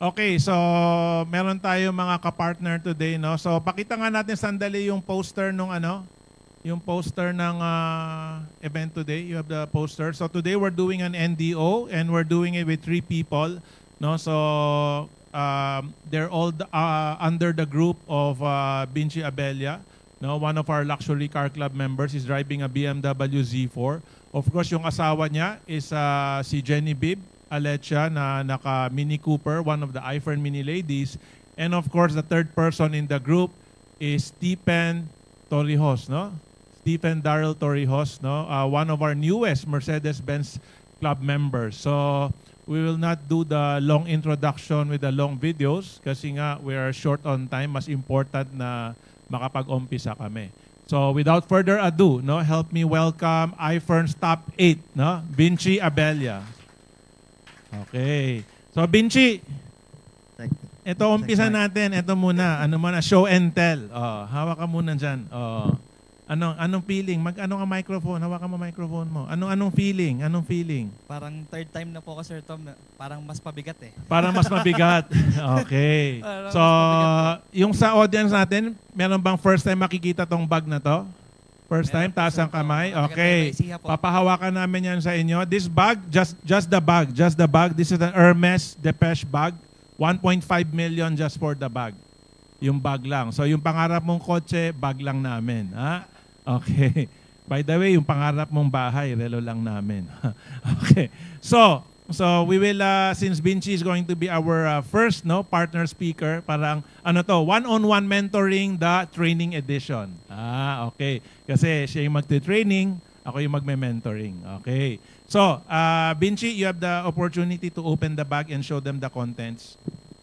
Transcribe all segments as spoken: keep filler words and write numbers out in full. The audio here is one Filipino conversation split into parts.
Okay, so meron tayo mga ka-partner today, no? So pakita nga natin sandali yung poster nung ano, yung poster ng uh, event today. You have the poster. So today we're doing an N D O and we're doing it with three people, no? So um, they're all uh, under the group of uh, Binchi Abella. No, one of our luxury car club members is driving a B M W Z four. Of course, yung asawa niya is uh, si Jenny Bib Alecha na naka Mini Cooper, one of the iFern Mini ladies. And of course, the third person in the group is Stephen Torrijos, no? Stephen Darrell Torrijos, no? Uh, one of our newest Mercedes-Benz club members. So we will not do the long introduction with the long videos kasi nga we are short on time. Mas important na makapag-umpisa kami. So without further ado, no, help me welcome iFern's top eight, no? Binchi Abella. Okay. So Binchi, ito umpisa natin. Ito muna. Ano muna? Show and tell. Oh, hawak ka muna dyan. Oh. Anong, anong feeling? Mag, ano ang microphone? Hawakan mo microphone mo. Anong, anong feeling? Anong feeling? Parang third time na po ka, Sir Tom. Parang mas mabigat eh. Parang mas mabigat. Okay. So, yung sa audience natin, meron bang first time makikita tong bag na to? First time, taas ang kamay. Okay. Papahawakan namin yan sa inyo. This bag, just just the bag. Just the bag. This is an Hermes Depeche bag. one point five million just for the bag. Yung bag lang. So yung pangarap mong kotse, bag lang namin. Ha? Okay. By the way, yung pangarap mong bahay, relo lang namin. Okay. So, so we will, uh, since Binchi is going to be our uh, first no partner speaker, parang ano to, one-on-one mentoring the training edition. Ah, okay. Kasi siya yung magte-training, ako yung magme-mentoring. Okay. So, uh, Binchi, you have the opportunity to open the bag and show them the contents.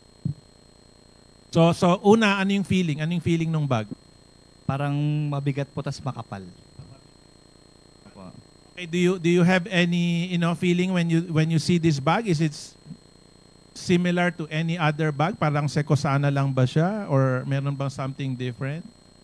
So, so una, ano yung feeling? Ano yung feeling ng bag? Parang mabigat po, tas makapal. Okay, do you do you have any, you know, feeling when you when you see this bag? Is it similar to any other bag? Parang Secosana lang ba siya or meron bang something different?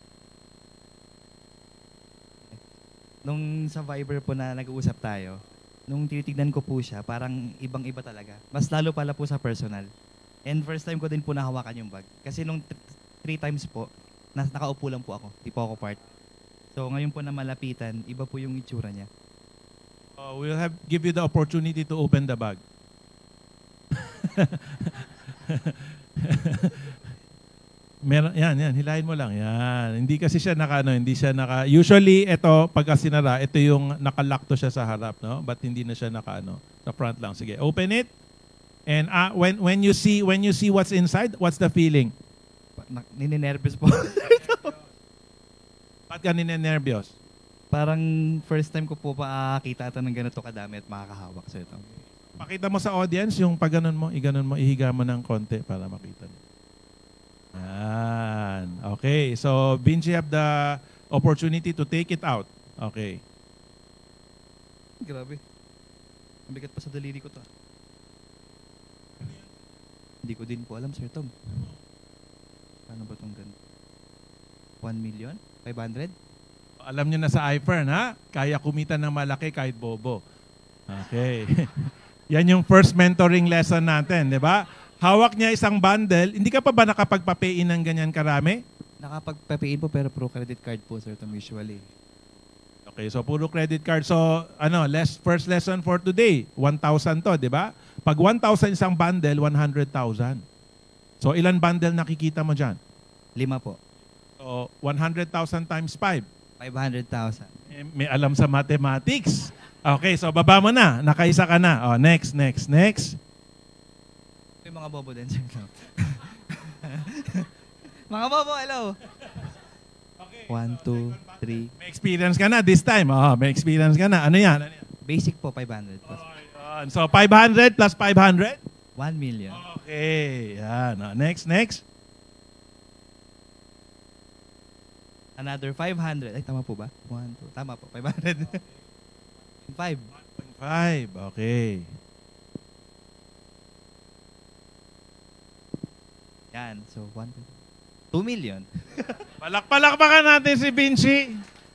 Nung sa Viber po na nag-uusap tayo, nung tinitignan ko po siya, parang ibang-iba talaga. Mas lalo pala po sa personal. And first time ko din po nahawakan yung bag. Kasi nung three times po, nas nakaupo lang po ako. Di po ako part. So ngayon po na malapitan, iba po yung itsura niya. Uh, we'll have give you the opportunity to open the bag. Meron, yan, yan, hilahin mo lang. Yan. Hindi kasi siya naka, ano, hindi siya naka, usually, ito, pagka sinara, ito yung nakalak to siya sa harap, no? But hindi na siya naka, ano, sa front lang. Sige, open it. And uh, when when you see when you see what's inside, what's the feeling? Nininervous po. Ba't ka nininervyos? Parang first time ko po pa kita ito ng ganito kadami at makakahawak sa ito. Pakita mo sa audience yung pag ganun mo, iganon mo, ihiga mo ng konti para makita mo. Yan. Okay. So, Binchi have the opportunity to take it out. Okay. Grabe. Ang bigat pa sa daliri ko to. Hindi ko din po alam, Sir Tom. Paano ba itong ganito? one million? five hundred? Alam niyo na sa iFern, ha? Kaya kumita ng malaki kahit bobo. Okay. Yan yung first mentoring lesson natin, di ba? Hawak niya isang bundle. Hindi ka pa ba nakapagpapain ng ganyan karami? Nakapagpapain po pero pro credit card po, Sir Tom, usually. Okay, so puro credit card. So, ano, less, first lesson for today, one thousand to, di ba? Pag one thousand isang bundle, one hundred thousand. So, ilan bundle nakikita mo dyan? Lima po. So, one hundred thousand times five. five hundred thousand. Eh, may alam sa mathematics. Okay, so baba mo na. Nakaisa ka na. Oh, next, next, next. May mga bobo din, Sir Tom. Mga bobo, hello. Okay. One, two, three. May experience ka na this time. Oh, may experience ka na. Ano yan? Ano yan? Basic po, five hundred. Oh, yan. So, five hundred plus five hundred? one million. Okay. Yan. Oh, next, next. Another five hundred. Ay, tama po ba? one, two. Tama po, five hundred. five. one point five. Okay. Yan. So, one, two million. Palak-palakpakan natin si Binchi.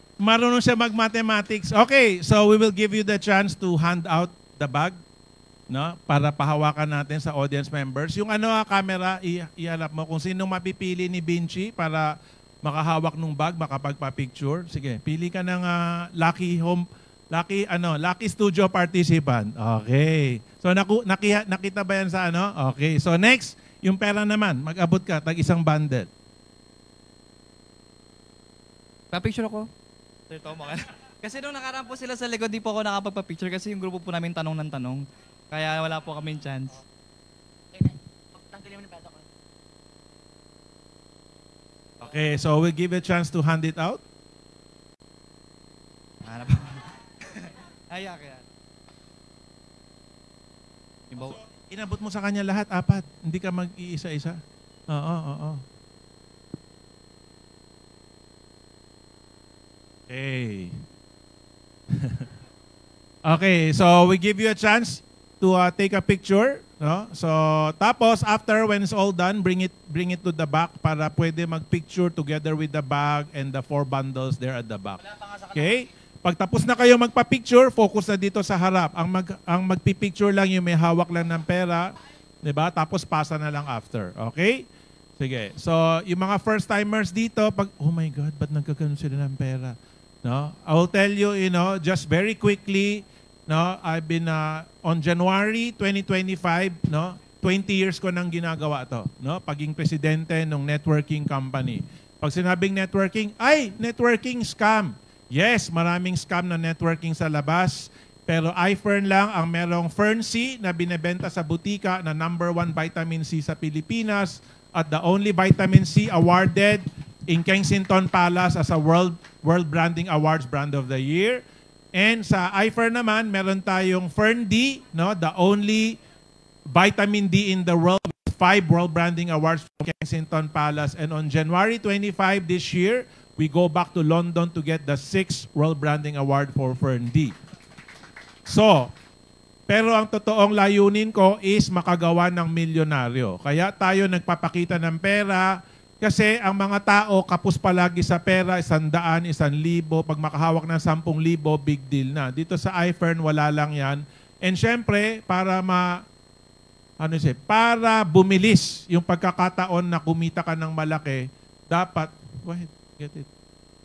Marunong siya mag-mathematics. Okay, so we will give you the chance to hand out the bag. no? Para pahawakan natin sa audience members. Yung ano, ah, camera, i- ihanap mo kung sino mapipili ni Vinci para makahawak ng bag, makapagpa-picture. Sige, pili ka ng ah, lucky home, lucky ano, lucky studio participant. Okay. So naku, nakiha, nakita ba yan sa ano? Okay. So next, yung pera naman, mag-abot ka tag isang bundle. Pa-picture ako. Sir Tom, okay. Kasi nung nakaraan po sila sa likod, di po ako nakapagpa-picture kasi yung grupo po namin tanong ng tanong. Kaya wala po kaming chance. Okay, so we'll give a chance to hand it out. Hanap po. Ay, kaya. Ibaw. Inabot mo sa kanya lahat, apat. Hindi ka mag-iisa-isa. Oo, oo, oo. Okay. Okay, so we give you a chance to uh, take a picture, no? So tapos after when it's all done, bring it bring it to the back para pwede mag-picture together with the bag and the four bundles there at the back. Okay? Pag tapos na kayo magpa-picture, focus na dito sa harap. Ang mag ang magpi-picture lang yung may hawak lang ng pera, 'di ba? Tapos pasa na lang after. Okay? Sige. So yung mga first timers dito, pag oh my god, ba't nagkakaroon sila ng pera? No? I will tell you, you know, just very quickly, no, I've been uh, on January twenty twenty-five, no, twenty years ko nang ginagawa to, no, paging presidente ng networking company. Pag sinabing networking, ay, networking scam. Yes, maraming scam na networking sa labas, pero iFern lang ang merong Fern C na binebenta sa butika na number one vitamin C sa Pilipinas at the only vitamin C awarded in Kensington Palace as a World World Branding Awards Brand of the Year. And sa iFern naman, meron tayong Fern D, no, the only vitamin D in the world with five World Branding Awards from Kensington Palace. And on January twenty-fifth this year, we go back to London to get the sixth World Branding Award for Fern D. So, pero ang totoong layunin ko is makagawa ng milyonaryo. Kaya tayo nagpapakita ng pera. Kasi ang mga tao, kapos palagi sa pera, isang daan, isang libo. Pag makahawak ng sampung libo, big deal na. Dito sa iFern, wala lang yan. And syempre, para ma, ano siya, para bumilis yung pagkakataon na kumita ka ng malaki, dapat, go ahead, get it.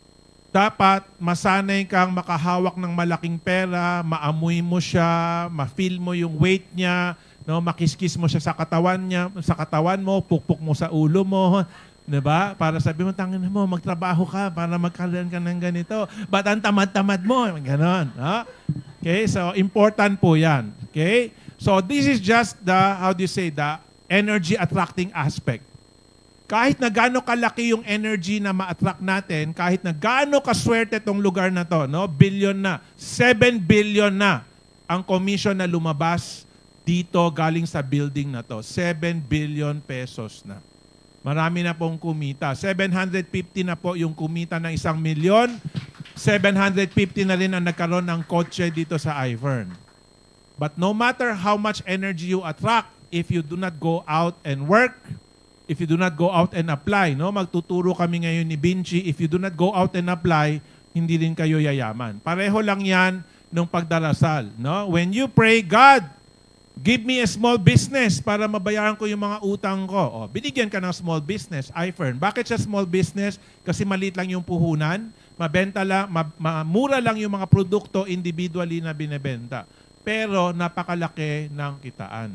Dapat masanay kang makahawak ng malaking pera, maamoy mo siya, ma-feel mo yung weight niya, no, makiskis mo siya sa katawan niya, sa katawan mo, pukpuk mo sa ulo mo. Diba? Para sabi mo, tangin mo, magtrabaho ka para magkaroon ka ng ganito. Ba't ang tamad-tamad mo? Ganon. Ha? Okay? So, important po yan. Okay? So, this is just the, how do you say, the energy attracting aspect. Kahit na gaano kalaki yung energy na ma-attract natin, kahit na gaano kaswerte tong lugar na to, no? Billion na, seven billion na ang commission na lumabas dito galing sa building na to. seven billion pesos na. Marami na pong kumita. seven hundred fifty na po yung kumita ng isang milyon. seven hundred fifty na rin ang nagkaroon ng kotse dito sa iFern. But no matter how much energy you attract, if you do not go out and work, if you do not go out and apply, no? Magtuturo kami ngayon ni Vinci, if you do not go out and apply, hindi rin kayo yayaman. Pareho lang yan nung pagdarasal. No? When you pray, God, give me a small business para mabayaran ko yung mga utang ko. O, binigyan ka ng small business, iFern. Bakit siya small business? Kasi maliit lang yung puhunan, mabenta lang, ma- mura lang yung mga produkto individually na binebenta. Pero napakalaki ng kitaan.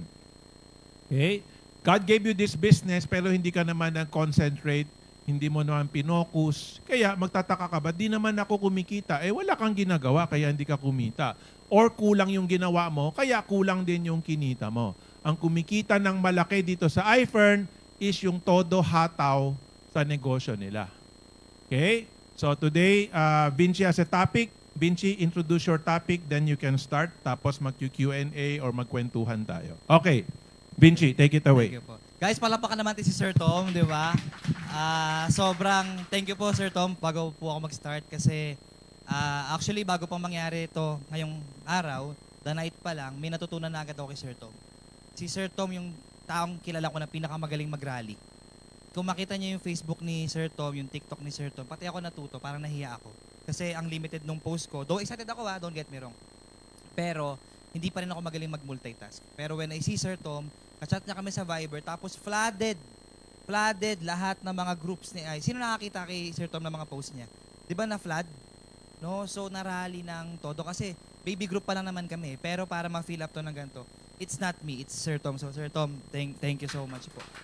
Okay? God gave you this business pero hindi ka naman nag-concentrate, hindi mo naman pinokus. Kaya magtataka ka ba, di naman ako kumikita. Eh wala kang ginagawa kaya hindi ka kumita. Or kulang yung ginawa mo, kaya kulang din yung kinita mo. Ang kumikita ng malaki dito sa iFern is yung todo hataw sa negosyo nila. Okay? So today, uh, Vinci has a topic. Vinci, introduce your topic, then you can start. Tapos mag-Q and A or magkwentuhan tayo. Okay. Vinci, take it away. Thank you po. Guys, palapakan naman natin si Sir Tom, di ba? Uh, sobrang thank you po, Sir Tom, bago po ako mag-start kasi uh, actually, bago pang mangyari ito ngayong araw, the night pa lang, may natutunan na agad ako kay Sir Tom. Si Sir Tom yung taong kilala ko na pinakamagaling mag-rally. Kung makita niyo yung Facebook ni Sir Tom, yung TikTok ni Sir Tom, pati ako natuto, parang nahiya ako. Kasi ang limited nung post ko, though excited ako ha, don't get me wrong. Pero, hindi pa rin ako magaling mag-multitask. Pero when I see Sir Tom, kachat niya kami sa Viber, tapos flooded, flooded lahat ng mga groups ni Ay. Sino nakakita kay Sir Tom ng mga post niya? Di ba na-flood? No? So, narali ng todo. Kasi, baby group pa lang naman kami. Pero para ma-fill up to ng ganito, it's not me, it's Sir Tom. So, Sir Tom, thank, thank you so much po.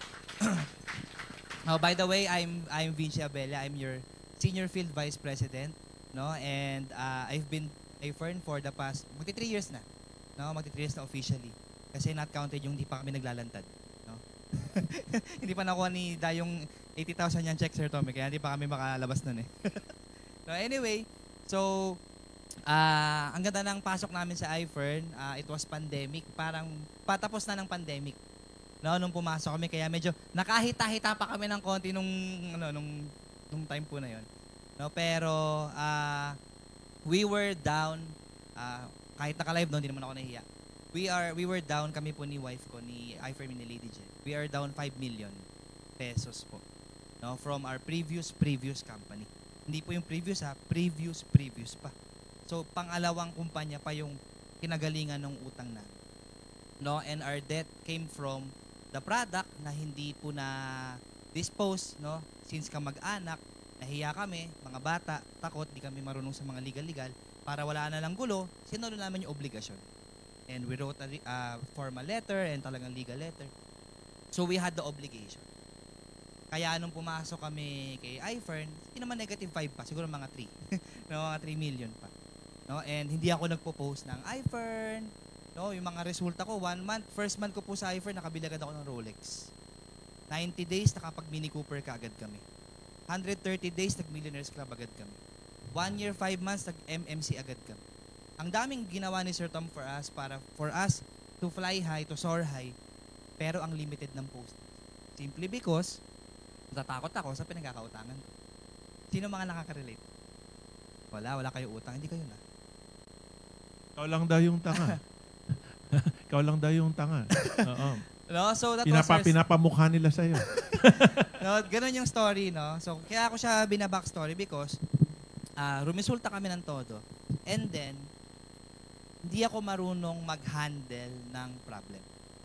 Oh, by the way, I'm I'm Vinci Abella. I'm your Senior Field Vice President, no? And uh, I've been a firm for the past magti three years na. No, magti three years na officially. Kasi not counted yung hindi pa kami naglalantad, no? Hindi pa nakuha ni Da yung eighty thousand yan check, Sir Tom, kaya hindi pa kami makalabas nun eh. So anyway, so uh, ang ganda ng pasok namin sa iFern, uh, it was pandemic, parang patapos na ng pandemic. No, nung pumasok kami, kaya medyo nakahita-hita pa kami ng konti nung ano nung nung time po na 'yon. No, pero uh, we were down uh, kahit naka-live doon, hindi naman ako nahiya. We are we were down kami po ni wife ko ni iFirm ni Lady Jen. We are down five million pesos po. No, from our previous previous company. Hindi po yung previous ha, previous previous pa. So pangalawang kumpanya pa yung kinagalingan ng utang namin. No, and our debt came from the product na hindi po na dispose, no? Since ka mag-anak, nahiya kami, mga bata, takot, di kami marunong sa mga legal-legal, para wala na lang gulo, sinulo namin yung obligasyon. And we wrote a uh, formal letter and talagang legal letter. So we had the obligation. Kaya nung pumasok kami kay iFern, hindi naman negative five pa, siguro mga three. No, mga three million pa. No? And hindi ako nagpo-post ng iFern. No, yung mga resulta ko, one month, first month ko po sa iFern, nakabili agad ako ng Rolex. ninety days, nakapag Mini Cooper ka agad kami. one hundred thirty days, nag-Millionaires Club agad kami. One year, five months, nag-M M C agad kami. Ang daming ginawa ni Sir Tom for us, para for us to fly high, to soar high, pero ang limited ng post. Simply because, natatakot ako sa pinagkakautangan ko. Sino mga nakaka-relate? Wala, wala kayo utang, hindi kayo na. Ikaw lang daw yung tanga. Ikaw lang daw yung tanga. Oo. No, so that Pinapa, was our... pinapamukha nila sa'yo. No, ganun yung story, no? So, kaya ako siya binabackstory because uh, rumisulta kami ng todo. And then, hindi ako marunong mag-handle ng problem.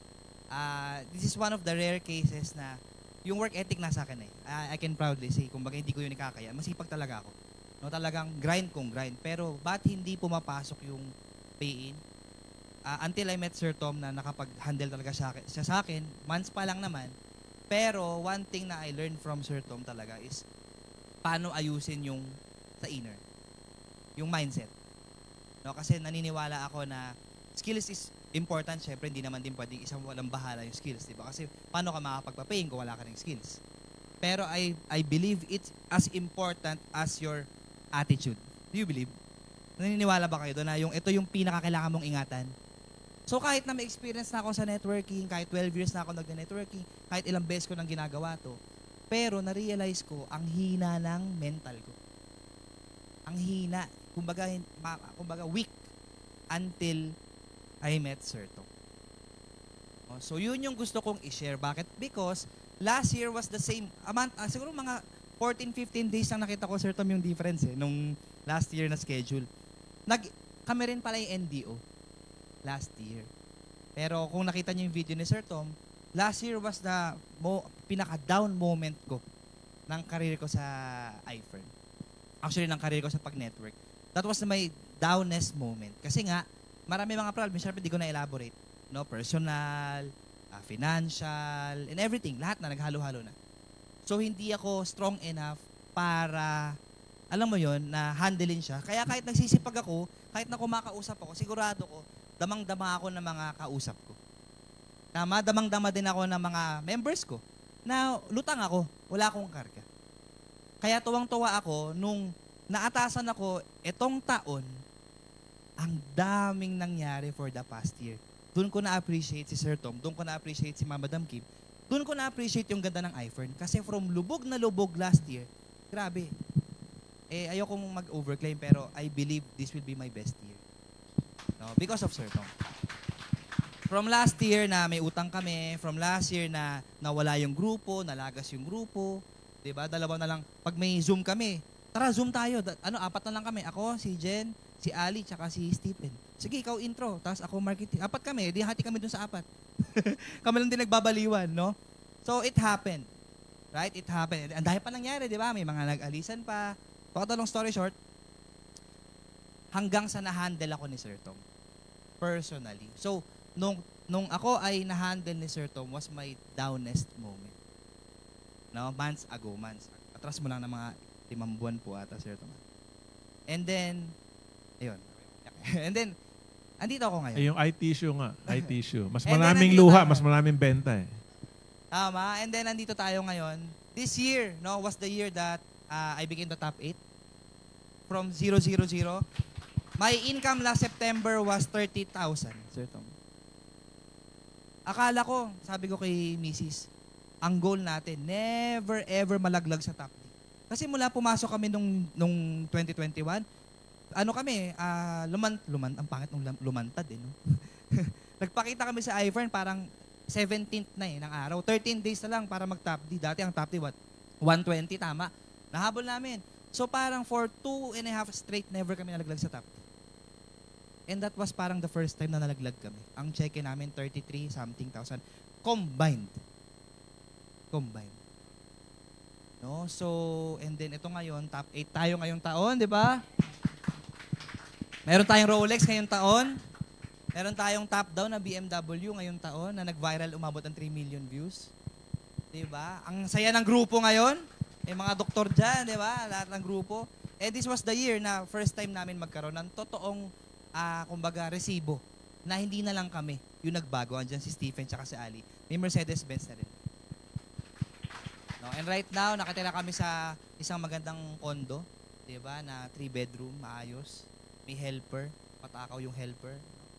Uh, this is one of the rare cases na yung work ethic nasa akin eh. Uh, I can proudly say, kumbaga hindi ko yun ikakaya. Masipag talaga ako. No, talagang grind kong grind. Pero, ba't hindi pumapasok yung pay-in? Uh, until I met Sir Tom na nakapag-handle talaga siya, siya sa akin, months pa lang naman. Pero one thing na I learned from Sir Tom talaga is paano ayusin yung sa inner, yung mindset. No, kasi naniniwala ako na skills is important. Syempre, hindi naman din pwedeng isang walang bahala yung skills, di ba? Kasi paano ka makakapagpa-paying kung wala ka ng skills? Pero I, I believe it's as important as your attitude. Do you believe? Naniniwala ba kayo doon na yung ito yung pinakakailangan mong ingatan? So kahit na may experience na ako sa networking, kahit twelve years na ako nag-networking, kahit ilang beses ko nang ginagawa to, pero na-realize ko ang hina ng mental ko. Ang hina, kumbaga, kumbaga weak until I met Sir Tom. Oh, so yun yung gusto kong i-share. Bakit? Because last year was the same, a month, ah, siguro mga fourteen fifteen days lang nakita ko Sir Tom yung difference eh, nung last year na schedule. Nag, kami rin pala yung N D O. Last year. Pero kung nakita niyo yung video ni Sir Tom, last year was the mo, pinaka-down moment ko ng career ko sa iFirm. Actually, ng career ko sa pag-network. That was my downest moment. Kasi nga, marami mga problems. Siyempre, di ko na-elaborate. No? Personal, uh, financial, and everything. Lahat na, naghalo-halo na. So, hindi ako strong enough para, alam mo yon na handlein siya. Kaya kahit nagsisipag ako, kahit na kumakausap ako, sigurado ko, damang-dama ako ng mga kausap ko. Tama, damang-dama din ako ng mga members ko na lutang ako, wala akong karga. Kaya tuwang-tuwa ako nung naatasan ako etong taon, ang daming nangyari for the past year. Doon ko na-appreciate si Sir Tom, doon ko na-appreciate si Mama Madam Kim, doon ko na-appreciate yung ganda ng iFirm. Kasi from lubog na lubog last year, grabe. Eh, ayokong mag-overclaim pero I believe this will be my best year. No, because of Sir Tom. From last year na may utang kami, from last year na nawala yung grupo, nalagas yung grupo, 'di ba? Dalawa na lang. Pag may Zoom kami, tara Zoom tayo. Da- ano, apat na lang kami. Ako, si Jen, Si Ali, tsaka si Stephen. Sige, ikaw intro, tapos ako marketing. Apat kami, di hati kami dun sa apat. Kami lang din nagbabaliwan, no? So, it happened. Right? It happened. Ang dahil pa nangyari, di ba? May mga nag-alisan pa. Pakita long story short, hanggang sa na-handle ako ni Sir Tom. Personally. So, nung, nung ako ay na-handle ni Sir Tom was my downest moment. No? Months ago, months. Atras mo lang ng mga limang buwan po ata, Sir Tom. And then, ayun. And then, andito ako ngayon. Eh, yung eye tissue nga. Eye tissue. Mas And then, maraming nandito luha, tayo. mas maraming benta eh. Tama. And then, nandito tayo ngayon. This year, no, was the year that uh, I became the top eight. From zero, zero, zero. My income last September was thirty thousand, Sir Tom. Akala ko, sabi ko kay Missus, ang goal natin, never ever malaglag sa top eight. Kasi mula pumasok kami nung, nung twenty twenty-one, ano kami, uh, lumant, lumant, ang pangit nung lumantad eh, no? Nagpakita kami sa iFern, parang seventeenth na eh, ng araw. thirteen days na lang para mag-top D. Dati ang top D, what? one twenty, tama. Nahabol namin. So parang for two and a half straight, never kami nalaglag sa top D. And that was parang the first time na nalaglag kami. Ang check namin, thirty-three something thousand. Combined. Combined. No? So, and then ito ngayon, top eight tayo ngayong taon, di ba? Meron tayong Rolex ngayong taon. Meron tayong top down na B M W ngayong taon na nag-viral, umabot ng three million views. Di ba? Ang saya ng grupo ngayon. May mga doktor dyan, di ba? Lahat ng grupo. Eh, this was the year na first time namin magkaroon ng totoong, uh, kumbaga, resibo na hindi na lang kami yung nagbago. Andyan si Stephen tsaka si Ali. May Mercedes-Benz na rin. No? And right now, nakatira kami sa isang magandang condo, di ba? Na three bedroom, maayos. May helper. Patakaw yung helper.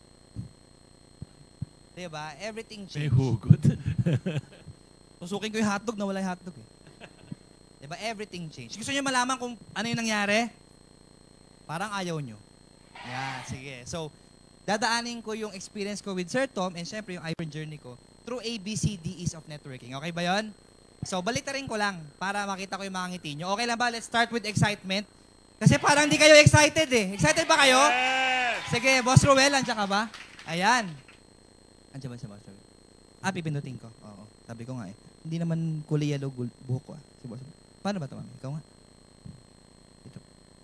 Di ba? Everything May changed. hugot. Tusukin ko yung hotdog na wala yung hotdog eh. Diba? Everything changed. Gusto nyo malaman kung ano yung nangyari? Parang ayaw nyo. Yeah, sige. So, dadaanin ko yung experience ko with Sir Tom and syempre yung iFern journey ko through A B C D Es of networking. Okay ba yon? So, balitarin ko lang para makita ko yung mga ngiti nyo. Okay lang ba? Let's start with excitement. Kasi parang di kayo excited eh. Excited ba kayo? Yes! Sige, Boss Ruel, andiyan ka ba? Ayan. Andiyan ba si Boss Ruel? Ah, pipindutin ko. Oo. Sabi ko nga eh. Hindi naman kulay yellow buhok ko ah. Si Boss Ruel. Paano ba ito, mami? Ikaw nga. Ito.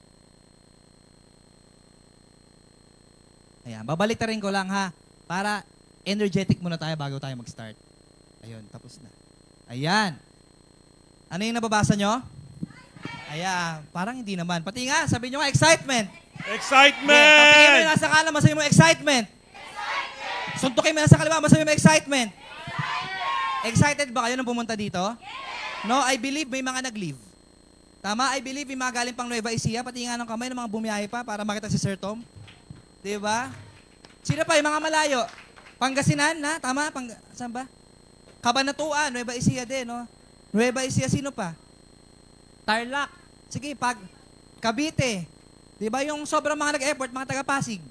Ayan. Babalitarin ko lang ha. Para energetic muna tayo bago tayo mag-start. Ayun. Tapos na. Ayan. Ano yung nababasa nyo? Ayan. Parang hindi naman. Pati nga, sabi nyo nga, excitement. Excitement! Okay, tapingin mo yung nasa kanan, masabi mo excitement. Excitement! Suntukin mo yung nasa kaliwa, masabi mo excitement. Excitement! Excited ba kayo nung pumunta dito? Yes! No, I believe may mga nag-leave. Tama? I believe may mga galing pang Nueva Ecija, pati nga ng kamay ng mga bumiyahe pa para makita si Sir Tom. Diba? Sino pa? Yung mga malayo. Pangasinan, na? Tama? Pang, saan ba? Cabanatuan, Nueva Ecija din, no? Nueva Ecija, sino pa? Tarlac. Sige, pag Cavite. Di ba yung sobrang mga nag-effort, mga taga-Pasig?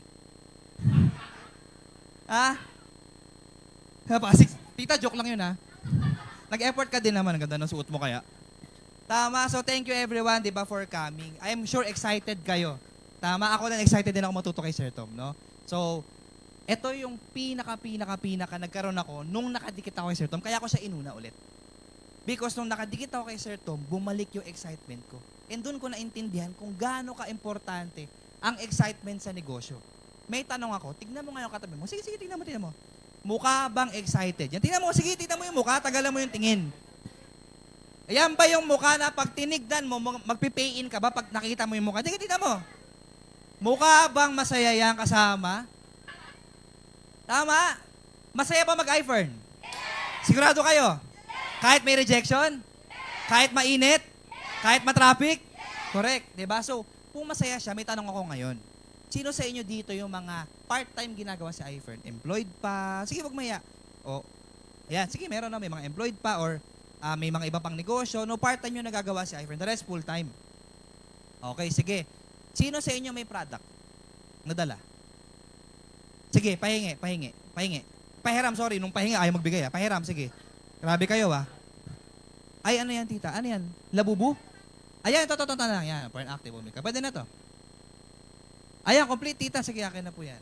Ha? Pasig. Tita, joke lang yun, ha? Nag-effort ka din naman. Ang ganda ng suot mo kaya. Tama. So, thank you everyone, di ba, for coming. I'm sure excited kayo. Tama. Ako na excited din ako matuto kay Sir Tom, no? So, ito yung pinaka, pinaka, pinaka nagkaroon ako nung nakadikit ako kay Sir Tom. Kaya ako siya inuna ulit. Because nung nakadikit ako kay Sir Tom, bumalik yung excitement ko. And doon ko naintindihan kung gaano ka-importante ang excitement sa negosyo. May tanong ako, tignan mo ngayon katabi mo. Sige, sige, tignan mo, tignan mo. Mukha bang excited? Yan, tignan mo, sige, tignan mo yung mukha, tagalan mo yung tingin. Ayan ba yung mukha na pag tinignan mo, magpipay in ka ba pag nakita mo yung mukha? Sige, tignan mo. Mukha bang masaya yan kasama? Tama? Masaya ba mag-iFern? Sigurado kayo? Kahit may rejection? Kahit mainit? Kahit matraffic? Correct, di ba? So, kung masaya siya, may tanong ako ngayon. Sino sa inyo dito yung mga part-time ginagawa sa iFern? Employed pa? Sige, wag maya. O, ayan, sige, meron na. May mga employed pa or uh, may mga iba pang negosyo. No, part-time yung nagagawa si iFern. The rest, full-time. Okay, sige. Sino sa inyo may product? Nadala? Sige, pahingi, pahingi, pahingi. Pahiram, sorry. Nung pahingi, ayaw magbigay. Ha? Pahiram, sige. Grabe kayo, ah. Ay, ano yan, tita? Ano yan? Labubu? Ayan, ito, ito, ito, ito. Yan, porn active. Pwede na to. Ayan, complete, tita. Sige, akin na po yan.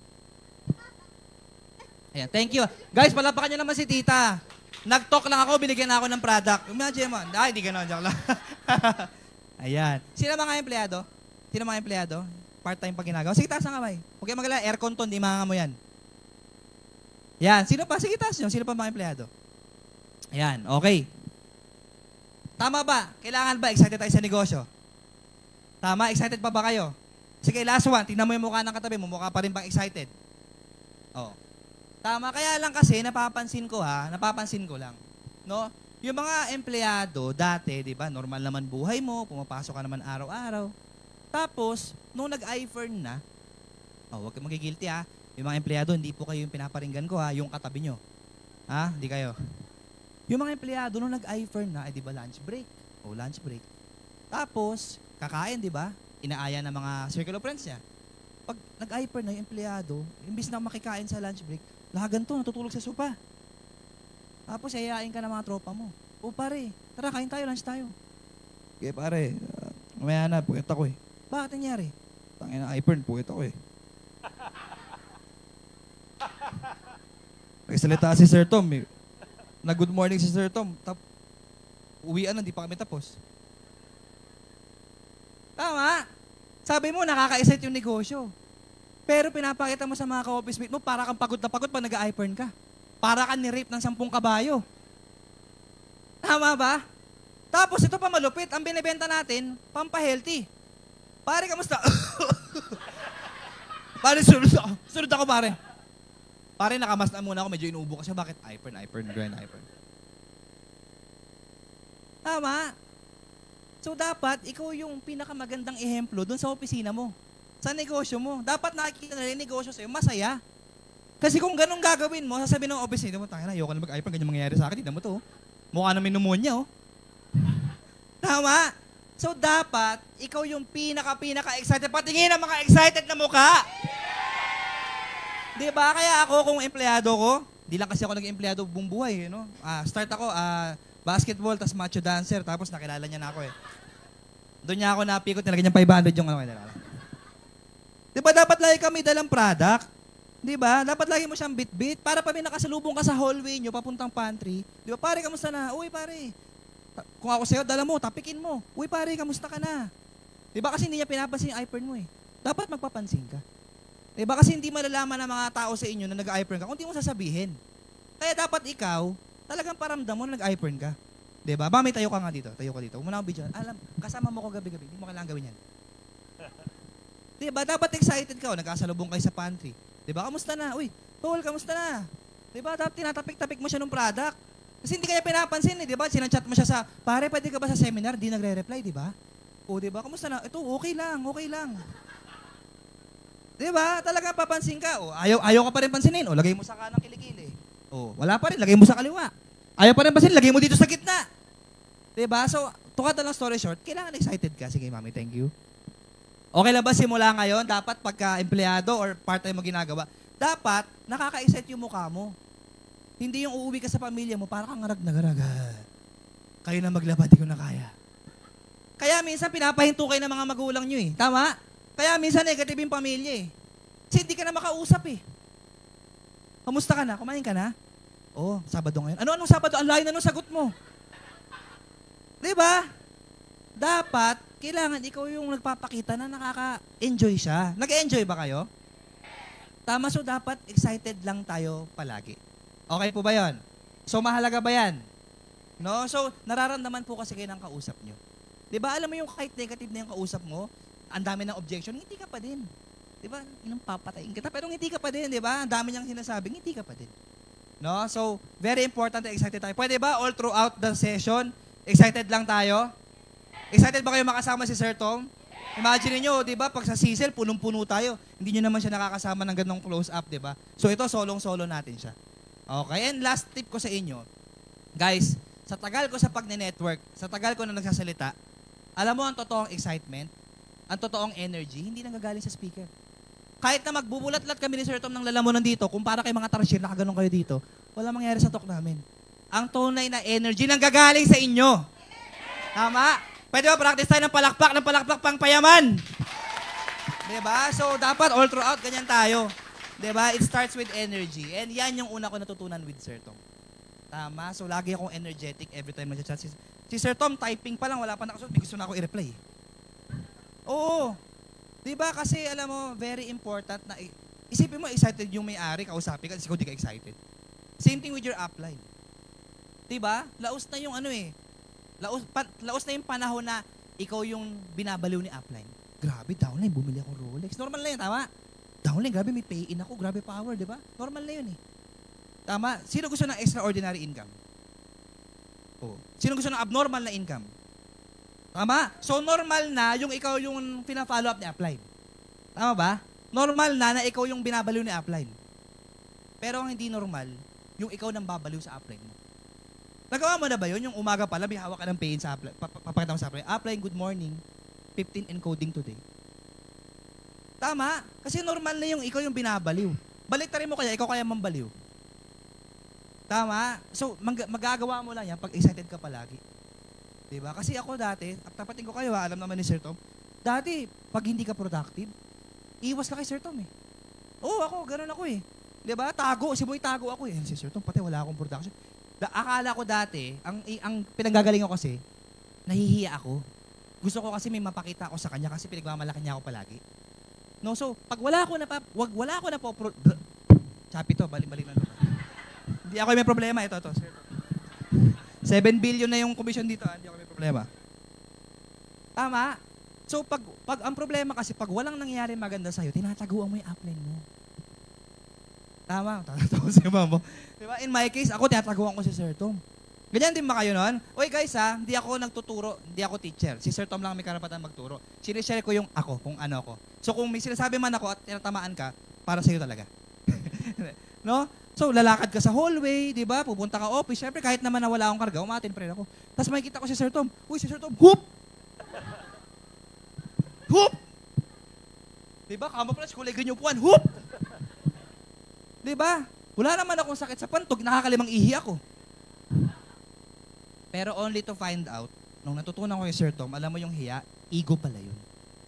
Ayan, thank you. Guys, palapakan niyo naman si tita. Nag-talk lang ako, binigyan na ako ng product. Imagine mo. Ay, hindi gano'n. Joke lang. Ayan. Sino mga empleyado? Sino mga empleyado? Part-time pag ginagawa. Sige, taas ang kamay. Huwag kayo magalala. Aircon to, hindi mga mo yan. Yan. Sino pa? Sige, taas nyo. Sino pa mga empleyado? Ayan. Okay. Tama ba? Kailangan ba? Excited tayo sa negosyo? Tama? Excited pa ba kayo? Sige, last one. Tingnan mo yung mukha ng katabi mo. Mukha pa rin bang excited? Oh. Tama. Kaya lang kasi, napapansin ko ha, napapansin ko lang. No? Yung mga empleyado, dati, di ba, normal naman buhay mo, pumapasok ka naman araw-araw. Tapos, nung nag-I-F E R N na, oh, huwag kang magigilty ha, yung mga empleyado, hindi po kayo yung pinaparinggan ko ha, yung katabi nyo. Ha? Hindi kayo. Yung mga empleyado, nung nag-I-F E R N na, eh, di ba, lunch break? O, lunch break. Tapos, kakain, di ba? Inaaya ng mga circle of friends niya. Pag nag-I-F E R N na yung empleyado, imbis na makikain sa lunch break, lahagan to, natutulog sa sopa. Tapos, ayayain ka ng mga tropa mo. O, pare, tara, kain tayo, lunch tayo. Okay, pare, uh, mamaya na, pukit ako eh. Bakit nangyari? Tangin na, I F E R N, pukit ako eh. Nagsalita si Sir Tom eh. Na good morning si Sir Tom. Tap, uwian na, di pa kami tapos. Tama. Sabi mo, nakaka-excite yung negosyo. Pero pinapakita mo sa mga ka-office mate mo, para kang pagod na pagod pag nag-I F E R N ka. Para kang ni-rape ng sampung kabayo. Tama ba? Tapos ito pa malupit, ang binibenta natin, pampa-healthy. Pare, kamusta? Pare, sunod ako. Sunod ako, pare. Pare, nakamas na muna ako, medyo inuubo kasi bakit? I F E R N, I F E R N, grind, I F E R N. Tama. So, dapat, ikaw yung pinakamagandang ehemplo dun sa opisina mo. Sa negosyo mo. Dapat nakikita na yung negosyo sa'yo, masaya. Kasi kung ganun gagawin mo, sasabihin ng office nito mo, tanga na, ayoko na mag-I F E R N, ganyan mangyayari sa akin, tignan mo to. Mukha na may pneumonia, oh. Tama. So, dapat, ikaw yung pinaka-pinaka-excited. Patingin ang mga excited na mukha. Di ba? Kaya ako, kung empleyado ko, di lang kasi ako naging empleyado buong buhay, you know? Ah, start ako, ah, basketball, tas macho dancer, tapos nakilala niya na ako eh. Doon niya ako napikot, nilagyan niya five hundred yung ano. Di ba dapat lagi kami dalang product? Di ba? Dapat lagi mo siyang bit-bit para pa may nakasalubong ka sa hallway niyo, papuntang pantry. Di ba? Pare, kamusta na? Uy, pare. Kung ako sa'yo, dala mo, tapikin mo. Uy, pare, kamusta ka na? Di ba kasi hindi niya pinapansin yung I F E R N mo eh. Dapat magpapansin ka. Di ba kasi hindi malalaman ng mga tao sa inyo na nag-I F E R N ka kung hindi mo sasabihin. Kaya dapat ikaw, talagang paramdam mo na nag-I F E R N ka. Di ba? Ba, may tayo ka nga dito. Tayo ka dito. Huwag mo na akong video. Alam, kasama mo ko gabi-gabi. Hindi mo kailangan gawin yan. Di ba? Dapat excited ka. O, nagkasalubong kayo sa pantry. Di ba? Kamusta na? Uy, Tol, kamusta na? Di ba? Dapat tinatapik-tapik mo siya ng product. Kasi hindi kaya pinapansin eh. Di ba? Sinachat mo siya sa, pare, pwede ka ba sa seminar? Di nagre-reply, di ba? O, di ba? Kamusta na? Ito, okay lang, okay lang. Di ba? Talaga papansin ka. O, ayaw, ayaw ka pa rin pansinin. O, lagay mo sa kanang kilikili. O, wala pa rin. Lagay mo sa kaliwa. Ayaw pa rin pansinin. Lagay mo dito sa gitna. Di ba? So, to cut na lang story short, kailangan excited ka. Sige, mami, thank you. Okay lang ba simula ngayon? Dapat pagka empleyado or part-time mo ginagawa, dapat nakaka-excite yung mukha mo. Hindi yung uuwi ka sa pamilya mo, para kang ngarag na garag. Kayo na maglaba, di ko na kaya. Kaya minsan pinapahinto kayo ng mga magulang nyo eh. Tama? Kaya minsan negative yung pamilya eh. Kasi hindi ka na makausap eh. Kamusta ka na? Kumain ka na? Oo, Sabado ngayon. Ano, anong Sabado? Ang layo na nung sagot mo. Di ba? Dapat, kailangan ikaw yung nagpapakita na nakaka-enjoy siya. Nag-enjoy ba kayo? Tama, so dapat excited lang tayo palagi. Okay po ba yon? So, mahalaga ba yan? No? So, nararamdaman po kasi kayo ng kausap nyo. Di ba? Alam mo yung kahit negative na yung kausap mo, ang dami ng objection, hindi ka pa din. Di ba? Inang papatayin kita, pero hindi ka pa din, di ba? Ang dami niyang sinasabing, hindi ka pa din. No? So, very important na excited tayo. Pwede ba all throughout the session, excited lang tayo? Excited ba kayo makasama si Sir Tom? Imagine niyo, 'di ba, pag sa Cecil punong-puno tayo. Hindi niyo naman siya nakakasama ng ganong close up, 'di ba? So ito solong-solo natin siya. Okay, and last tip ko sa inyo. Guys, sa tagal ko sa pagne-network, sa tagal ko na nagsasalita, alam mo ang totoong excitement, ang totoong energy, hindi nanggagaling sa speaker. Kahit na magbubulat-lat kami ni Sir Tom ng lalamunan dito, kung para kay mga tarsier, nakaganon kayo dito, wala mangyayari sa talk namin. Ang tunay na energy nanggagaling sa inyo. Tama? Pwede ba practice tayo ng palakpak, ng palakpak pang payaman? Diba? So, dapat all throughout, ganyan tayo. Diba? It starts with energy. And yan yung una ko natutunan with Sir Tom. Tama? So, lagi akong energetic every time nag-chat. Si, si Sir Tom, typing pa lang, wala pa nakasunod, may gusto na ako i-reply. Oo. Diba? Kasi, alam mo, very important na, isipin mo, excited yung may-ari, kausapin ka, kasi ikaw di ka excited. Same thing with your upline. Diba? Laos na yung ano eh. Laos, pa, laos na yung panahon na ikaw yung binabaliw ni upline. Grabe, downline, bumili ako Rolex. Normal na yun, tama? Downline, grabe, may pay-in ako, grabe power, di ba? Normal na yun eh. Tama? Sino gusto ng extraordinary income? Oh. Sino gusto ng abnormal na income? Tama? So, normal na yung ikaw yung pina-follow up ni upline. Tama ba? Normal na na ikaw yung binabaliw ni upline. Pero ang hindi normal, yung ikaw nang babaliw sa upline mo. Nagawa mo na ba yun? Yung umaga pala, may hawak ka ng pay-in sa upline. Papakita mo sa upline. Upline, good morning. fifteen encoding today. Tama? Kasi normal na yung ikaw yung binabaliw. Balik rin mo kaya, ikaw kaya mambaliw. Tama? So, mag- magagawa mo lang yan pag excited ka palagi. Diba? Kasi ako dati, tapatin ko kayo, ha, alam naman ni Sir Tom, dati, pag hindi ka productive, iwas ka kay Sir Tom eh. Oo, ako, ganun ako eh. Diba? Tago, si Boy tago ako eh. Si Sir Tom, pati wala akong production. Da- akala ko dati, ang, ang pinanggagaling ko kasi, nahihiya ako. Gusto ko kasi may mapakita ako sa kanya kasi pinagmamalaki niya ako palagi. No, so pag wala ako na pa, wag wala ako na po pro, Chapi to, balik-balik na. Hindi ako may problema ito to, sir. seven billion na yung commission dito, hindi ako may problema. Tama? So pag pag ang problema kasi pag walang nangyayari maganda sa iyo, tinataguan mo yung upline mo. Tama, tatawa si Mamo. Diba? In my case, ako tinataguan ko si Sir Tom. Ganyan din ba kayo noon? Oy guys ha, hindi ako nagtuturo, hindi ako teacher. Si Sir Tom lang may karapatan magturo. Sinishare ko yung ako, kung ano ako. So kung may sinasabi man ako at tinatamaan ka, para sa'yo talaga. No? So lalakad ka sa hallway, di ba? Pupunta ka office. Siyempre kahit naman na wala akong karga, umatin pa rin ako. Tapos makikita ko si Sir Tom. Uy, si Sir Tom, whoop! Whoop! Di ba? Kama pala, kulay ganyan upuan, whoop! Di ba? Wala naman akong sakit sa pantog, nakakalimang ihi ako. Pero only to find out, nung natutunan ko kay Sir Tom, alam mo yung hiya, ego pala yun.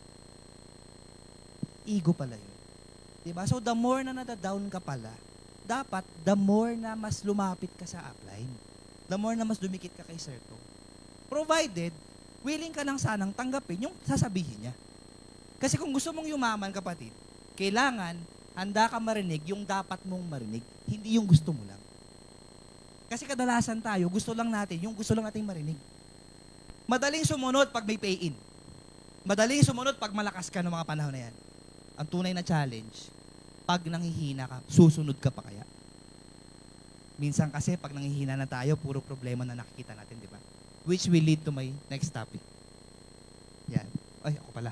Ego pala yun. Diba? So the more na nadadown ka pala, dapat the more na mas lumapit ka sa upline. The more na mas dumikit ka kay Sir Tom. Provided, willing ka nang sanang tanggapin yung sasabihin niya. Kasi kung gusto mong yumaman, kapatid, kailangan handa ka marinig yung dapat mong marinig, hindi yung gusto mo lang. Kasi kadalasan tayo, gusto lang natin, yung gusto lang nating marinig. Madaling sumunod pag may pay-in. Madaling sumunod pag malakas ka ng mga panahon na yan. Ang tunay na challenge, pag nanghihina ka, susunod ka pa kaya? Minsan kasi pag nanghihina na tayo, puro problema na nakikita natin, di ba? Which will lead to my next topic. Yan. Ay, ako pala.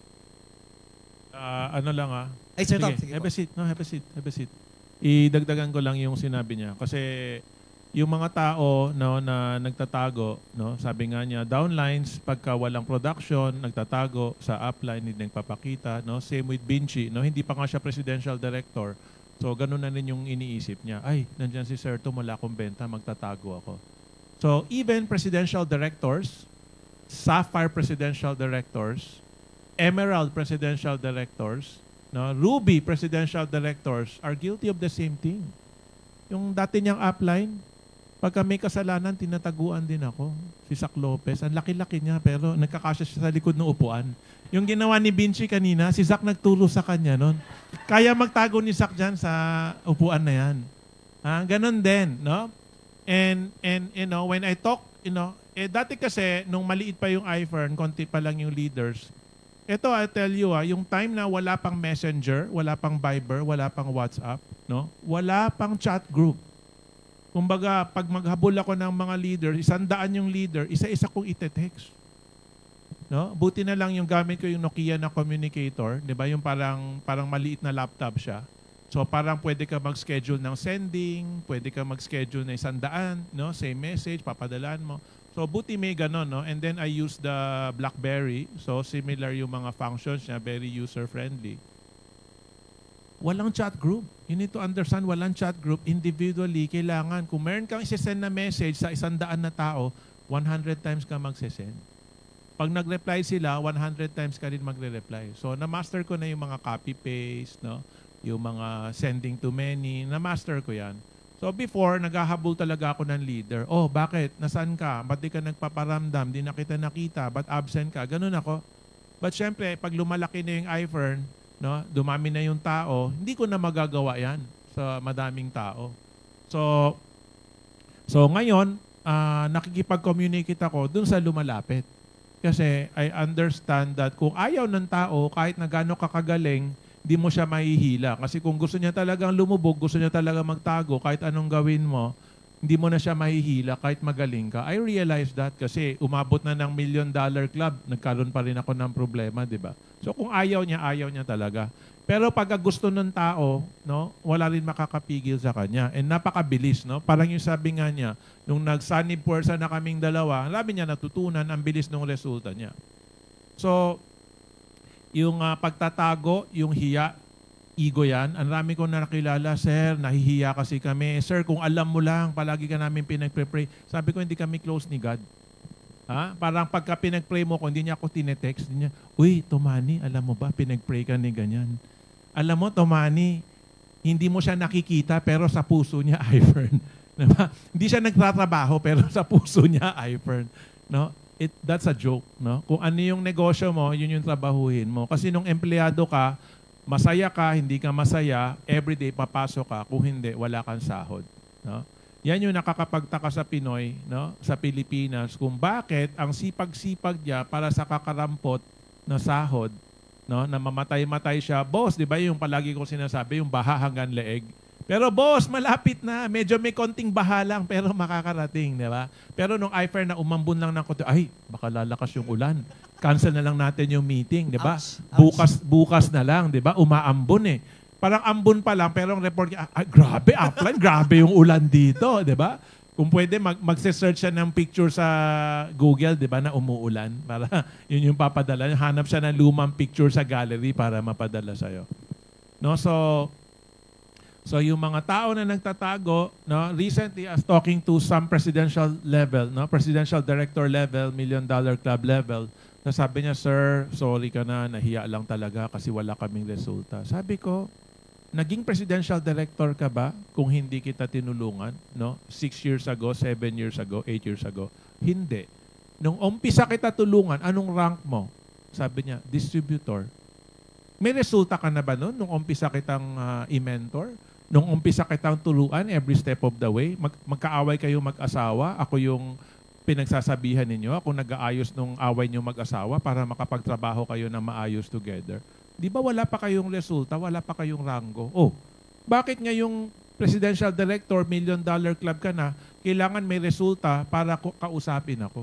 Uh, ano lang ah. Ay, Sir Tom, sige, sige have po. a seat. No, have a seat. Have a seat. Idagdagan ko lang yung sinabi niya. Kasi yung mga tao no, na nagtatago, no, sabi nga niya, downlines, pagka walang production, nagtatago, sa upline, hindi nagpapakita. No? Same with Vinci. No? Hindi pa nga siya presidential director. So, ganun na rin yung iniisip niya. Ay, nandyan si Sir Tom, wala akong benta, magtatago ako. So, even presidential directors, Sapphire presidential directors, Emerald presidential directors, no, Ruby presidential directors are guilty of the same thing. Yung dati niyang upline, pagka may kasalanan, tinataguan din ako. Si Zac Lopez, ang laki-laki niya pero nagkakasya siya sa likod ng upuan. Yung ginawa ni Vinci kanina, si Zac nagturo sa kanya nun. Kaya magtago ni Zac dyan sa upuan na yan. Ah, ganun din, no? And, and, you know, when I talk, you know, eh dati kasi, nung maliit pa yung iFern, konti pa lang yung leaders, ito, I tell you, ah, yung time na wala pang Messenger, wala pang Viber, wala pang WhatsApp, no? Wala pang chat group. Kumbaga, pag maghabol ako ng mga leader, isang daan yung leader, isa-isa kong ite-text. No? Buti na lang yung gamit ko yung Nokia na communicator, 'di ba? Yung parang parang maliit na laptop siya. So parang pwede ka mag-schedule ng sending, pwede ka mag-schedule ng isang daan, no? Same message, papadalan mo. So buti may ganon, no? And then I use the BlackBerry. So similar yung mga functions niya, very user-friendly. Walang chat group. You need to understand, walang chat group. Individually, kailangan, kung meron kang isesend na message sa isang daan na tao, one hundred times ka magsesend. Pag nag-reply sila, one hundred times ka rin magre-reply. So, na-master ko na yung mga copy-paste, no? Yung mga sending to many, na-master ko yan. So, before, naghahabol talaga ako ng leader. Oh, bakit? Nasaan ka? Ba't di ka nagpaparamdam? Di na kita nakita? Ba't absent ka? Ganun ako. But syempre, pag lumalaki na yung iFern, no? Dumami na yung tao, hindi ko na magagawa yan sa madaming tao. So, so ngayon, uh, nakikipag-communicate ako dun sa lumalapit. Kasi I understand that kung ayaw ng tao, kahit na gano'ng kakagaling, di mo siya mahihila. Kasi kung gusto niya talagang lumubog, gusto niya talagang magtago, kahit anong gawin mo, hindi mo na siya mahihila kahit magaling ka. I realize that kasi umabot na ng million dollar club, nagkaroon pa rin ako ng problema, di ba? So kung ayaw niya, ayaw niya talaga. Pero pag gusto ng tao, no, wala rin makakapigil sa kanya. And napakabilis, no? Parang yung sabi nga niya, nung nagsanib puwersa na kaming dalawa, labi niya natutunan, ang bilis ng resulta niya. So, yung uh, pagtatago, yung hiya, ego yan. Ang rami ko na nakilala, sir, nahihiya kasi kami. Sir, kung alam mo lang, palagi ka namin pinag-pray. Sabi ko, hindi kami close ni God. Ha? Parang pagka pinag-pray mo ko, hindi niya ako tinetext. Hindi niya, uy, Tomani, alam mo ba, pinag-pray ka ni ganyan. Alam mo, Tomani, hindi mo siya nakikita, pero sa puso niya, iFern. Diba? Hindi siya nagtatrabaho, pero sa puso niya, iFern. No? It, that's a joke. No? Kung ano yung negosyo mo, yun yung trabahuhin mo. Kasi nung empleyado ka, masaya ka, hindi ka masaya, everyday papasok ka. Kung hindi, wala kang sahod. No? Yan yung nakakapagtaka sa Pinoy, no? Sa Pilipinas, kung bakit ang sipag-sipag niya para sa kakarampot na sahod, no? Na mamatay-matay siya. Boss, di ba yung palagi kong sinasabi, yung baha hanggang leeg. Pero boss, malapit na. Medyo may konting baha lang, pero makakarating, di ba? Pero nung iFair na umambon lang ng konti, ay, baka lalakas yung ulan. Cancel na lang natin yung meeting, di ba? Bukas, bukas na lang, di ba? Umaambon eh. Parang ambon pa lang, pero ang report niya, ah, grabe, upline, grabe yung ulan dito, di ba? Kung pwede, mag, magse-search siya ng picture sa Google, di ba, na umuulan. Para yun yung papadala. Hanap siya ng lumang picture sa gallery para mapadala sa'yo. No, so, so yung mga tao na nagtatago, no, recently, I was talking to some presidential level, no, presidential director level, million dollar club level, na sabi niya, sir, sorry ka na, nahiya lang talaga kasi wala kaming resulta. Sabi ko, naging presidential director ka ba kung hindi kita tinulungan? No? Six years ago, seven years ago, eight years ago? Hindi. Nung umpisa kita tulungan, anong rank mo? Sabi niya, distributor. May resulta ka na ba nun nung umpisa kitang uh, i-mentor? Nung umpisa kitang tuluan every step of the way? Mag magkaaway kayo mag-asawa? Ako yung pinagsasabihan ninyo, ako nag-aayos nung away nyo mag-asawa para makapagtrabaho kayo na maayos together. Di ba wala pa kayong resulta, wala pa kayong rango? Oh, bakit ngayong presidential director, million dollar club ka na, kailangan may resulta para kausapin ako?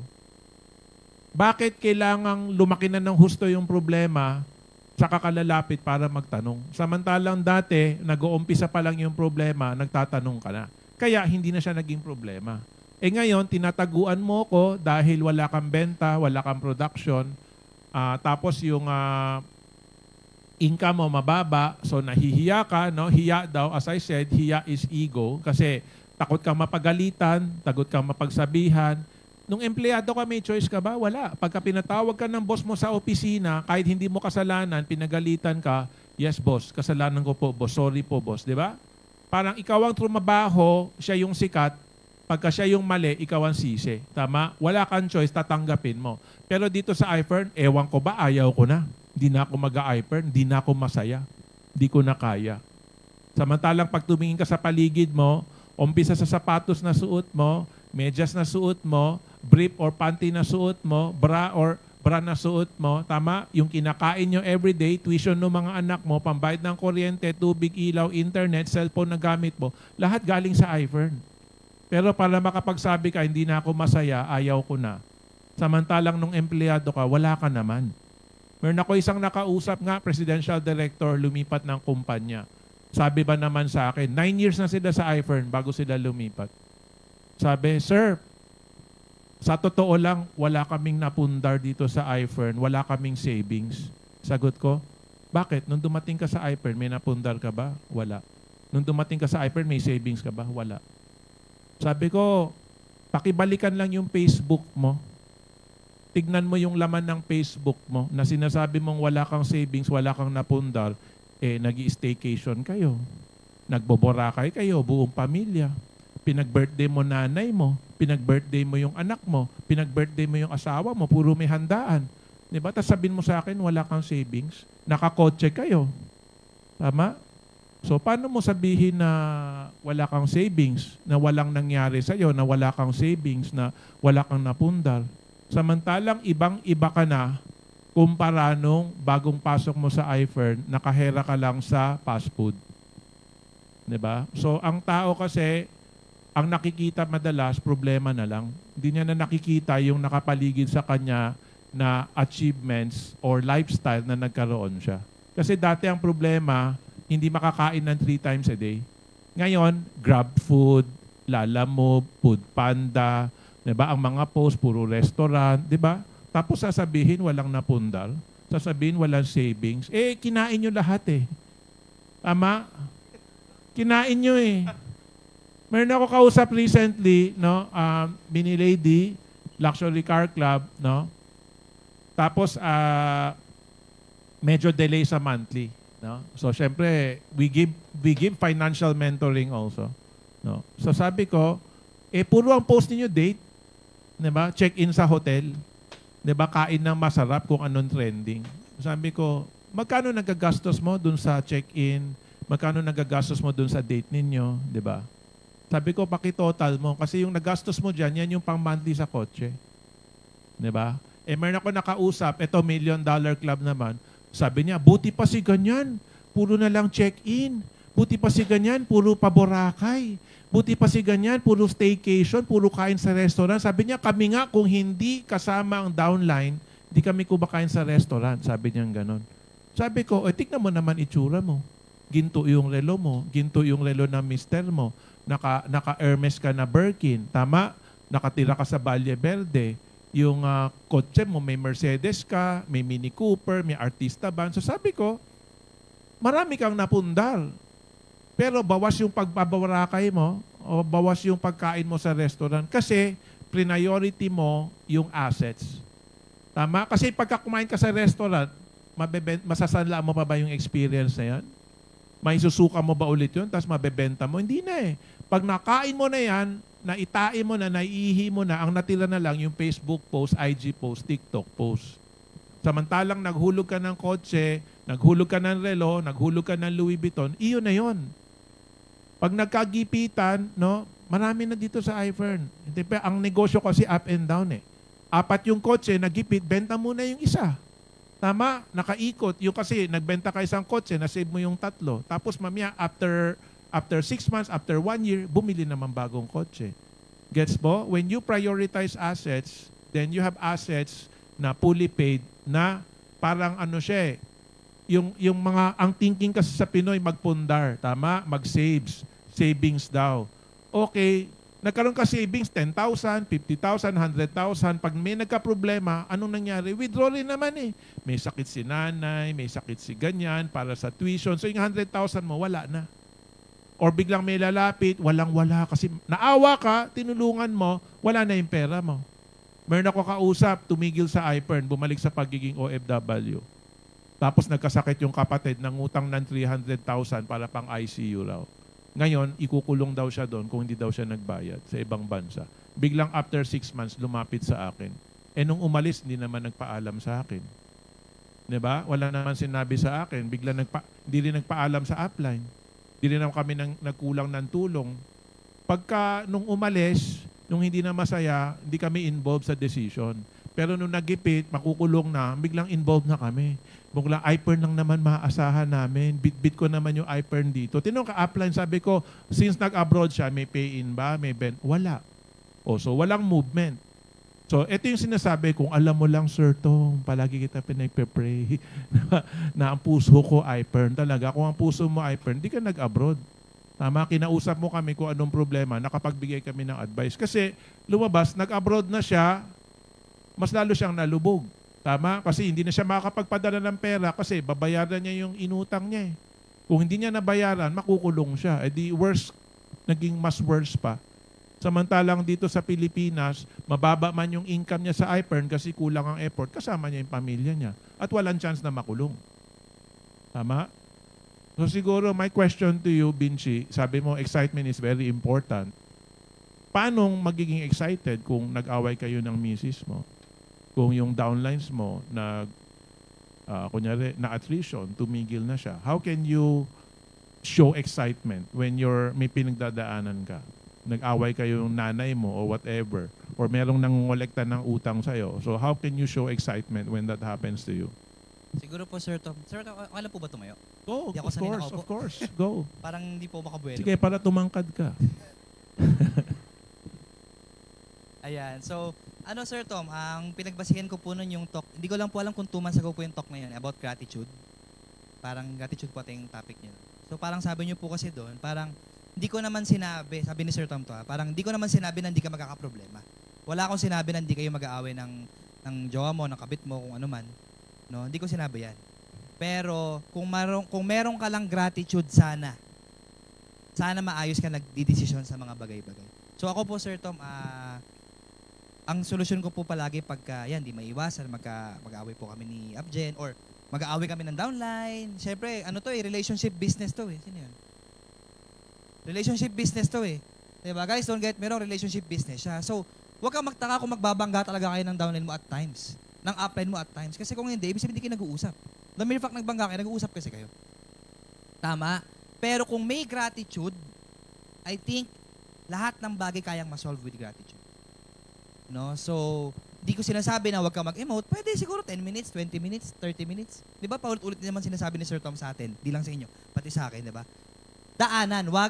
Bakit kailangang lumaki na ng husto yung problema sa kakalalapit para magtanong? Samantalang dati, nag-uumpisa pa lang yung problema, nagtatanong ka na. Kaya hindi na siya naging problema. Eh ngayon, tinataguan mo ko dahil wala kang benta, wala kang production, uh, tapos yung uh, income mo mababa, so nahihiya ka, no? Hiya daw, as I said, hiya is ego kasi takot kang mapagalitan, takot kang mapagsabihan. Nung empleyado ka, may choice ka ba? Wala. Pagka pinatawag ka ng boss mo sa opisina, kahit hindi mo kasalanan, pinagalitan ka, yes boss, kasalanan ko po boss, sorry po boss, di ba? Parang ikaw ang trumabaho, siya yung sikat, pagka siya yung mali, ikaw ang sisi. Tama? Wala kang choice, tatanggapin mo. Pero dito sa iFern, ewan ko ba, ayaw ko na. Hindi na ako mag-iFern, hindi na ako masaya. Hindi ko na kaya. Samantalang pag tumingin ka sa paligid mo, umpisa sa sapatos na suot mo, medyas na suot mo, brief or panty na suot mo, bra or bra na suot mo, tama? Yung kinakain nyo everyday, tuition ng mga anak mo, pambayad ng kuryente, tubig, ilaw, internet, cellphone na gamit mo, lahat galing sa iFern. Pero para makapagsabi ka, hindi na ako masaya, ayaw ko na. Samantalang nung empleyado ka, wala ka naman. Meron ako isang nakausap nga, presidential director, lumipat ng kumpanya. Sabi ba naman sa akin, nine years na sila sa iFern bago sila lumipat. Sabi, sir, sa totoo lang, wala kaming napundar dito sa iFern, wala kaming savings. Sagot ko, bakit? Nung dumating ka sa iFern, may napundar ka ba? Wala. Nung dumating ka sa iFern, may savings ka ba? Wala. Sabi ko, pakibalikan lang yung Facebook mo. tignan mo yung laman ng Facebook mo na sinasabi mong wala kang savings, wala kang napundar, eh nag-i-staycation kayo. Nagboborakay kayo, buong pamilya. Pinag-birthday mo nanay mo, pinag-birthday mo yung anak mo, pinag-birthday mo yung asawa mo, puro may handaan. Diba? Tapos sabihin mo sa akin, wala kang savings. Nakakotse kayo. Tama? So, paano mo sabihin na wala kang savings, na walang nangyari sa'yo, na wala kang savings, na wala kang napundar? Samantalang ibang-iba ka na kumpara nung bagong pasok mo sa iFern, nakahera ka lang sa fast food. Diba? So, ang tao kasi, ang nakikita madalas, problema na lang. Hindi niya na nakikita yung nakapaligid sa kanya na achievements or lifestyle na nagkaroon siya. Kasi dati ang problema, hindi makakain ng three times a day. Ngayon, Grab Food, Lalamove, Food Panda, diba? Ang mga post, puro restaurant, diba? Tapos sasabihin, walang napundar. Sasabihin, walang savings. Eh, kinain nyo lahat eh. Tama? Kinain nyo eh. Meron ako kausap recently, no? Um, Mini Lady, Luxury Car Club, no? Tapos, uh, medyo delay sa monthly. No? So, syempre, we give, we give financial mentoring also. No? So, sabi ko, eh, puro ang post ninyo date. Diba? Check-in sa hotel. Diba? Kain ng masarap kung anong trending. Sabi ko, magkano nagagastos mo dun sa check-in? Magkano nagagastos mo dun sa date ninyo? Diba? Sabi ko, pakitotal mo. Kasi yung nagastos mo dyan, yan yung pang-monthly sa kotse. Diba? Eh, meron ako nakausap, ito million dollar club naman. Sabi niya, buti pa si ganyan, puro na lang check-in. Buti pa si ganyan, puro paborakay. Buti pa si ganyan, puro staycation, puro kain sa restaurant. Sabi niya, kami nga kung hindi kasama ang downline, hindi kami kumakain sa restaurant. Sabi niya ganon. Sabi ko, eh, tignan mo naman itsura mo. Ginto yung relo mo, ginto yung relo ng mister mo. Naka, naka-Hermes ka na Birkin, tama? Nakatira ka sa Valle Verde. Yung uh, kotse mo, may Mercedes ka, may Mini Cooper, may Artista van. So sabi ko, marami kang napundar. Pero bawas yung pagbabarakay mo o bawas yung pagkain mo sa restaurant kasi priority mo yung assets. Tama? Kasi pagka kumain ka sa restaurant, mabeben- masasanla mo pa ba yung experience na yan? May susuka mo ba ulit yun? Tapos mabebenta mo? Hindi na eh. Pag nakain mo na yan, naitain mo na, naiihi mo na, ang natira na lang yung Facebook post, I G post, TikTok post. Samantalang naghulog ka ng kotse, naghulog ka ng relo, naghulog ka ng Louis Vuitton, iyon na yon. Pag nagkagipitan, no, marami na dito sa iFern. Ang negosyo kasi up and down eh. Apat yung kotse, nagipit, benta mo na yung isa. Tama? Nakaikot. Yung kasi, nagbenta ka isang kotse, nasave mo yung tatlo. Tapos mamaya, after After six months, after one year, bumili naman bagong kotse. Gets po? When you prioritize assets, then you have assets na fully paid na parang ano siya eh, yung, yung mga, ang thinking kasi sa Pinoy, magpundar, tama? Mag-saves, savings daw. Okay, nagkaroon ka savings, ten thousand, fifty thousand, one hundred thousand. Pag may nagka-problema, anong nangyari? Withdraw rin naman eh. May sakit si nanay, may sakit si ganyan, para sa tuition. So yung one hundred thousand mo, wala na. Or biglang may lalapit, walang-wala kasi naawa ka, tinulungan mo, wala na yung pera mo. Meron ako kausap, tumigil sa iFern, bumalik sa pagiging O F W. Tapos nagkasakit yung kapatid, nangutang ng three hundred thousand para pang I C U raw. Ngayon, ikukulong daw siya doon kung hindi daw siya nagbayad sa ibang bansa. Biglang after six months, lumapit sa akin. Eh nung umalis, hindi naman nagpaalam sa akin. Diba? Wala naman sinabi sa akin. Biglang nagpa, hindi rin nagpaalam sa upline. Hindi rin naman kami nang, nagkulang ng tulong. Pagka nung umalis, nung hindi na masaya, hindi kami involved sa decision. Pero nung nagipit, makukulong na, biglang involved na kami. Biglang iPern lang naman maaasahan namin. Bit-bit ko naman yung iPern dito. Tinong ka-upline, sabi ko, since nag-abroad siya, may pay-in ba? May bent? Wala. O, so walang movement. So, ito yung sinasabi, kung alam mo lang, Sir Tong, palagi kita pinagpe-pray na, na ang puso ko iPern talaga. Kung ang puso mo iPern, di ka nag-abroad. Tama, kinausap mo kami kung anong problema, nakapagbigay kami ng advice. Kasi lumabas, nag-abroad na siya, mas lalo siyang nalubog. Tama? Kasi hindi na siya makakapagpadala ng pera kasi babayaran niya yung inutang niya eh. Kung hindi niya nabayaran, makukulong siya. Eh di worse, naging mas worse pa. Samantalang dito sa Pilipinas, mababa man yung income niya sa I-P E R N kasi kulang ang effort, kasama niya yung pamilya niya. At walang chance na makulong. Tama? So siguro, my question to you, Binchi, sabi mo, excitement is very important. Paano magiging excited kung nag-away kayo ng misis mo? Kung yung downlines mo, nag, uh, kunyari, na-attrition, tumigil na siya. How can you show excitement when you're, may pinagdadaanan ka? Nag-away kayo ng nanay mo or whatever, or merong nangongolekta ng utang sa'yo. So how can you show excitement when that happens to you? Siguro po, Sir Tom. Sir Tom, alam po ba tumayo? Go, Di ako of sanay course, nakaupo. of course. Go. Parang hindi po makabuelo. Sige, para tumangkad ka. Ayan. So, ano Sir Tom, ang pinagbasihan ko po nun yung talk, hindi ko lang po alam kung two months ago po yung talk na yun, about gratitude. Parang gratitude po ito yung topic niyo. So, parang sabi niyo po kasi doon, parang hindi ko naman sinabi, sabi ni Sir Tom to ha, parang hindi ko naman sinabi na hindi ka magkakaproblema. Wala akong sinabi na hindi kayo mag-aaway ng, ng jowa mo, ng kabit mo, kung ano man. No, hindi ko sinabi yan. Pero kung merong, kung merong ka lang gratitude sana, sana maayos ka nagdidesisyon sa mga bagay-bagay. So ako po Sir Tom, ah, ang solusyon ko po palagi pagka, yan, di maiwasan, magka, mag-aaway po kami ni Abjen, or mag-aaway kami ng downline. Siyempre, ano to eh, relationship business to eh. Sino yun? Relationship business to eh. Diba guys, don't get me wrong, relationship business siya. So, huwag kang magtaka kung magbabangga talaga kayo ng downline mo at times. Ng upline mo at times. Kasi kung hindi, ibig sabihin hindi kayo nag-uusap. The mere fact nagbangga kayo, nag-uusap kasi kayo. Tama. Pero kung may gratitude, I think lahat ng bagay kayang ma-solve with gratitude. No? So, di ko sinasabi na huwag kang mag-emote. Pwede siguro ten minutes, twenty minutes, thirty minutes. Di ba? Paulit-ulit din naman sinasabi ni Sir Tom sa atin. Di lang sa inyo, pati sa akin, di ba? Daanan, wag.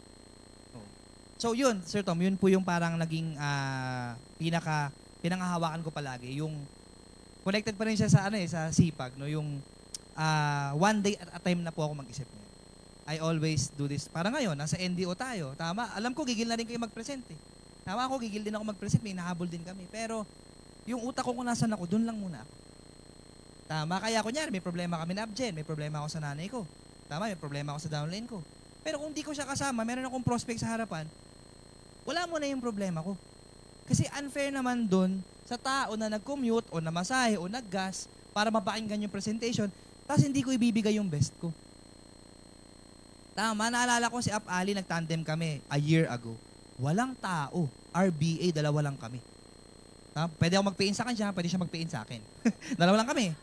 So yun, Sir Tom, yun po yung parang naging uh, pinaka pinangahawakan ko palagi, yung connected pa rin siya sa ano eh, sa sipag, no, yung uh, one day at a time na po ako mag-isip niya. I always do this. Para ngayon, nasa N D O tayo, tama? Alam ko gigil na rin kayo mag-present eh. Tama ako, gigil din ako mag-present, may nahabol din kami. Pero yung utak ko kung nasan ako, dun lang muna ako. Tama, kaya kunyari, may problema kami na Abjen, may problema ako sa nanay ko. Tama, may problema ako sa downline ko. Pero kung di ko siya kasama, meron akong prospect sa harapan, wala mo na yung problema ko. Kasi unfair naman dun sa tao na nag-commute o namasahe o naggas para mapakinggan yung presentation, tapos hindi ko ibibigay yung best ko. Tama, naalala ko si Ap Ali, nag-tandem kami a year ago. Walang tao. R B A, dalawa lang kami. Tama? Pwede ako mag-pay in sa kanya, pwede siya mag-pay in sa akin. Dalawa lang kami.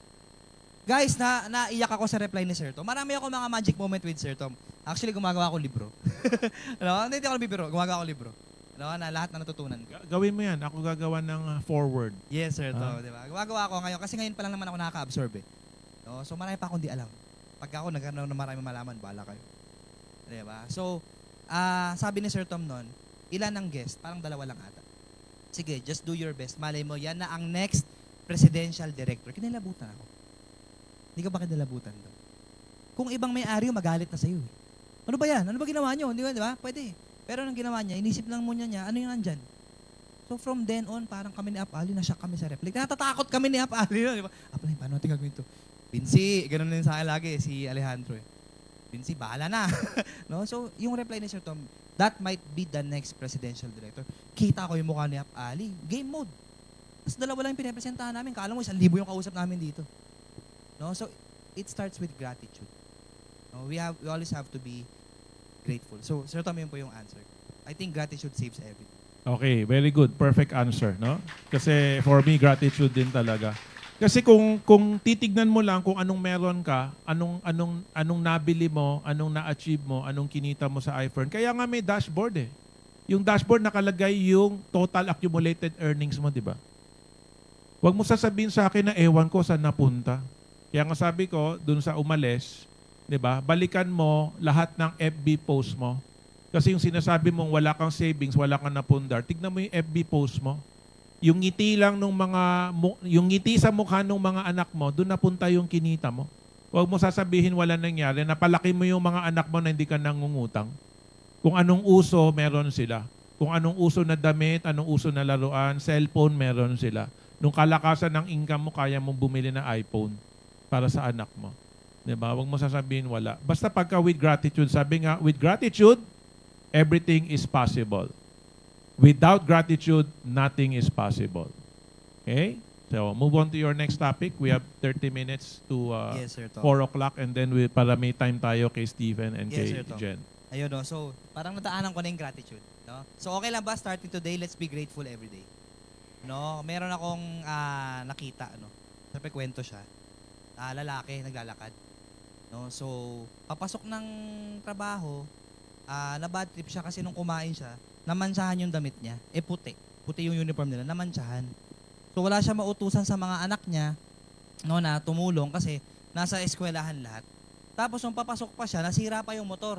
Guys, na naiyak ako sa reply ni Sir Tom. Marami ako mga magic moment with Sir Tom. Actually, gumagawa ako libro. Ano? Hindi ako nagbibiro. Gumagawa ako libro. Ano? Na lahat na natutunan ko. Gawin mo yan. Ako gagawa ng uh, forward. Yes, Sir Tom. Ah. Diba? Gumagawa ako ngayon. Kasi ngayon pa lang naman ako nakaka-absorb eh. No? So, marami pa akong di alam. Pag ako nagkaroon na marami malaman, bahala kayo. Diba? So, uh, sabi ni Sir Tom noon, ilan ang guest? Parang dalawa lang ata. Sige, just do your best. Malay mo, yan na ang next presidential director. Kinilabutan ako. Hindi ka ba kinalabutan daw? Kung ibang may-ari, magalit na sa'yo. Eh. Ano ba yan? Ano ba ginawa nyo? Di ba? Di ba? Pwede. Pero anong ginawa niya? Inisip lang muna niya, ano yung nandyan? So from then on, parang kami ni Ap Ali, na-shock kami sa replik. Natatakot kami ni Ap Ali. Di ba? Ap Ali, paano natin gagawin ito? Vinci, ganun din sa akin lagi, si Alejandro. Eh. Vinci, bahala na. No? So yung reply ni Sir Tom, that might be the next presidential director. Kita ko yung mukha ni Ap Ali. Game mode. Tapos dalawa lang yung pinapresentahan namin. Kala mo, isang libo yung kausap namin dito. No? So, it starts with gratitude. No? We have we always have to be grateful. So, Sir Tom, yun po yung answer. I think gratitude saves everything. Okay, very good. Perfect answer, no? Kasi for me, gratitude din talaga. Kasi kung kung titignan mo lang kung anong meron ka, anong anong anong nabili mo, anong na-achieve mo, anong kinita mo sa I-F E R N. Kaya nga may dashboard eh. Yung dashboard nakalagay yung total accumulated earnings mo, di ba? Huwag mo sasabihin sa akin na ewan ko saan napunta. Kaya nga sabi ko, dun sa umalis, di ba, balikan mo lahat ng F B post mo. Kasi yung sinasabi mong wala kang savings, wala kang napundar, tignan mo yung F B post mo. Yung ngiti lang nung mga, yung ngiti sa mukha ng mga anak mo, dun napunta yung kinita mo. Huwag mo sasabihin wala nangyari, napalaki mo yung mga anak mo na hindi ka nangungutang. Kung anong uso, meron sila. Kung anong uso na damit, anong uso na laruan, cellphone, meron sila. Nung kalakasan ng income mo, kaya mong bumili ng iPhone para sa anak mo. Diba? Huwag mo sasabihin wala. Basta pagka with gratitude, sabi nga, with gratitude, everything is possible. Without gratitude, nothing is possible. Okay? So, move on to your next topic. We have thirty minutes to uh, Yes, sir, Tom. four o'clock and then we, para may time tayo kay Steven and Yes, kay sir, Tom. Jen. Ayun, no? So, parang nadaanan ko na yung gratitude. No? So, okay lang ba? Starting today, let's be grateful every day. No? Meron akong ah, nakita, no? Sabi, kwento siya. Ah, lalaki, naglalakad. No? So, papasok ng trabaho, ah, na bad trip siya kasi nung kumain siya, namansahan yung damit niya. Eh, puti. Puti yung uniform nila, namansahan. So, wala siya mautusan sa mga anak niya, no, na tumulong kasi nasa eskwelahan lahat. Tapos, nung papasok pa siya, nasira pa yung motor.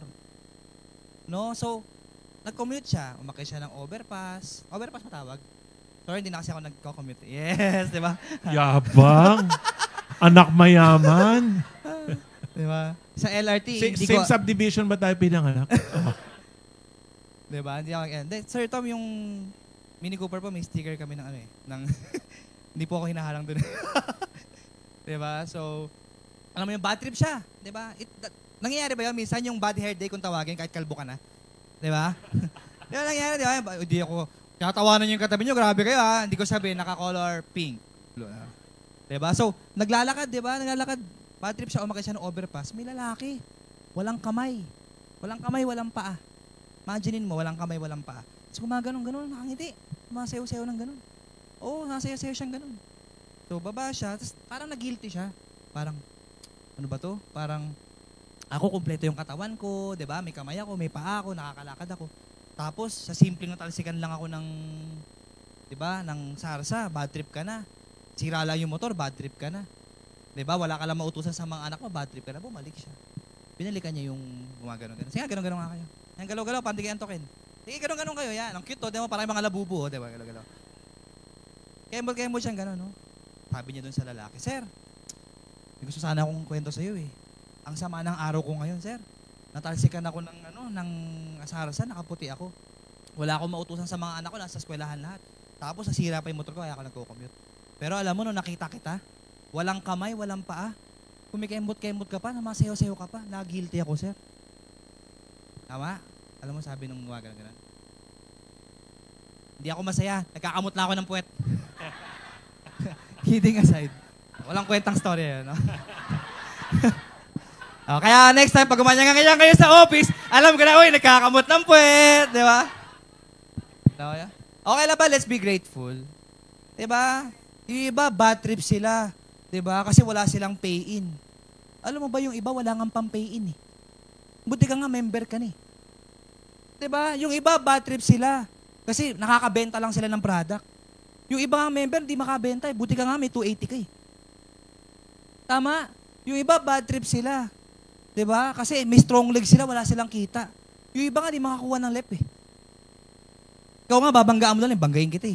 No? So, nag-commute siya. Umakit siya ng overpass. Overpass matawag? Sorry, hindi na kasi ako nag-commute. Yes, di ba? Yabang! Anak mayaman! Di ba? Sa L R T, Sa- hindi same ko... subdivision ba tayo pinanganak? Oh. Di ba? Hindi ako... eh, di- Sir Tom, yung Mini Cooper po, may sticker kami ng ano eh. Ng hindi po ako hinaharang dun. Di ba? So, alam mo yung bad trip siya. Di ba? It, that, nangyayari ba yun? Minsan yung bad hair day kung tawagin kahit kalbo ka na. Di ba? Di ba nangyayari? Di ba? Hindi ako... Tinatawanan niyo yung katabi niyo, grabe kayo ha. Hindi ko sabihin, naka-color pink. Diba? So, naglalakad, diba? Naglalakad. Bad trip siya, umakit siya ng overpass. May lalaki. Walang kamay. Walang kamay, walang paa. Imaginein mo, walang kamay, walang paa. So, gumaganon, ganon, nakangiti. Masayaw-sayaw ng ganon. Oo, nasayaw-sayaw siyang ganon. So, baba siya, tapos parang nag-guilty siya. Parang, ano ba to? Parang, ako kumpleto yung katawan ko, diba? May kamay ako, may paa ako, nakakalakad ako. Tapos, sa simpleng natalsikan lang ako ng, di ba, ng sarsa, bad trip ka na. Sira lang yung motor, bad trip ka na. Di ba, wala ka lang mautusan sa mga anak mo, bad trip ka na, bumalik siya. Binalikan niya yung gumagano-gano. Sige, gano'n-gano'n nga kayo. Yan, galaw-galaw, panti kayo antokin. Sige, gano'n-gano'n kayo, yan. Ang cute to, di ba, parang yung mga labubo, di ba, galaw-galaw. Kembot-kembot siyang gano'n, no? Sabi niya dun sa lalaki, Sir, may gusto sana akong kwento sa'yo eh. Ang sama ng araw ko ngayon, sir. Natalsikan ako ng ano, ng sarsa, nakaputi ako. Wala akong mautusan sa mga anak ko, nasa eskwelahan lahat. Tapos nasira pa yung motor ko, kaya ako nagko-commute. Pero alam mo, nung nakita kita, walang kamay, walang paa. Kumikembot-kembot ka pa, namasayaw-sayaw ka pa. Na-guilty ako, sir. Tama? Alam mo, sabi nung gumagana gano'n. Hindi ako masaya. Nagkakamot na ako ng puwet. Kidding aside. Walang kwentang story yun, no? Oh, kaya next time, pag gumanyan-ganyan kayo sa office, alam ko na, uy, nagkakamot ng puwet, di ba? Okay lang ba? Let's be grateful. Di ba? Yung iba, bad trip sila. Di ba? Kasi wala silang pay-in. Alam mo ba, yung iba, wala nga pang pay-in eh. Buti ka nga, member ka ni. Di ba? Yung iba, bad trip sila. Kasi nakakabenta lang sila ng product. Yung iba nga member, di makabenta eh. Buti ka nga, may two eighty ka eh. Tama? Yung iba, bad trip sila. Diba? Kasi may strong legs sila, wala silang kita. Yung iba nga, di makakuha ng lep eh. Ikaw nga, babanggaan mo lang, banggain kita eh.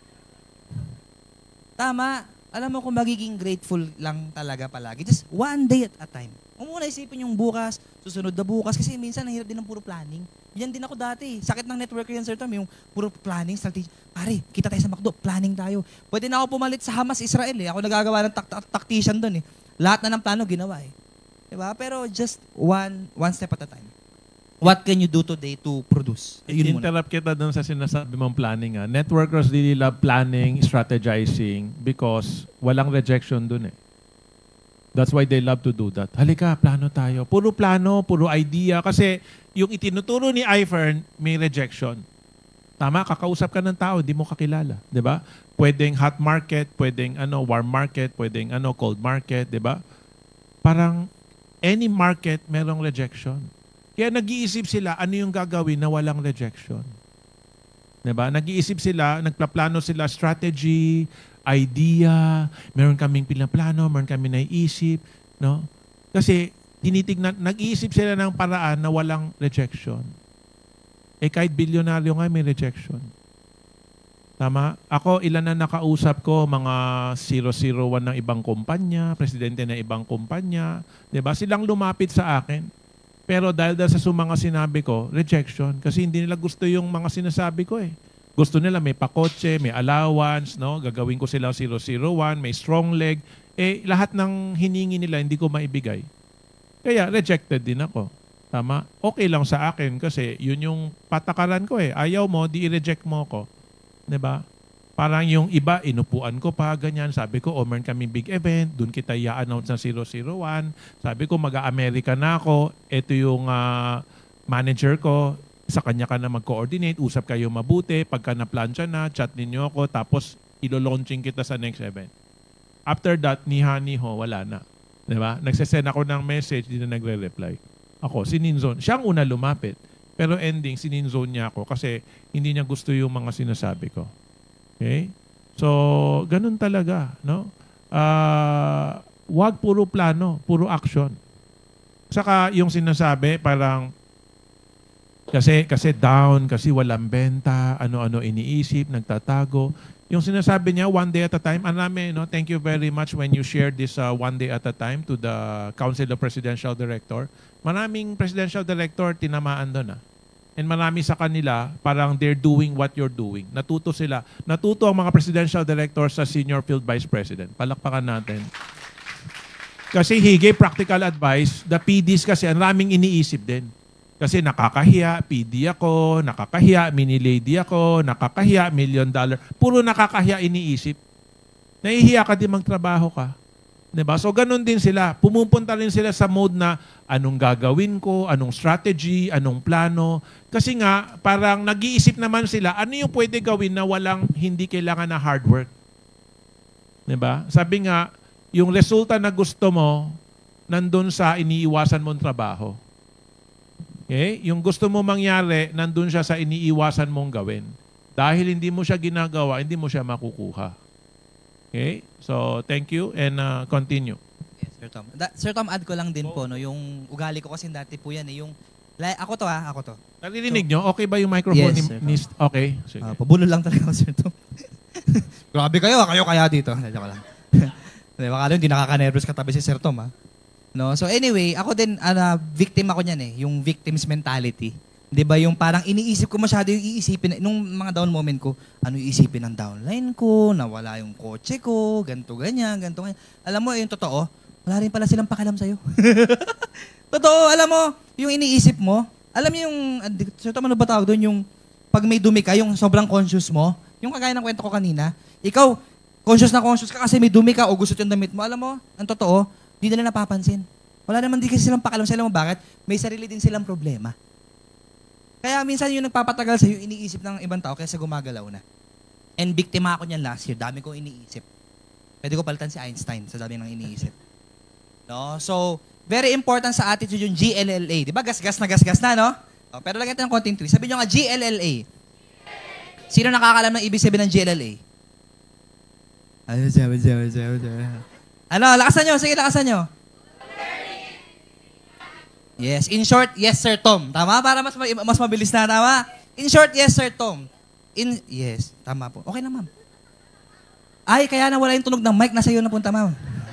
Tama. Alam mo kung magiging grateful lang talaga palagi. Just one day at a time. Kung muna isipin yung bukas, susunod na bukas, kasi minsan nahirap din ng puro planning. Yan din ako dati. Sakit ng network yan, sir Tom, yung puro planning, strategy. Pare, kita tayo sa McDo, planning tayo. Pwede na ako pumalit sa Hamas, Israel eh. Ako nagagawa ng tak- tak- tactician doon eh. Lahat na ng plano ginawa eh. Diba? Pero just one one step at a time. What can you do today to produce? Yun muna. Interrupt kita dun sa sinasabi mong planning. Ah. Networkers really love planning, strategizing because walang rejection dun eh. That's why they love to do that. Halika, plano tayo. Puro plano, puro idea. Kasi yung itinuturo ni iFern, may rejection. Tama, kakausap ka ng tao, di mo kakilala. Diba? Pwedeng hot market, pwedeng ano, warm market, pwedeng ano, cold market. Diba? Parang any market, merong rejection. Kaya nag-iisip sila, ano yung gagawin na walang rejection. Diba? Nag-iisip sila, nagplaplano sila, strategy, idea, meron kaming pinaplano, meron kami naiisip. No? Kasi, tinitignan, nag-iisip sila ng paraan na walang rejection. Eh kahit bilyonaryo nga, may rejection. Tama? Ako, ilan na nakausap ko, mga zero zero one ng ibang kumpanya, presidente ng ibang kumpanya, diba? Silang lumapit sa akin. Pero dahil dahil sa mga sinabi ko, rejection. Kasi hindi nila gusto yung mga sinasabi ko eh. Gusto nila may pakotse, may allowance, no? Gagawin ko sila zero zero one, may strong leg. Eh, lahat ng hiningi nila, hindi ko maibigay. Kaya, rejected din ako. Tama? Okay lang sa akin kasi yun yung patakaran ko eh. Ayaw mo, di i-reject mo ko. 'Di ba? Parang yung iba, inupuan ko pa, ganyan. Sabi ko, oh, meron kami big event, dun kita i-announce na zero zero one. Sabi ko, mag-America na ako. Ito yung uh, manager ko. Sa kanya ka na mag-coordinate. Usap kayo mabuti. Pagka na-plancha na, chat ninyo ako. Tapos, ilo-launching kita sa next event. After that, niha-niho, wala na. Diba? Nagsasend ako ng message, di na nagre-reply. Ako, sininzone. Siya ang una lumapit. Pero ending, sininzone niya ako kasi hindi niya gusto yung mga sinasabi ko. Okay? So, ganun talaga, no? Uh, wag puro plano, puro action. Saka yung sinasabi, parang kasi kasi down, kasi walang benta, ano-ano iniisip, nagtatago. Yung sinasabi niya, one day at a time, anami, no? Thank you very much when you shared this uh, one day at a time to the Council of Presidential Director. Maraming presidential director tinamaan doon. Ah. And marami sa kanila, parang they're doing what you're doing. Natuto sila. Natuto ang mga presidential directors sa senior field vice president. Palakpakan natin. Kasi higay practical advice, the P Ds kasi ang raming iniisip din. Kasi nakakahiya, P D ako, nakakahiya, mini lady ako, nakakahiya, million dollar. Puro nakakahiya iniisip. Nahihiya ka din magtrabaho ka. Diba? So ganun din sila. Pumupunta rin sila sa mode na anong gagawin ko, anong strategy, anong plano. Kasi nga, parang nag-iisip naman sila, ano yung pwede gawin na walang hindi kailangan na hard work. Diba? Sabi nga, yung resulta na gusto mo, nandun sa iniiwasan mong trabaho. Okay? Yung gusto mo mangyari, nandun siya sa iniiwasan mong gawin. Dahil hindi mo siya ginagawa, hindi mo siya makukuha. Okay? So, thank you and uh, continue. Yes, Sir Tom. Da, Sir Tom, add ko lang din po, no, yung ugali ko kasi dati po yan, eh, yung, like, ako to ha, ako to. Naririnig so, nyo? Okay ba yung microphone? Yes, ni, ni, okay. Sige. Uh, pabulo lang talaga ako, Sir Tom. Grabe kayo, kayo kaya dito. Joke lang. Baka hindi nakaka-nervous katabi si Sir Tom, ha? No? So anyway, ako din, uh, victim ako niyan eh, yung victim's mentality. 'Di ba yung parang iniisip ko masyado yung iisipin, nung mga down moment ko, ano iisipin ng downline ko, nawala yung kotse ko, ganto ganyan, ganto ganyan. Alam mo, yung totoo, wala rin pala silang pakialam sa'yo. Totoo, alam mo, yung iniisip mo, alam mo yung, so ano ba tawag doon, yung pag may dumi ka, yung sobrang conscious mo, yung kagaya ng kwento ko kanina, ikaw, conscious na conscious ka kasi may dumi ka o gusto yung damit mo, alam mo, ang totoo, di nila napapansin. Wala naman di kasi silang pakialam sa mo. Bakit? May sarili din silang problema. Kaya minsan yung nagpapatagal sa'yo, iniisip ng ibang tao kaysa gumagalaw na. And biktima ako niyan last year. Dami kong iniisip. Pwede ko palitan si Einstein sa dami ng iniisip. No? So, very important sa attitude yung G L L A. Di ba? Gas-gas na gas-gas na, no? O, pero lagyan natin ng konting twist. Sabi nyo nga, G L L A. Sino nakakalam ng ibig sabihin ng G L L A? Ano, sabi, sabi, sabi, sabi. Ano, lakasan nyo. Sige, lakasan nyo. Yes. In short, yes, Sir Tom. Tama? Para mas mas mabilis na, tama? In short, yes, Sir Tom. In, yes. Tama po. Okay na, ma'am. Ay, kaya nawala yung tunog ng mic. Nasa iyo na punta, ma'am.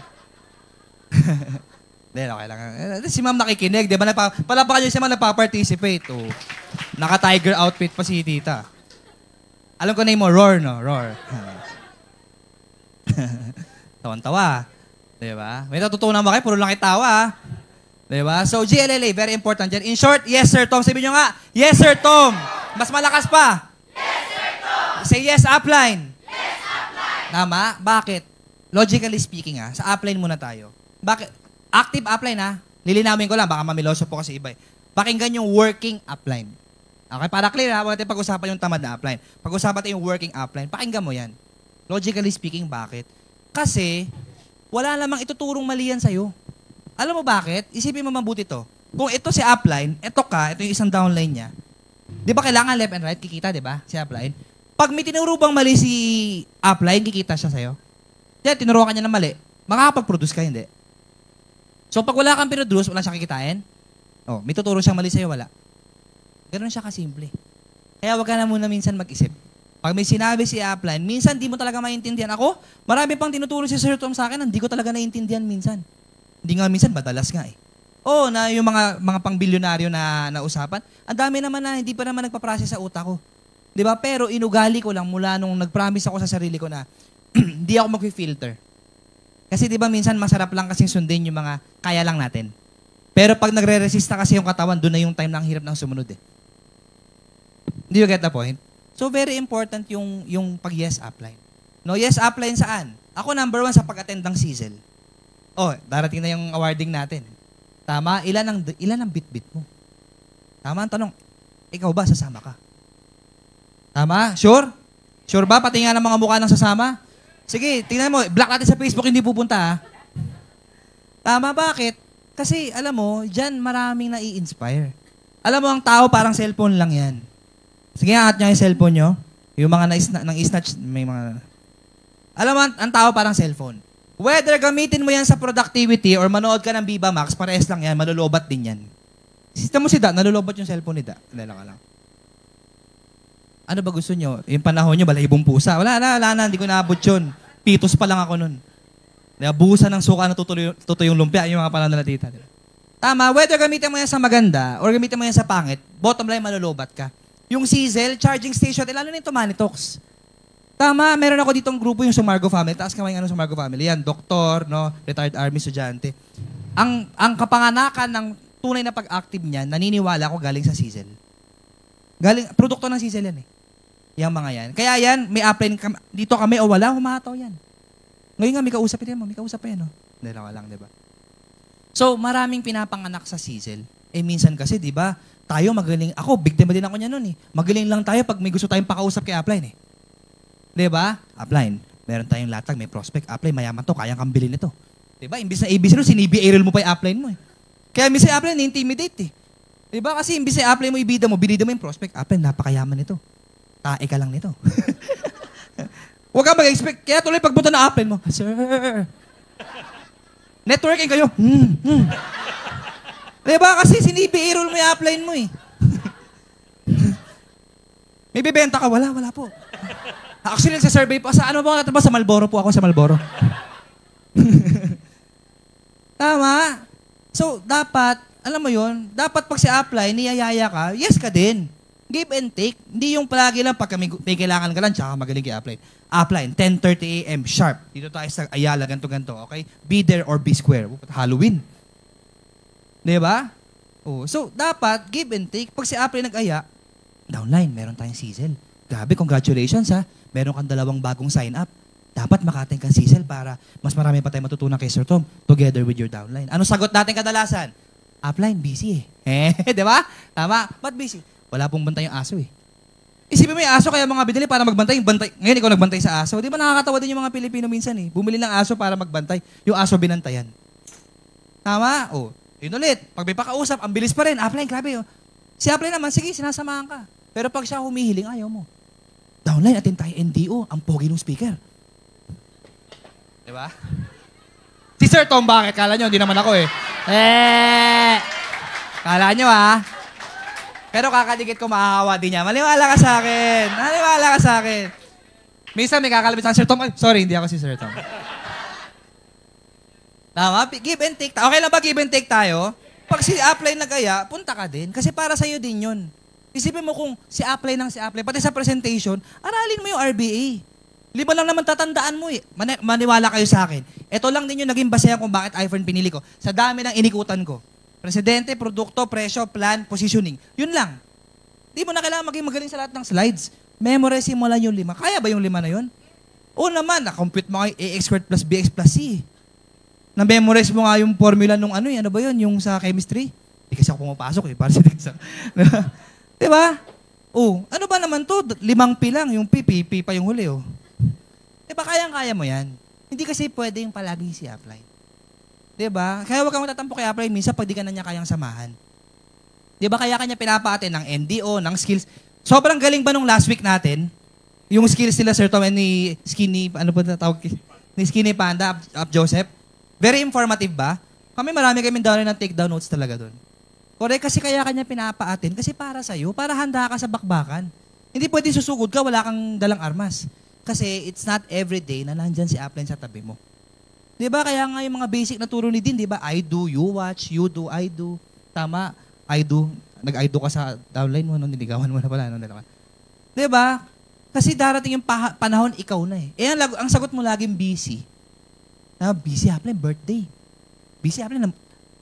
Hindi, okay lang. Si ma'am nakikinig. Di ba? Palapakan nyo si ma'am nagpa-participate. Oh. Naka-tiger outfit pa si tita. Alam ko na yung mo, roar, no? Roar. Tawan-tawa. Diba? May natutunan ba kayo? Puro lang itawa. Diba? So, G L L A, very important dyan. In short, yes, Sir Tom. Sabi nyo nga, yes, Sir Tom. Mas malakas pa. Yes, Sir Tom. Say yes, upline. Yes, upline. Tama? Bakit? Logically speaking, ha, sa upline muna tayo. Bakit? Active upline, ha? Lilinawin ko lang, baka mamiloso po kasi iba. Pakinggan yung working upline. Okay, para clear, ha? Huwag natin pag-usapan yung tamad na upline. Pag-usapan natin yung working upline. Pakinggan mo yan. Logically speaking, bakit? Kasi, wala namang ituturong mali yan sa'yo. Alam mo bakit? Isipin mo mabuti to. Kung ito si upline, ito ka, ito yung isang downline niya. Di ba kailangan left and right? Kikita, di ba? Si upline. Pag may tinuro bang mali si upline, kikita siya sa'yo. Kaya tinuruan ka niya ng mali, makakapag-produce ka, hindi. So pag wala kang produce, wala siyang kikitain. Oh, may tuturo siyang mali sa'yo, wala. Ganun siya kasimple. Kaya wag ka na muna minsan mag-isip. Pag may sinabi si upline, minsan di mo talaga maintindihan. Ako, marami pang tinuturo si Sir Tom sa akin, hindi ko talaga naiintindihan minsan. Hindi nga minsan, madalas nga eh. Oo, na yung mga mga pang-bilyonaryo na, na usapan, ang dami naman na hindi pa naman nagpa-process sa utak ko. Di ba? Pero inugali ko lang mula nung nag-promise ako sa sarili ko na hindi ako mag-filter. Kasi di ba minsan masarap lang kasing sundin yung mga kaya lang natin. Pero pag nagre-resist na kasi yung katawan, doon na yung time na ang hirap ng sumunod eh. Do you get the point? So very important yung yung pag yes upline. No, yes upline saan? Ako number one sa pag-attend ng sizzle. Oh, darating na yung awarding natin. Tama? Ilan ang ilan ang bit-bit mo? Tama ang tanong. Ikaw ba sasama ka? Tama? Sure? Sure ba? Pati nga ng mga mukha ng sasama? Sige, tingnan mo. Block natin sa Facebook, hindi pupunta ha. Tama, bakit? Kasi, alam mo, dyan maraming nai-inspire. Alam mo, ang tao parang cellphone lang yan. Sige, angat nyo yung cellphone nyo. Yung mga nang-snatch, may mga... Alam mo, ang tao parang cellphone. Whether gamitin mo yan sa productivity or manood ka ng Viva Max, parehas lang yan, malulubat din yan. Sista mo si Da, nalulubat yung cellphone ni Da. Hindi lang ka lang. Ano ba gusto nyo? Yung panahon nyo, balahibong pusa. Wala na, wala na, hindi ko naabot yun. Pitos pa lang ako nun. Buhusan ng suka na tutuloy, tutuloy yung lumpia, yung mga panahon na tita. Diba? Tama, whether gamitin mo yan sa maganda or gamitin mo yan sa pangit, bottom line, malulubat ka. Yung Sizzle, charging station, eh, lalo na yung Tumani Talks. Tama, meron ako ditong grupo yung Sumargo Family. Taas kamay ng ano, Sumargo Family. Yan, doktor, no, retired army estudyante. Ang, ang kapanganakan ng tunay na pag-active niyan, naniniwala ko galing sa Sizzle. Galing, produkto ng Sizzle yan eh. Yang mga yan. Kaya yan, may upline kam- dito kami o wala, humataw yan. Ngayon nga, may kausap yan mo. May kausap pa yan, no? Dalawa lang, di ba? So, maraming pinapanganak sa Sizzle. Eh, minsan kasi, di ba, tayo magaling. Ako, biktima din ako niya noon eh. Magaling lang tayo pag may gusto tayong pakausap kay upline eh. Di ba? Upline, meron tayong latag, may prospect. Upline, mayaman to, kayang kang bilhin nito. Di ba? Imbis na A B C no, sinibi aerial mo pa yung upline mo eh. Kaya minsan yung upline, intimidate eh. Di ba? Kasi imbis na upline mo, ibida mo, binida mo yung prospect. Upline, napakayaman nito. Tae ka lang nito. Huwag ka mag-expect. Kaya tuloy pagpunta na upline mo, sir, networking kayo. Hmm, hmm. Diba? Kasi sinibi-roll mo yung upline mo eh. May bibenta ka? Wala, wala po. Actually, sa survey po, sa ano po, ba? Sa Malboro po ako, sa Malboro. Tama. So, dapat, alam mo yun, dapat pag si upline, niyayaya ka, yes ka din. Give and take. Hindi yung palagi lang pagka may, may kailangan ka lang, tsaka magaling kay upline. Upline, ten thirty a m sharp. Dito tayo sa Ayala, ganto-ganto. Okay? Be there or be square. Halloween. Diba? Oh, so, dapat, give and take. Pag si upline nag-aya, downline, meron tayong Sizzle. Grabe, congratulations ha. Meron kang dalawang bagong sign-up. Dapat makating kang Sizzle para mas marami pa tayo matutunan kay Sir Tom together with your downline. Ano sagot natin kadalasan? Upline, busy eh. Eh, diba? Tama? Ba't busy? Wala pong bantay yung aso eh. Isipin mo yung aso kaya mga binili para magbantay. Yung bantay. Ngayon ikaw nagbantay sa aso. Di ba nakakatawa din yung mga Pilipino minsan eh. Bumili ng aso para magbantay. Yung aso binantayan. Tama? O, yun ulit. Pag may pakausap, ang bilis pa rin. Upline, grabe oh. Si upline naman, sige, sinasamahan ka. Pero pag siya humihiling, ayaw mo. Downline, atin tayo N D O. Ang pogi ng speaker. Di ba? Si Sir Tom, bakit? Kala nyo, hindi naman ako eh. Eh! Kala nyo ah. Pero kakadikit ko, mahahawa din niya. Maliwala ka sa akin. Maliwala ka sa akin. Minsan may kakalabit sa Sir Tom. Ay, sorry, hindi ako si Sir Tom. Tama? Give and take. Okay lang ba give and take tayo? Pag si upline nag-aya, punta ka din. Kasi para sa'yo din yun. Isipin mo kung si upline ng si upline, pati sa presentation, aralin mo yung R B A. Lima lang naman tatandaan mo eh. Mani- maniwala kayo sa akin. Ito lang din yung naging basehan kung bakit iPhone pinili ko. Sa dami ng inikutan ko. Presidente, produkto, presyo, plan, positioning. Yun lang. Di mo na kailangan maging magaling sa lahat ng slides. Memorize mo lang yung lima. Kaya ba yung lima na yun? Oo naman, na-compute mo nga yung A X squared plus B X plus C. Na-memorize mo nga yung formula nung ano, ano ba yun, yung sa chemistry. Di kasi ako pumapasok eh, para sa sa... Di ba? Oh, ano ba naman to? Limang P lang, yung P, P, P pa yung huli oh. Di ba kayang-kaya mo yan? Hindi kasi pwede yung palagi si upline. Diba? Kaya huwag kang matatampo kay upline minsan pag di ka na niya kayang samahan. Diba? Kaya kanya pinapaatin ng N D O, ng skills. Sobrang galing ba nung last week natin? Yung skills nila, Sir Tom, and ni Skinny, ano ba tawag? Ni Skinny Panda, Up, Up Joseph. Very informative ba? Kami marami kami down ng take-down notes talaga doon. Correct, kasi kaya kanya pinapaatin. Kasi para sa'yo, para handa ka sa bakbakan. Hindi pwede susugod ka, wala kang dalang armas. Kasi it's not every day na nandyan si upline sa tabi mo. Diba? Kaya nga yung mga basic na turo ni Din, diba? I do, you watch, you do, I do. Tama, I do. Nag-I do ka sa downline mo, no? Niligawan mo na pala. No? Diba? Kasi darating yung pa- panahon, ikaw na eh. Eh, ang, lag- ang sagot mo laging busy. Na busy upline, birthday. Busy upline,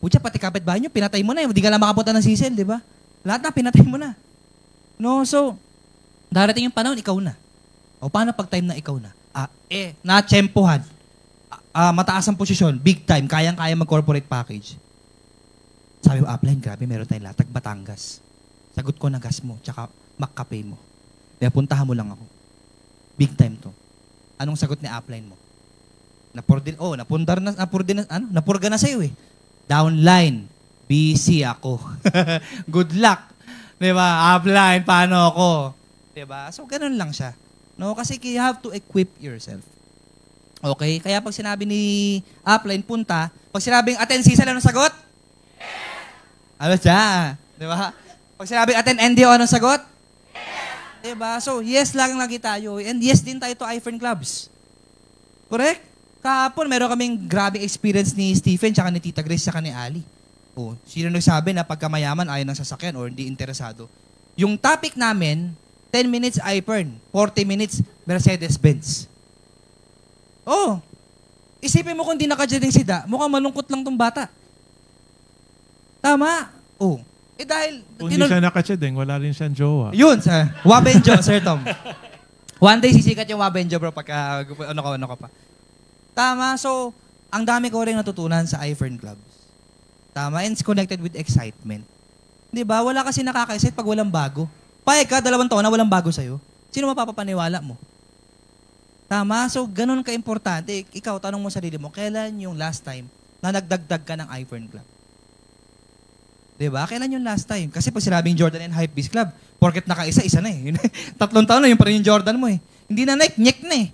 Pucha, pati kapitbahay nyo, pinatay mo na. Hindi ka lang makapunta ng sisel, di ba? Lahat na, pinatay mo na. No, so, darating yung panahon, ikaw na. O paano pag time na ikaw na? Ah, eh, na-tsempohan. Ah, mataas ang posisyon, big time, kayang-kaya mag-corporate package. Sabi mo, upline, grabe, meron tayong latag Batangas. Sagot ko na gas mo, tsaka makkape mo. Kaya puntahan mo lang ako. Big time to. Anong sagot ni upline mo? Napurdin, oh, napundar na, napurdin na, ano, napurga na sa'yo eh. Downline, busy ako. Good luck. Diba? Upline, paano ako? Diba? So, ganun lang siya. No? Kasi you have to equip yourself. Okay? Kaya pag sinabi ni upline, punta, pag sinabing attend sisal, anong sagot? Yes! Ano siya? Diba? Pag sinabing attend N D O, anong sagot? Yes! Diba? So, yes lang lagi tayo. And yes din tayo to iFern Clubs. Correct? Kahapon, meron kaming grabing experience ni Stephen, tsaka ni Tita Grace, tsaka ni Ali. Oh, sino nagsabi na pagka mayaman ayaw ng sasakyan or hindi interesado? Yung topic namin, ten minutes iFern, forty minutes Mercedes-Benz. Oh, isipin mo kung di nakadyaring sida, mukhang malungkot lang tong bata. Tama? Oh. Eh dahil... Kung hindi siya nakachedeng, wala rin siyang jowa. Yun, sa Wabenjo, Sir Tom. One day sisikat yung Wabenjo, bro, pagka ano ka, ano ka pa. Tama. So, ang dami ko rin natutunan sa iFern Clubs. Tama. And it's connected with excitement. Di ba? Wala kasi nakaka-excite pag walang bago. Payag ka, dalawang taon na walang bago sa'yo. Sino mapapapaniwala mo? Tama. So, ganun ka-importante. Ikaw, tanong mo sarili mo, kailan yung last time na nagdagdag ka ng iFern Club? Di ba? Kailan yung last time? Kasi pag sinabing Jordan and Hypebeast Club, porket naka-isa, isa na eh. Tatlong taon na, yung pa rin yung Jordan mo eh. Hindi na Nike, nyek na eh.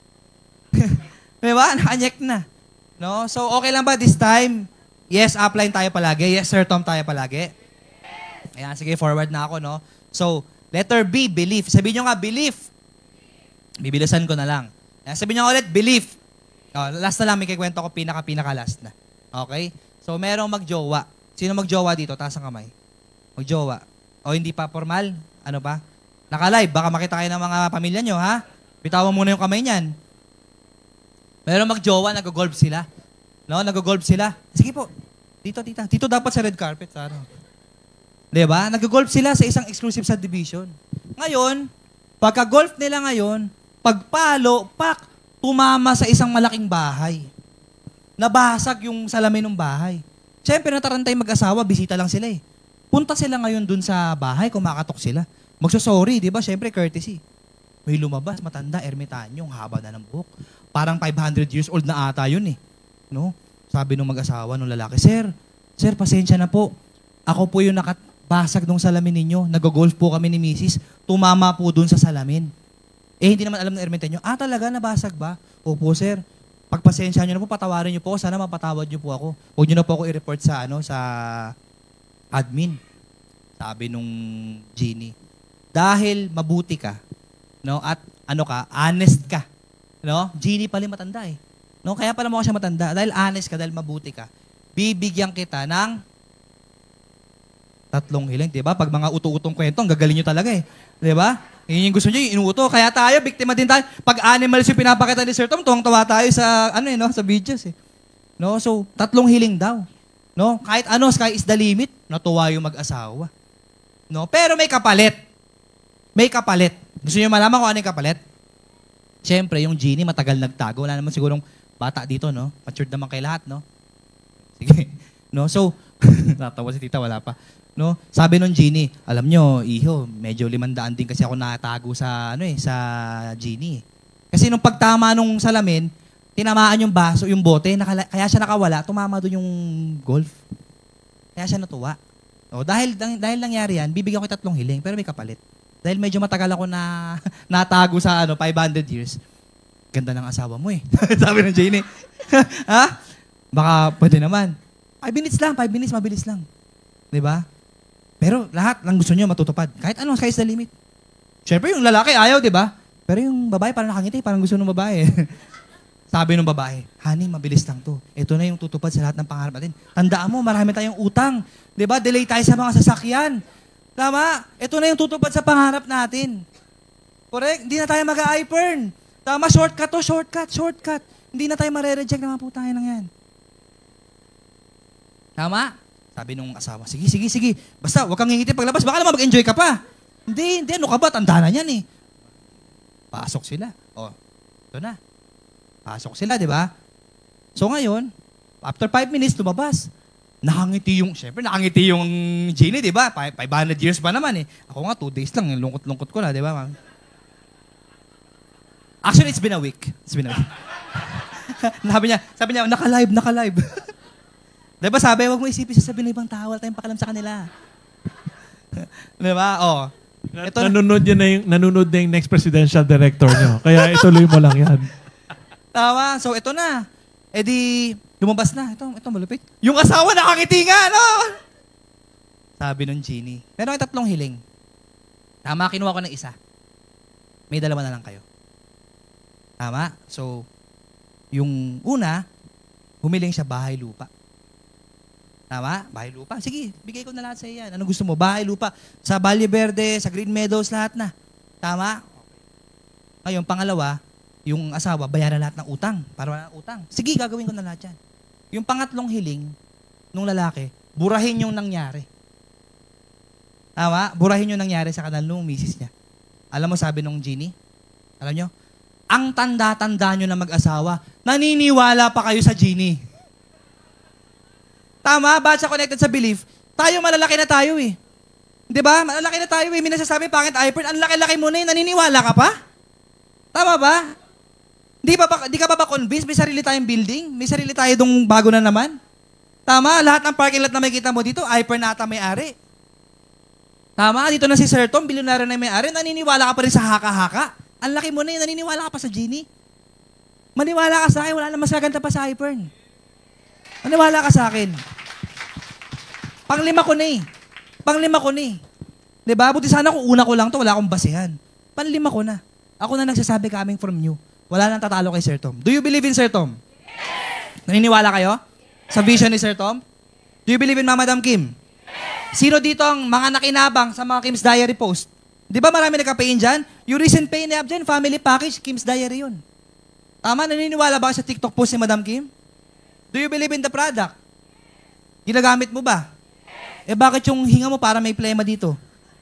Diba? Nakanyek na. No? So, okay lang ba this time? Yes, upline tayo palagi. Yes, Sir Tom tayo palagi. Ayan, sige, forward na ako, no? So, letter B, belief. Sabihin nyo nga, belief. Bibilisan ko na lang. Ayan, sabihin nyo ulit, belief. Oh, last na lang, may kikwento ko, pinaka-pinaka-last na. Okay? So, merong magjowa. Sino magjowa dito? Taas ang kamay. Magjowa. O, hindi pa formal? Ano ba? Naka-live. Baka makita kayo ng mga pamilya nyo, ha? Bitawan muna yung kamay niyan. Meron mag-jowa, nag-golf sila. No, nag-golf sila. Sige po. Dito, tita. Dito dapat sa red carpet. Sa ano. Diba? Nag-golf sila sa isang exclusive subdivision. Ngayon, pagka-golf nila ngayon, pagpalo, pak, tumama sa isang malaking bahay. Nabasag yung salamin ng bahay. Siyempre, natarantay mag-asawa, bisita lang sila eh. Punta sila ngayon dun sa bahay, kumakatok sila. Magsasorry, di ba? Siyempre, courtesy. May lumabas, matanda, ermitanyong, haba na ng buhok. Parang five hundred years old na ata yun eh. No? Sabi nung mag-asawa, nung lalaki, Sir, Sir, pasensya na po. Ako po yung nakabasag nung salamin ninyo. Nag-golf po kami ni Missus Tumama po dun sa salamin. Eh, hindi naman alam ng ermitanyo. Ah, talaga? Nabasag ba? Opo, Sir. Pagpasensya nyo na po, patawarin nyo po. Sana mapatawad nyo po ako. Huwag nyo na po ako i-report sa, ano, sa admin. Sabi nung Genie. Dahil mabuti ka, no? At ano ka, honest ka. No? Genie pala matanda eh. No? Kaya pala mo siya matanda. Dahil honest ka, dahil mabuti ka, bibigyan kita ng tatlong hiling. Diba? Pag mga uto-utong kwento, ang gagaling nyo talaga eh. Diba? Yun yung gusto nyo, yung inuuto. Kaya tayo, biktima din tayo. Pag animals yung pinapakita ni Sir Tom, tuwang-tawa tayo sa, ano eh, no? Sa videos eh. No? So, tatlong hiling daw. No? Kahit ano, sky is the limit, natuwa yung mag-asawa. No? Pero may kapalit. May kapalit. Gusto nyo malaman kung ano yung kapalit? Siyempre, yung Genie matagal nagtago. Wala naman sigurong bata dito, no? Matured naman kay lahat, no? Sige. No? So, natawa si tita, wala pa. No? Sabi nung Genie, alam nyo, iho, medyo limandaan din kasi ako natago sa, ano eh, sa Genie. Kasi nung pagtama nung salamin, tinamaan yung baso, yung bote, nakala, kaya siya nakawala, tumama doon yung golf. Kaya siya natuwa. O, dahil, dahil nangyari yan, bibigyan ko tatlong hiling, pero may kapalit. Dahil medyo matagal ako na natago sa ano, five hundred years. Ganda ng asawa mo eh. Sabi ng Janie. Ha? Baka pwede naman. Five minutes lang, five minutes, mabilis lang. Diba? Pero lahat lang gusto nyo matutupad. Kahit ano, sky's the limit. Siyempre yung lalaki ayaw, diba? Pero yung babae parang nakangiti, parang gusto ng babae. Sabi ng babae, honey, mabilis lang to. Ito na yung tutupad sa lahat ng pangarap natin. Tandaan mo, marami tayong utang. Diba? Delay tayo sa mga sasakyan. Tama? Ito na yung tutupad sa pangarap natin. Correct? Hindi na tayo mag-iPern. Tama, shortcut to, shortcut, shortcut. Hindi na tayo marereject na mga putangin lang yan. Tama? Sabi nung asawa, sige, sige, sige. Basta, huwag kang ngingiti paglabas. Baka naman mag-enjoy ka pa. Hindi, hindi. Ano ka ba? Tanda na yan eh. Pasok sila. O, ito na. Pasok sila, di ba? So ngayon, after five minutes, lumabas. Nakangiti yung, syempre, nakangiti yung Genie, di ba? five hundred years pa naman eh. Ako nga, two days lang. Lungkot-lungkot ko na, di ba? Actually, it's been a week. It's been a week. sabi niya, sabi niya, naka-live, naka-live. Di ba sabi, huwag mo isipin sasabihin ng ibang tao, wala tayong pakalam sa kanila. Di ba? Oh. Ito, nanunod yun na yung, nanunod na yung next presidential director nyo. Kaya ituloy mo lang yan. Tawa. So, ito na. E di, lumabas na. Ito, ito malupit. Yung asawa nakangiti nga, no? Sabi nung Genie. Meron yung tatlong hiling. Tama, kinuha ko ng isa. May dalawa na lang kayo. Tama? So, yung una, humiling siya bahay lupa. Tama? Bahay lupa. Sige, bigay ko na lahat sa iyan. Ano gusto mo? Bahay lupa. Sa Valle Verde, sa Green Meadows, lahat na. Tama? Ngayon, pangalawa, yung asawa, bayaran lahat ng utang. Para wala ng utang. Sige, gagawin ko na lahat yan. Yung pangatlong hiling, nung lalaki, burahin yung nangyari. Tama? Burahin yung nangyari sa kanal nung misis niya. Alam mo, sabi nung Genie? Alam nyo? Ang tanda-tanda nyo na mag-asawa, naniniwala pa kayo sa Genie. Tama? Ba't sa connected sa belief? Tayo malalaki na tayo eh. Di ba? Malalaki na tayo eh. May nasasabi, pangit iPhone, ang laki-laki mo na eh. Naniniwala ka pa? Tama ba? Di, ba ba, di ka ba ba convinced? May sarili tayong building? May sarili tayo dong bago na naman? Tama? Lahat ng parking lot na makikita mo dito, iPhone na ata may-ari. Tama? Dito na si Sir Tom, bilyonaryo na may-ari. Naniniwala ka pa rin sa haka-haka. Ang laki mo na eh. Naniniwala ka pa sa Genie. Maniwala ka sa akin. Wala na mas maganda pa sa iPhone. Maniwala ka sa akin. Panglima ko na eh. Panglima ko na eh. Diba? Buti sana kung una ko lang to, wala akong basehan. Panlima ko na. Ako na nagsasabi coming from you. Wala nang tatalo kay Sir Tom. Do you believe in Sir Tom? Yes. Naniniwala kayo? Sa vision ni Sir Tom? Do you believe in Mama Madam Kim? Yes. Sino dito ang mga nakinabang sa mga Kim's Diary post? Di ba marami nagka-pay-in dyan? Yung recent pay ni Abjan, family package, Kim's Diary yun. Tama? Naniniwala ba sa TikTok post ni Madam Kim? Do you believe in the product? Ginagamit mo ba? Eh bakit yung hinga mo para may plema dito?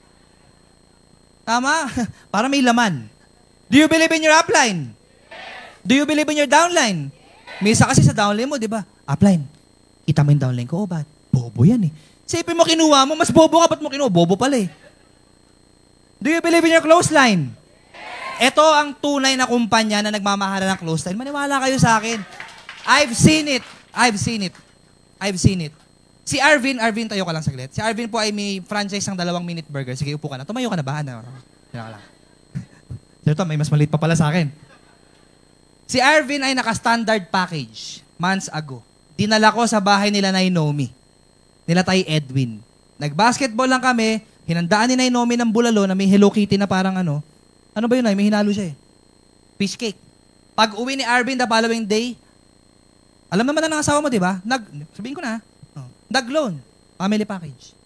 Tama? Para may laman. Do you believe in your upline? Do you believe in your downline? May isa kasi sa downline mo, di ba? Upline. Kita mo yung downline ko, o ba? Bobo yan eh. Sipin mo kinuha mo, mas bobo ka, ba't mo kinuha? Bobo pala eh. Do you believe in your close line? Ito ang tunay na kumpanya na nagmamahala ng close line. Maniwala kayo sa akin. I've seen it. I've seen it. I've seen it. Si Arvin, Arvin, tayo ka lang saglit. Si Arvin po ay may franchise ng dalawang minute burger. Sige, upo ka na. Tumayo ka na ba? Ano? Sige ka lang. Sir Tom, may mas maliit pa pala sa akin. Si Arvin ay naka-standard package months ago. Dinala ko sa bahay nila na Naomi. Nila tay Edwin. Nag-basketball lang kami. Hinandaan ni Naomi ng bulalo na may Hello Kitty na parang ano. Ano ba yun ay? May hinalo siya eh. Fish cake. Pag uwi ni Arvin the following day, alam naman na ng asawa mo, di ba? Nag, sabihin ko na. Oh. Nag-loan. Family package.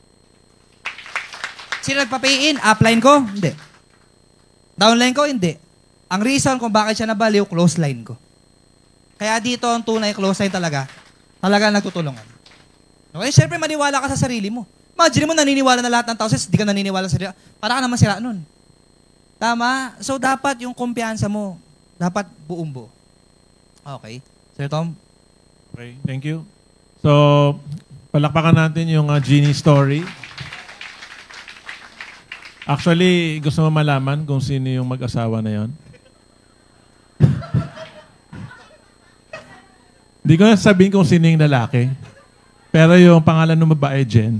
Sino nagpa-pay in? Upline ko? Hindi. Downline ko? Hindi. Ang reason kung bakit siya nabaliw, close line ko. Kaya dito ang tunay close line talaga. Talaga nagtutulungan. Okay? Siyempre, maniwala ka sa sarili mo. Imagine mo, naniniwala na lahat ng tao. Di ka naniniwala sa sarili. Para ka naman sira nun. Tama? So, dapat yung kumpiyansa mo, dapat buong buo. Okay. Sir Tom? Okay, thank you. So, palakpakan natin yung uh, Genie story. Actually, gusto mo malaman kung sino yung mag-asawa na yon? Hindi ko na sabihin kung sino yung lalaki. Pero yung pangalan ng babae, Jen.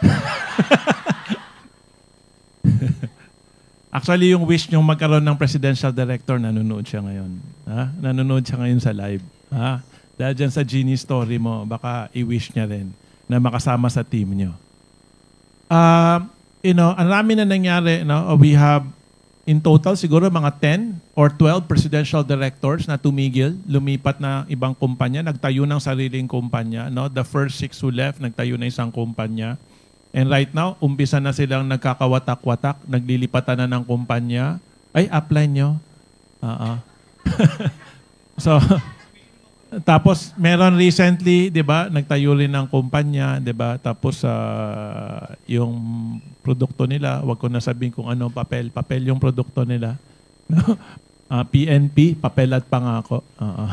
Actually, yung wish niyong magkaroon ng presidential director, nanonood siya ngayon. Ha? Nanonood siya ngayon sa live. Ha? Dahil dyan sa Genie story mo, baka i-wish niya rin na makasama sa team niyo. Uh, you know, ang rami na nangyari, no? We have in total siguro mga ten or twelve presidential directors na tumigil, lumipat na ibang kumpanya, nagtayo ng sariling kumpanya. No? The first six who left, nagtayo na isang kumpanya. And right now, umpisa na silang nagkakawatak-watak, naglilipatan na ng kumpanya. Ay, upline nyo? Oo. So, Tapos meron recently, 'di ba, nagtayo rin ng kumpanya, 'di ba? Tapos ah, yung produkto nila, wag ko na sabihin kung ano, papel, papel yung produkto nila. No? Ah, P N P, papel at pangako. Oo.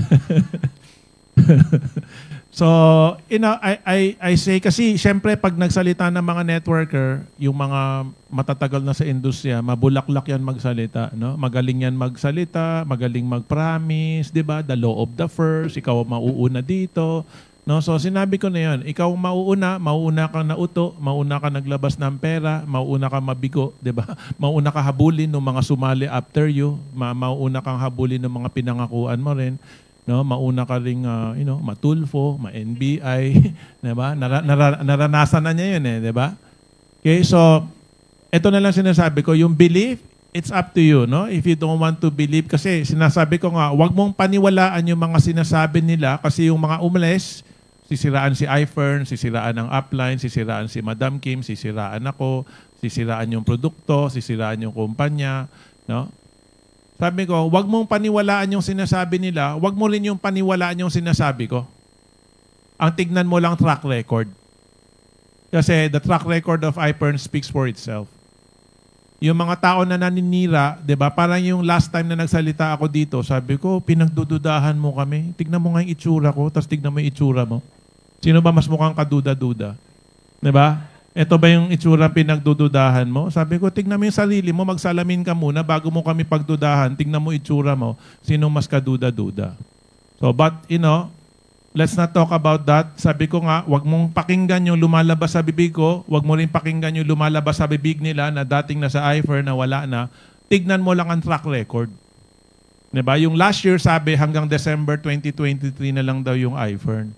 So, you know, I, I, I say, kasi syempre pag nagsalita ng mga networker, yung mga matatagal na sa industriya, mabulaklak yan magsalita. No? Magaling yan magsalita, magaling mag-promise, di ba? The law of the first, ikaw ang mauuna dito. No? So, sinabi ko na yun, ikaw ang mauuna, mauuna ka na uto, mauuna ka naglabas ng pera, mauuna ka mabigo, di ba? Mauuna ka habulin ng mga sumali after you, ma mauuna kang habulin ng mga pinangakuan mo rin. No, mauna ka ring uh, you know, matulfo, ma-N B I, 'di ba? Nara, nara, naranasan na niya 'yun eh, 'di ba? Okay, so ito na lang sinasabi ko, yung belief, it's up to you, no? If you don't want to believe, kasi sinasabi ko nga, wag mong paniwalaan yung mga sinasabi nila kasi yung mga umalis, sisiraan si iFern, sisiraan ang upline, sisiraan si Madam Kim, sisiraan ako, sisiraan yung produkto, sisiraan yung kumpanya, no? Sabi ko, wag mong paniwalaan yung sinasabi nila, wag mo rin yung paniwalaan yung sinasabi ko. Ang tignan mo lang track record. Kasi the track record of iFern speaks for itself. Yung mga tao na naninira, 'di ba? Parang yung last time na nagsalita ako dito, sabi ko, pinagdududahan mo kami. Tignan mo nga yung itsura ko, tapos tignan mo yung itsura mo. Sino ba mas mukhang kaduda-duda? 'Di ba? Ito ba yung itsura pinagdududahan mo? Sabi ko, tignan mo yung sarili mo, magsalamin ka muna bago mo kami pagdudahan. Tignan mo itsura mo, sino mas kaduda-duda. So, but, you know, let's not talk about that. Sabi ko nga, wag mong pakinggan yung lumalabas sa bibig ko, wag mo rin pakinggan yung lumalabas sa bibig nila na dating nasa iFern na wala na. Tignan mo lang ang track record. Diba? Yung last year sabi hanggang December twenty twenty-three na lang daw yung iFern.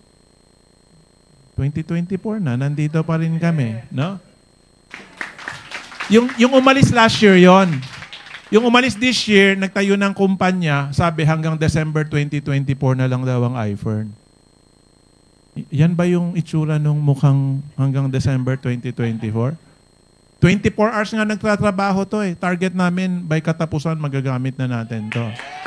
twenty twenty-four na, nandito pa rin kami, no? Yung, yung umalis last year yon. Yung umalis this year, nagtayo ng kumpanya, sabi hanggang December twenty twenty-four na lang daw ang iFern. Yan ba yung itsura nung mukhang hanggang December twenty twenty-four? twenty-four hours nga nagtatrabaho to eh. Target namin, by katapusan, magagamit na natin to.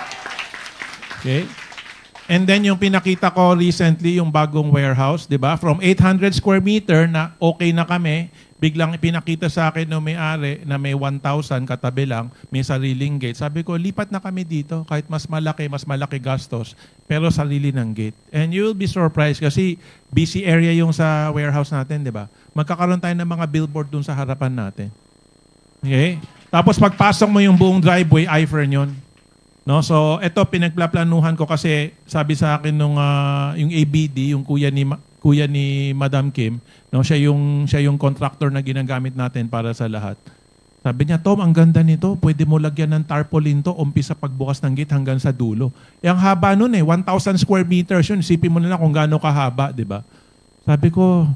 Okay? And then yung pinakita ko recently, yung bagong warehouse, di ba? From eight hundred square meter na okay na kami, biglang ipinakita sa akin ng may-ari na may one thousand katabi lang, may sariling gate. Sabi ko, lipat na kami dito. Kahit mas malaki, mas malaki gastos, pero sarili ng gate. And you will be surprised kasi busy area yung sa warehouse natin, di ba? Magkakaroon tayo ng mga billboard dun sa harapan natin. Okay? Tapos pagpasok mo yung buong driveway, iFern yun. No, so ito pinagplaplanuhan ko kasi sabi sa akin nung uh, yung A B D, yung kuya ni kuya ni Madam Kim, no, siya yung siya yung contractor na ginagamit natin para sa lahat. Sabi niya, "Tom, ang ganda nito. Pwede mo lagyan ng tarpaulin to, umpisa pagbukas ng gate hanggang sa dulo." Yang haba noon eh, one thousand square meters yun. Isipin mo na lang kung gaano kahaba, 'di ba? Sabi ko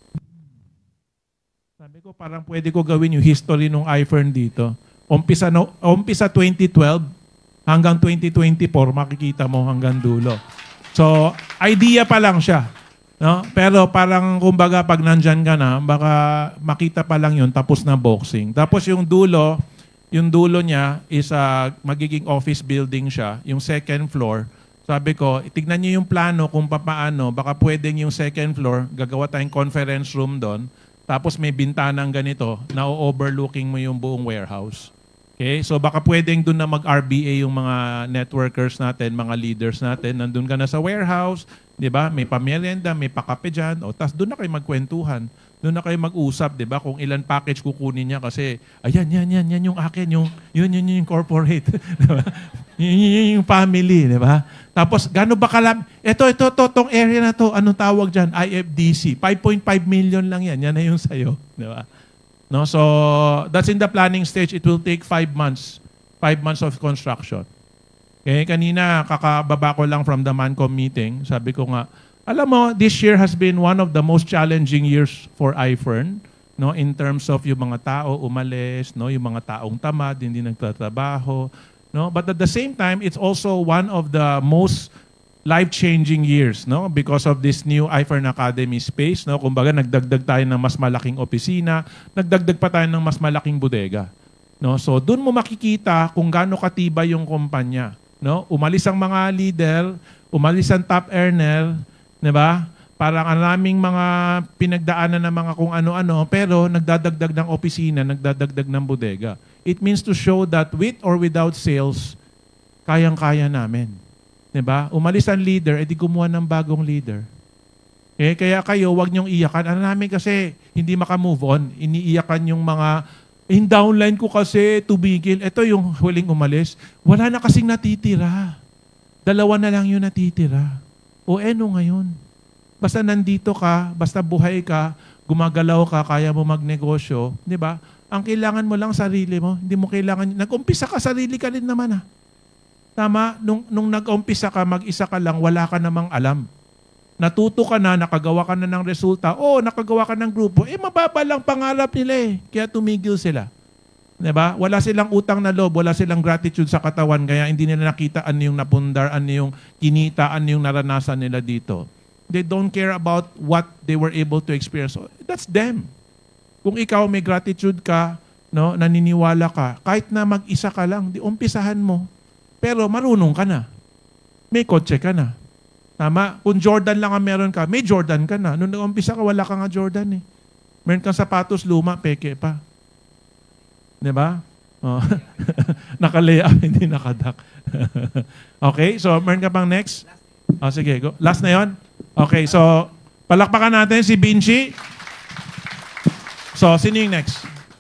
Sabi ko parang pwede ko gawin yung history ng iFern dito. Umpisa no, umpisa twenty twelve hanggang twenty twenty-four, makikita mo hanggang dulo. So, idea pa lang siya. No? Pero parang, kumbaga, pag nandyan ka na, baka makita pa lang yun, tapos na boxing. Tapos yung dulo, yung dulo niya is uh, magiging office building siya. Yung second floor, sabi ko, tignan niyo yung plano kung papaano, baka pwedeng yung second floor, gagawa tayong conference room doon, tapos may bintanang ganito, na overlooking mo yung buong warehouse. Okay, so baka pwedeng doon na mag-R B A yung mga networkers natin, mga leaders natin. Nandun ka na sa warehouse, di ba? May pamerienda, may pakape dyan. O, tas doon na kayo magkwentuhan. Doon na kayo mag-usap, di ba? Kung ilan package kukunin niya kasi, ayan, yan, yan, yan yung akin, yung, yun, yun, yun yung corporate. Diba? Yun, yun, yun yung family, di ba? Tapos, gano'n ba kalam? Ito, ito, ito, tong area na to, anong tawag dyan? I F D C. five point five million lang yan. Yan na yung sayo. Di ba? No, so that's in the planning stage. It will take five months. Five months of construction. Okay, kanina kakababa ko lang from the Mancom meeting. Sabi ko nga, alam mo, this year has been one of the most challenging years for iFern. No, in terms of yung mga tao umalis, no, yung mga taong tamad, hindi nagtatrabaho. No, but at the same time, it's also one of the most life-changing years, no? Because of this new iFern Academy space, no? Kumbaga, nagdagdag tayo ng mas malaking opisina, nagdagdag pa tayo ng mas malaking bodega. No? So, doon mo makikita kung gaano katibay yung kumpanya. No? Umalis ang mga leader, umalis ang top earner, 'di ba? Parang ang raming mga pinagdaanan ng mga kung ano-ano, pero nagdadagdag ng opisina, nagdadagdag ng bodega. It means to show that with or without sales, kayang-kaya namin. 'Di ba? Umalis ang leader, edi gumawa ng bagong leader. Eh, kaya kayo, wag niyong iyakan. Ano namin kasi, hindi makamove on. Iniiyakan yung mga, in downline ko kasi, tubigil. Ito yung huling umalis. Wala na kasing natitira. Dalawa na lang yung natitira. O eno ngayon. Basta nandito ka, basta buhay ka, gumagalaw ka, kaya mo magnegosyo, di ba? Ang kailangan mo lang sarili mo. Hindi mo kailangan, nag-umpisa ka, sarili ka rin naman ah. Tama? Nung, nung nag-umpisa ka, mag-isa ka lang, wala ka namang alam. Natuto ka na, nakagawa ka na ng resulta, o nakagawa ka ng grupo, eh mababa lang pangarap nila eh. Kaya tumigil sila. Diba? Wala silang utang na loob, wala silang gratitude sa katawan, kaya hindi nila nakita ano yung napundar, ano yung kinita, ano yung naranasan nila dito. They don't care about what they were able to experience. So, that's them. Kung ikaw may gratitude ka, no, naniniwala ka, kahit na mag-isa ka lang, di umpisahan mo. Pero marunong ka na. May kotse ka na. Tama? Kung Jordan lang ang meron ka, may Jordan ka na. Nung nag-umpisa ka, wala ka nga Jordan eh. Meron kang sapatos, luma, peke pa. Diba? Oh. Naka-layup, hindi nakadak. Okay, so meron ka pang next? Oh, sige, go. Last na yon. Okay, so palakpakan natin si Vinci. So, sino yung next?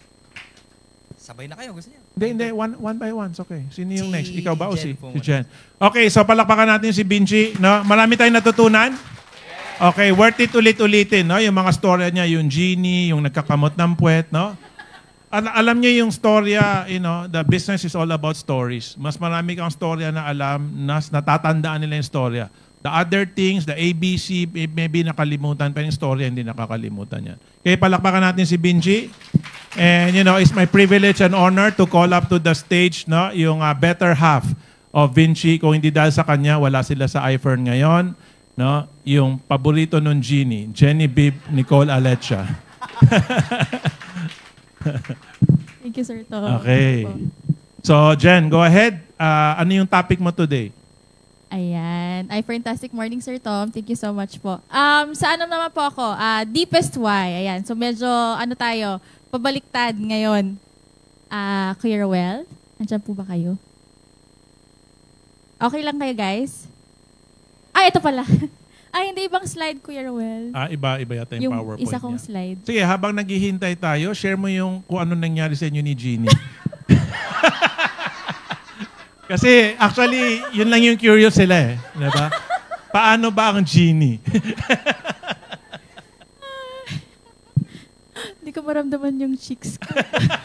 Sabay na kayo, gusto niyo? Hindi, hindi. One, one by one. It's okay. Sino yung Si next? Ikaw ba o Jen si, po si muna. Jen? Okay, so palakpakan natin si Vinci. No? Marami tayong natutunan. Okay, worth it ulit-ulitin. No? Yung mga storya niya, yung genie, yung nagkakamot ng puwet. No? Al- alam niyo yung storya, you know, the business is all about stories. Mas marami kang storya na alam, nas natatandaan nila yung storya. The other things, the A B C, maybe nakalimutan, pero yung storya hindi nakakalimutan yan. Okay, palakpakan natin si Vinci. And you know, it's my privilege and honor to call up to the stage no, yung uh, better half of Vinci. Kung hindi dahil sa kanya, wala sila sa iFern ngayon. No? Yung paborito nun Jeannie, Jenny Bib Nicole Alecha. Thank you, Sir Tom. Okay. So, Jen, go ahead. Uh, ano yung topic mo today? Ayan. Ay, fantastic morning, Sir Tom. Thank you so much po. Um, sa ano naman po ako? Uh, deepest why. Ayan. So, medyo, ano tayo, pabaliktad ngayon. Ah, uh, Kuya Ruel, andyan po ba kayo? Okay lang kayo, guys? Ah, ito pala. Ay, hindi ibang slide, Kuya Ruel. Ah, iba, iba yata yung, Yung PowerPoint isa kong niya. slide. Sige, habang naghihintay tayo, share mo yung kung ano nangyari sa inyo ni Jeannie. Kasi actually, yun lang yung curious sila eh. Diba? Paano ba ang Jeannie? Hindi ko maramdaman yung cheeks ko.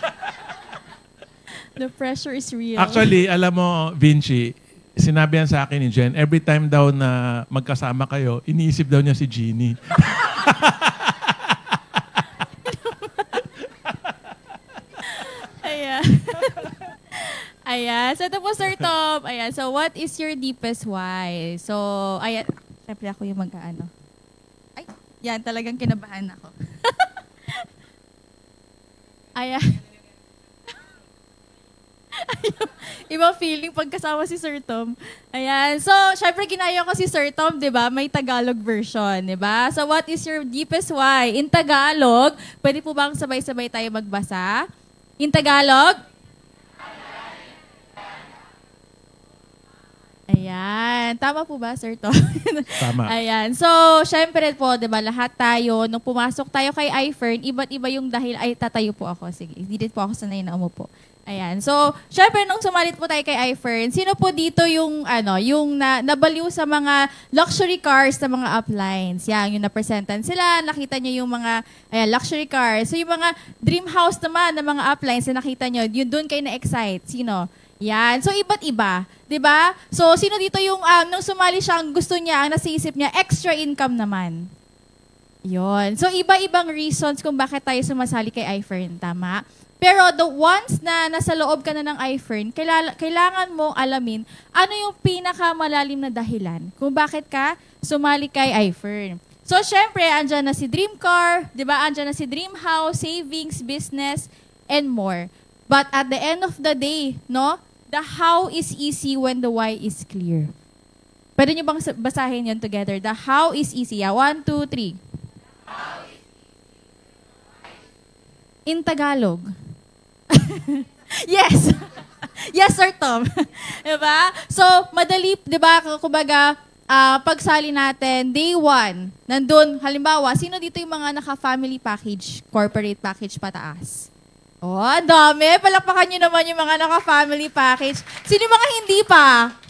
The pressure is real. Actually, alam mo, Vinci, sinabi yan sa akin ni Jen, every time daw na magkasama kayo, iniisip daw niya si Jeannie. Ayan. Ayan. So, ito po, Sir Tom. Ayan. So, what is your deepest why? So, ayan. Siyempre ako yung magkaano. Ay, yan. Talagang kinabahan ako. Ayan. Ibang feeling pagkasama si Sir Tom. Ayan. So, syempre ginaya ko si Sir Tom, di ba? May Tagalog version, di ba? So, what is your deepest why? In Tagalog, pwede po bang sabay-sabay tayo magbasa? In Tagalog? Ayan. Tama po ba, Sir Tom? Tama. Ayan. So, syempre po, di ba, lahat tayo, nung pumasok tayo kay iFern, iba't iba yung dahil, ay, tatayo po ako. Sige, hindi din po ako sanay na umupo. Ayan. So, syempre, nung sumalit po tayo kay iFern, sino po dito yung, ano, yung na, nabaliw sa mga luxury cars na mga uplines? Yan, yung napresentan sila, nakita nyo yung mga ayan, luxury cars. So, yung mga dream house naman na mga uplines na nakita nyo, yun doon kayo na-excite. Sino? Yan. So, iba't iba. 'Di ba? So, sino dito yung, um, nung sumali siya, ang gusto niya, ang nasiisip niya, extra income naman. Yon. So, iba-ibang reasons kung bakit tayo sumasali kay iFern. Tama? Pero the ones na nasa loob ka na ng iFern, kaila- kailangan mo alamin ano yung pinakamalalim na dahilan kung bakit ka sumali kay iFern. So, syempre, andyan na si Dream Car, 'di ba? Andyan na si Dream House, savings, business, and more. But at the end of the day, no? The how is easy when the why is clear. Pwede nyo bang basahin yun together? The how is easy. Yeah, one, two, three. In Tagalog. Yes. Yes, Sir Tom. Diba? So, madali, diba, kumbaga, uh, pagsali natin, day one, nandun, halimbawa, sino dito yung mga naka-family package, corporate package pataas? Oh, ang dami. Palakpakan nyo naman yung mga naka-family package. Sino yung mga hindi pa?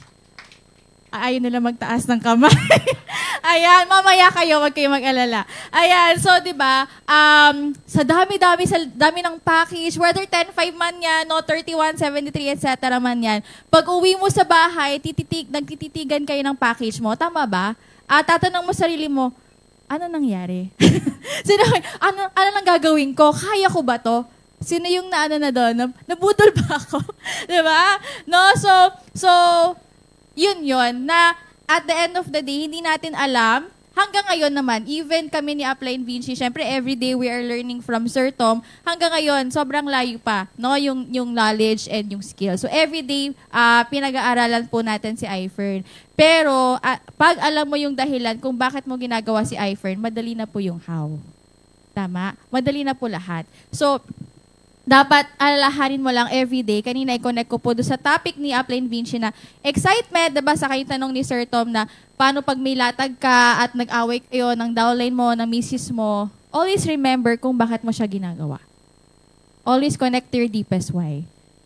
Ayaw nila magtaas ng kamay. Ayan, mamaya kayo, wag kayo mag-alala. Ayan, so 'di ba, um, sa dami-dami, sa dami ng package, whether ten five man yan, no, thirty-one, seventy-three, et cetera man yan, pag uwi mo sa bahay, tititig, nagtititigan kayo ng package mo, tama ba? At tatanong mo sarili mo, ano nangyari? Sino, ano, ano nang gagawin ko? Kaya ko ba to? Sino yung naano na doon? Nabudol ba ako? 'Di ba? No, so, so, yun yun, na at the end of the day, hindi natin alam. Hanggang ngayon naman, even kami ni Upline Vinci, syempre every day we are learning from Sir Tom. Hanggang ngayon, sobrang layo pa, no, yung, yung knowledge and yung skill. So every day, uh, pinag-aaralan po natin si iFern. Pero uh, pag alam mo yung dahilan kung bakit mo ginagawa si iFern, madali na po yung how. Tama? Madali na po lahat. So, dapat alalahanin mo lang everyday. Kanina i-connect ko po doon sa topic ni Upline Vinci na excitement, diba, sa kayo tanong ni Sir Tom na paano pag may latag ka at nag-away kayo ng downline mo, ng misis mo, always remember kung bakit mo siya ginagawa. Always connect to your deepest why.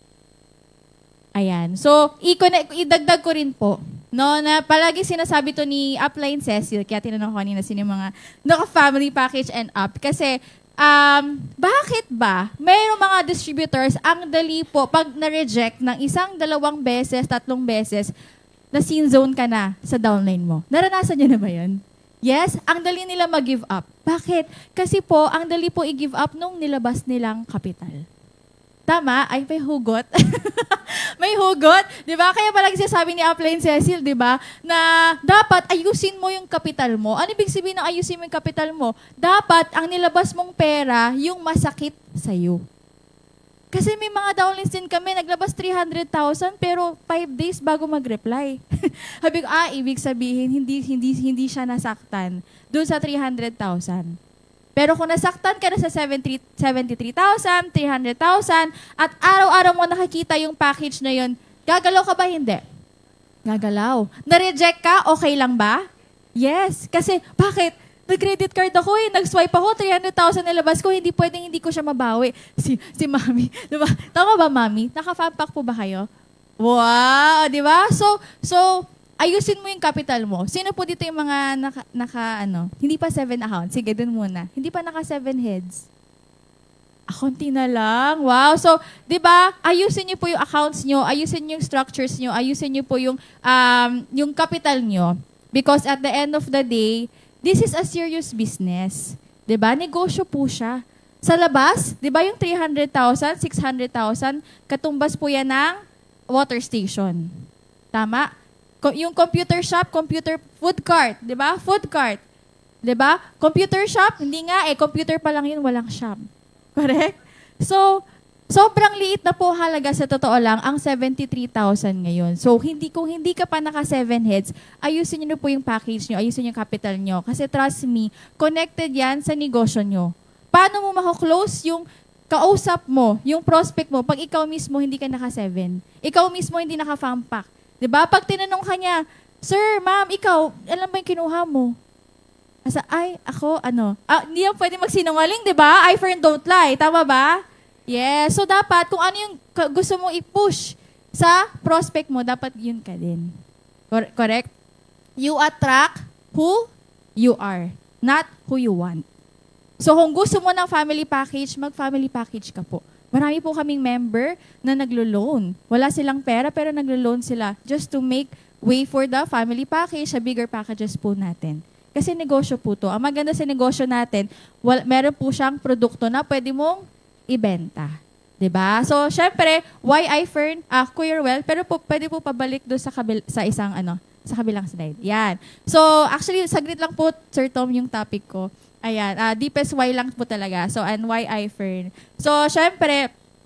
Ayan. So, i-connect, idagdag ko rin po, no, na palagi sinasabi to ni Upline Cecil, kaya tinanong ko kanina sino yung mga naka-family package and up. Kasi, Um, bakit ba mayroong mga distributors ang dali po pag na-reject ng isang, dalawang beses, tatlong beses, na scene zone ka na sa downline mo? Naranasan niyo na ba yun? Yes, ang dali nila mag-give up. Bakit? Kasi po, ang dali po i-give up nung nilabas nilang kapital. Tama? Ay, may hugot. May hugot. Di ba? Kaya palagi sinasabi ni Upline Cecil, di ba, na dapat ayusin mo yung kapital mo. Ano ibig sabihin ng ayusin mo yung kapital mo? Dapat ang nilabas mong pera, yung masakit sa'yo. Kasi may mga downlines din kami, naglabas three hundred thousand pero five days bago mag-reply. Sabi ko, ah, ibig sabihin, hindi, hindi, hindi siya nasaktan doon sa three hundred thousand. Pero kung nasaktan ka na sa seventy-three thousand, three hundred thousand, at araw-araw mo nakikita yung package na yun, gagalaw ka ba? Hindi. Gagalaw. Na-reject ka? Okay lang ba? Yes. Kasi, bakit? Nag-credit card ako eh. Nag-swipe ako, three hundred thousand nilabas ko, hindi pwedeng hindi ko siya mabawi. Si, si Mami. Diba? Tama ba, Mami? Naka-fanpack po ba kayo? Wow! Diba? So, so, ayusin mo yung capital mo. Sino po dito yung mga naka, naka ano, hindi pa seven accounts? Sige, dun muna. Hindi pa naka seven heads? Akunti na lang. Wow. So, di ba, ayusin niyo po yung accounts niyo, ayusin niyo yung structures niyo, ayusin niyo po yung, um, yung capital niyo. Because at the end of the day, this is a serious business. Di ba? Negosyo po siya. Sa labas, di ba yung three hundred thousand, six hundred thousand, katumbas po yan ng water station. Tama? Yung computer shop, computer food cart, 'di ba? Food cart. 'Di ba? Computer shop, hindi nga eh computer pa lang 'yun, walang shop. Correct? So, sobrang liit na po halaga sa totoo lang ang seventy-three thousand ngayon. So, hindi kung hindi ka pa naka seven heads, ayusin niyo po yung package niyo, ayusin yung capital niyo kasi trust me, connected 'yan sa negosyo niyo. Paano mo mako-close yung kausap mo, yung prospect mo pag ikaw mismo hindi ka naka seven? Ikaw mismo hindi naka farm pack. Diba? Pag tinanong ka niya, Sir, ma'am, ikaw, alam ba yung kinuha mo? Asa, ay, ako, ano? Ah, hindi yan pwede magsinungaling, diba? I friend don't lie. Tama ba? Yes. So, dapat, kung ano yung gusto mong i-push sa prospect mo, dapat yun ka din. Cor- correct? You attract who you are, not who you want. So, kung gusto mo ng family package, mag-family package ka po. Marami po kaming member na naglo-loan. Wala silang pera pero naglo-loan sila just to make way for the family package sa bigger packages po natin. Kasi negosyo po to. Ang maganda sa negosyo natin, wal, meron po siyang produkto na pwede mong ibenta. Diba? So, syempre, why iFern? Ah, Kuya Ruel, pero po, pwede po pabalik doon sa, kabil, sa isang ano, sa kabilang slide. Yan. So, actually, saglit lang po, Sir Tom, yung topic ko. Ayan, uh, deepest why lang po talaga. So, and why iFern? So, syempre,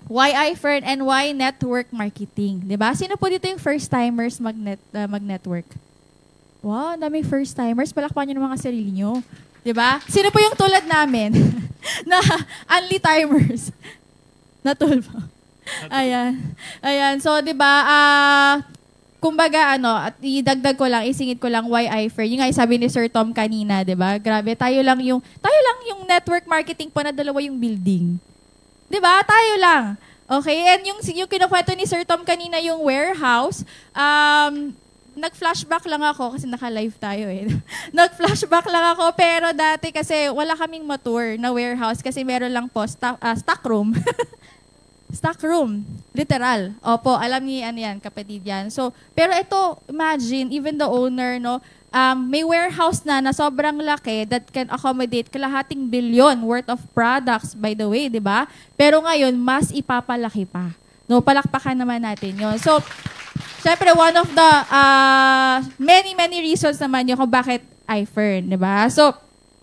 Why iFern and why network marketing? Diba? Sino po dito yung first-timers mag-net, uh, mag-network? Wow, daming first-timers. Palakpan nyo ng mga sarili nyo. Diba? Sino po yung tulad namin? na only timers? Natulpa. Ayan. Ayan. So, diba, ah, uh, kumbaga, ano, at idagdag ko lang, isingit ko lang why iFern. Yung nga sabi ni Sir Tom kanina, diba? Grabe, tayo lang yung, tayo lang yung network marketing po na dalawa yung building. Diba? Tayo lang. Okay? And yung, yung kinukwento ni Sir Tom kanina, yung warehouse, um, nag-flashback lang ako kasi naka-live tayo eh. Nag-flashback lang ako pero dati kasi wala kaming mature na warehouse kasi meron lang po stock, uh, stock room. Stock room. Literal. Opo, alam ni ano yan, kapatid yan. So, pero ito, imagine, even the owner, no, um, may warehouse na na sobrang laki that can accommodate kalahating billion worth of products, by the way, di ba? Pero ngayon, mas ipapalaki pa. No, palakpakan naman natin yon. So, syempre, one of the uh, many, many reasons naman yun kung bakit iFern, di ba? So,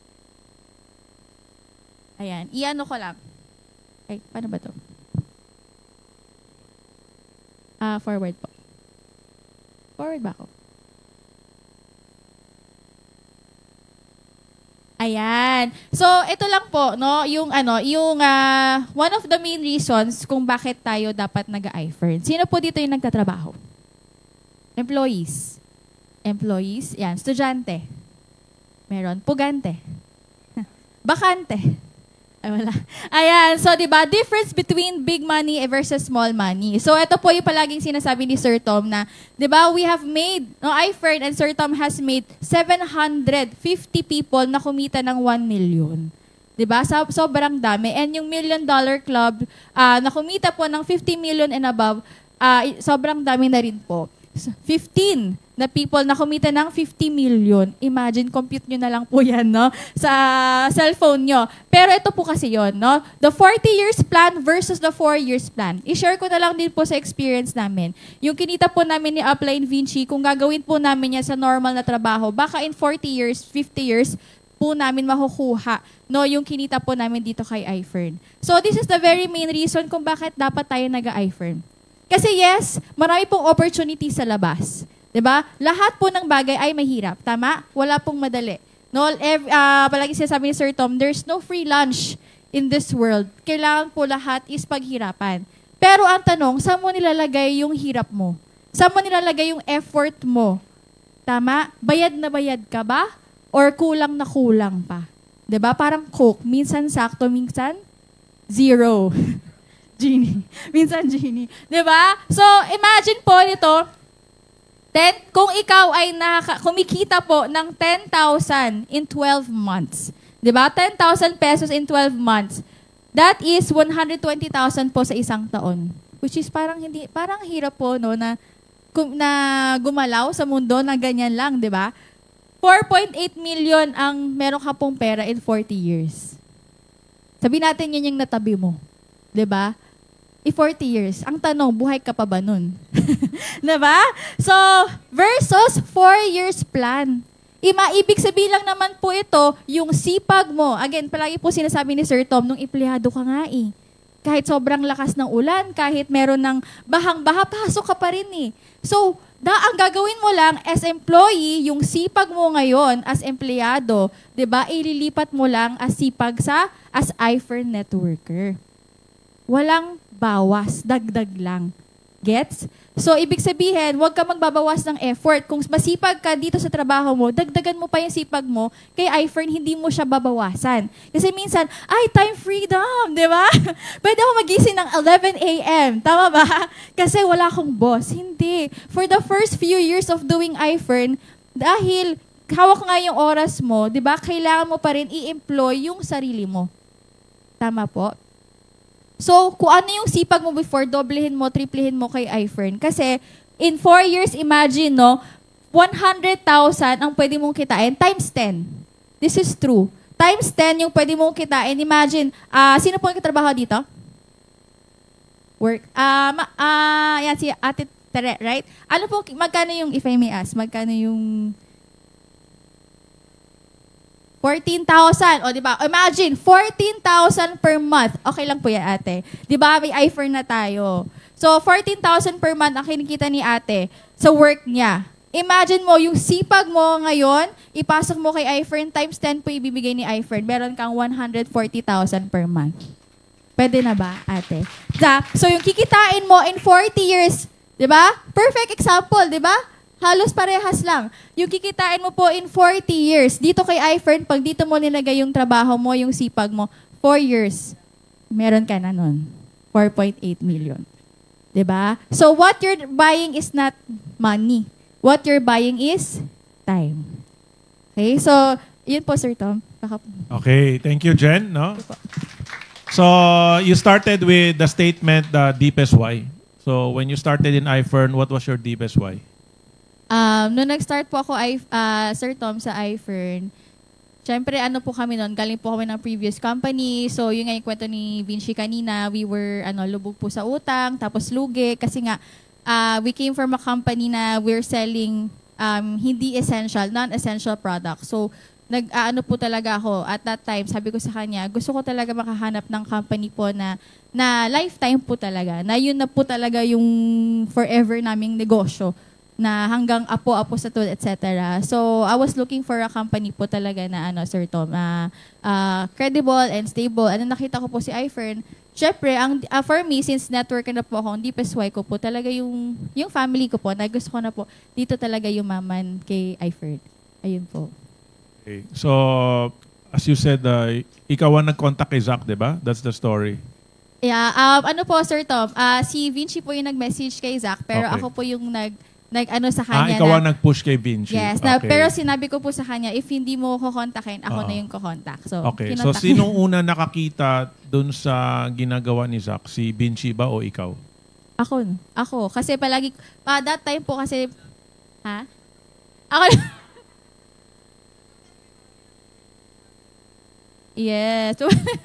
ayan, iano ko lang. Ay, paano ba to? Ah, uh, forward po. Forward ba ako? Ayan. So, ito lang po, no, yung ano, yung uh, one of the main reasons kung bakit tayo dapat nag-iFern. Sino po dito yung nagtatrabaho? Employees. Employees, yan, estudyante. Meron, pugante. Bakante. Ay, wala. Ayan, so 'di ba, difference between big money versus small money. So ito po yung palaging sinasabi ni Sir Tom na, 'di ba, we have made, no, iFern and Sir Tom has made seven hundred fifty people na kumita ng one million. 'Di ba? So, sobrang dami. And yung Million Dollar Club uh, na kumita po ng fifty million and above, uh, sobrang dami na rin po. fifteen na people na kumita ng fifty million. Imagine, compute nyo na lang po yan, no? Sa cellphone nyo. Pero ito po kasi yon, no? The forty years plan versus the four years plan. I-share ko na lang din po sa experience namin. Yung kinita po namin ni Upline Vinci, kung gagawin po namin yan sa normal na trabaho, baka in forty years, fifty years, po namin makukuha, no, yung kinita po namin dito kay iFern. So this is the very main reason kung bakit dapat tayo nag-iFern. Kasi yes, marami pong opportunity sa labas. 'Di ba? Lahat po ng bagay ay mahirap. Tama? Wala pong madali. No, every, uh, palagi sinasabi ni Sir Tom, there's no free lunch in this world. Kailangan po lahat is paghirapan. Pero ang tanong, saan mo nilalagay yung hirap mo? Saan mo nilalagay yung effort mo? Tama? Bayad na bayad ka ba? Or kulang na kulang pa? 'Di ba? Parang Coke, minsan sakto, minsan zero. Genie. Minsan Genie. Diba? So, imagine po nito, ten, kung ikaw ay nakaka, kumikita po ng ten thousand in twelve months. Diba? ten thousand pesos in twelve months. That is one hundred twenty thousand po sa isang taon. Which is parang hindi, parang hirap po, no, na, na gumalaw sa mundo na ganyan lang, diba? four point eight million ang meron ka pong pera in forty years. Sabi natin yun yung natabi mo. Diba? I forty years. Ang tanong, buhay ka pa ba nun? Diba? So, versus four years plan. Ima, ibig sabihin lang naman po ito, yung sipag mo. Again, palagi po sinasabi ni Sir Tom, nung empleyado ka nga eh. Kahit sobrang lakas ng ulan, kahit meron ng bahang-baha, pasok ka pa rin eh. So, da, ang gagawin mo lang as employee, yung sipag mo ngayon as empleyado, diba, ililipat mo lang as sipag sa as iFern networker. Walang bawas, dagdag lang. Gets? So, ibig sabihin, huwag ka magbabawas ng effort. Kung masipag ka dito sa trabaho mo, dagdagan mo pa yung sipag mo, kay iFern, hindi mo siya babawasan. Kasi minsan, ay, time freedom, di ba? Pwede ako magising ng eleven a.m. Tama ba? Kasi wala akong boss. Hindi. For the first few years of doing iFern, dahil hawak nga yung oras mo, di ba, kailangan mo pa rin i-employ yung sarili mo. Tama po? So, kung ano yung sipag mo before, doblehin mo, triplihin mo kay iFern. Kasi, in four years, imagine, no, one hundred thousand ang pwede mong kitain times ten. This is true. Times ten yung pwede mong kitain. Imagine, uh, sino po ang katrabaho dito? Work. Ah, uh, uh, yan, si Ate Tere, right? Ano po, magkano yung, if I may ask, magkano yung fourteen thousand. O, di ba? Imagine, fourteen thousand per month. Okay lang po yan, ate. Di ba? May iPhone na tayo. So, fourteen thousand per month ang kinikita ni ate sa work niya. Imagine mo, yung sipag mo ngayon, ipasok mo kay iFern, times ten po ibibigay ni iFern. Meron kang one hundred forty thousand per month. Pwede na ba, ate? So, yung kikitain mo in forty years, di ba? Perfect example, di ba? Halos parehas lang. Yung kikitain mo po in forty years, dito kay iFern, pag dito mo nilagay yung trabaho mo, yung sipag mo, four years, meron ka na nun. four point eight million. Di ba? So, what you're buying is not money. What you're buying is time. Okay? So, yun po, Sir Tom. Baka... Okay, thank you, Jen. No? So, you started with the statement, the deepest why. So, when you started in iFern, what was your deepest why? Um, nung nag-start po ako, I, uh, Sir Tom, sa iFern, syempre, ano po kami noon, galing po kami ng previous company. So, yun nga yung kwento ni Vinci kanina, we were ano, lubog po sa utang, tapos lugi, kasi nga, Uh, we came from a company na we're selling um, hindi essential, non-essential products. So, nag-ano po talaga ako. At that time, sabi ko sa kanya, gusto ko talaga makahanap ng company po na, na lifetime po talaga. Na yun na po talaga yung forever naming negosyo. Na hanggang apo-apo sa tulad, et cetera. So, I was looking for a company po talaga na, ano, Sir Tom, uh, uh, credible and stable. Ano, nakita ko po si iFern. Siyempre, ang, uh, for me, since network na po ako, ang deepest why ko po, talaga yung, yung family ko po, na gusto ko na po, dito talaga yung maman kay iFern. Ayun po. Okay. So, as you said, uh, ikaw ang nag-contact kay Zach, di ba? That's the story. Yeah. Um, ano po, Sir Tom, uh, si Vinci po yung nag-message kay Zach, pero Okay. ako po yung nag, nag ano sa Ah, kanya ikaw na, ang nag-push kay Vinci. yes, na, Okay. pero sinabi ko po sa kanya, if hindi mo ko kontakin, ako Oo. na yung ko-contact. So, Okay. So, kinontak sinong niya. una nakakita dun sa ginagawa ni Zach? Si Vinci ba o ikaw? Ako. Ako. Kasi palagi, pa that time po kasi, ha? Ako. Yes.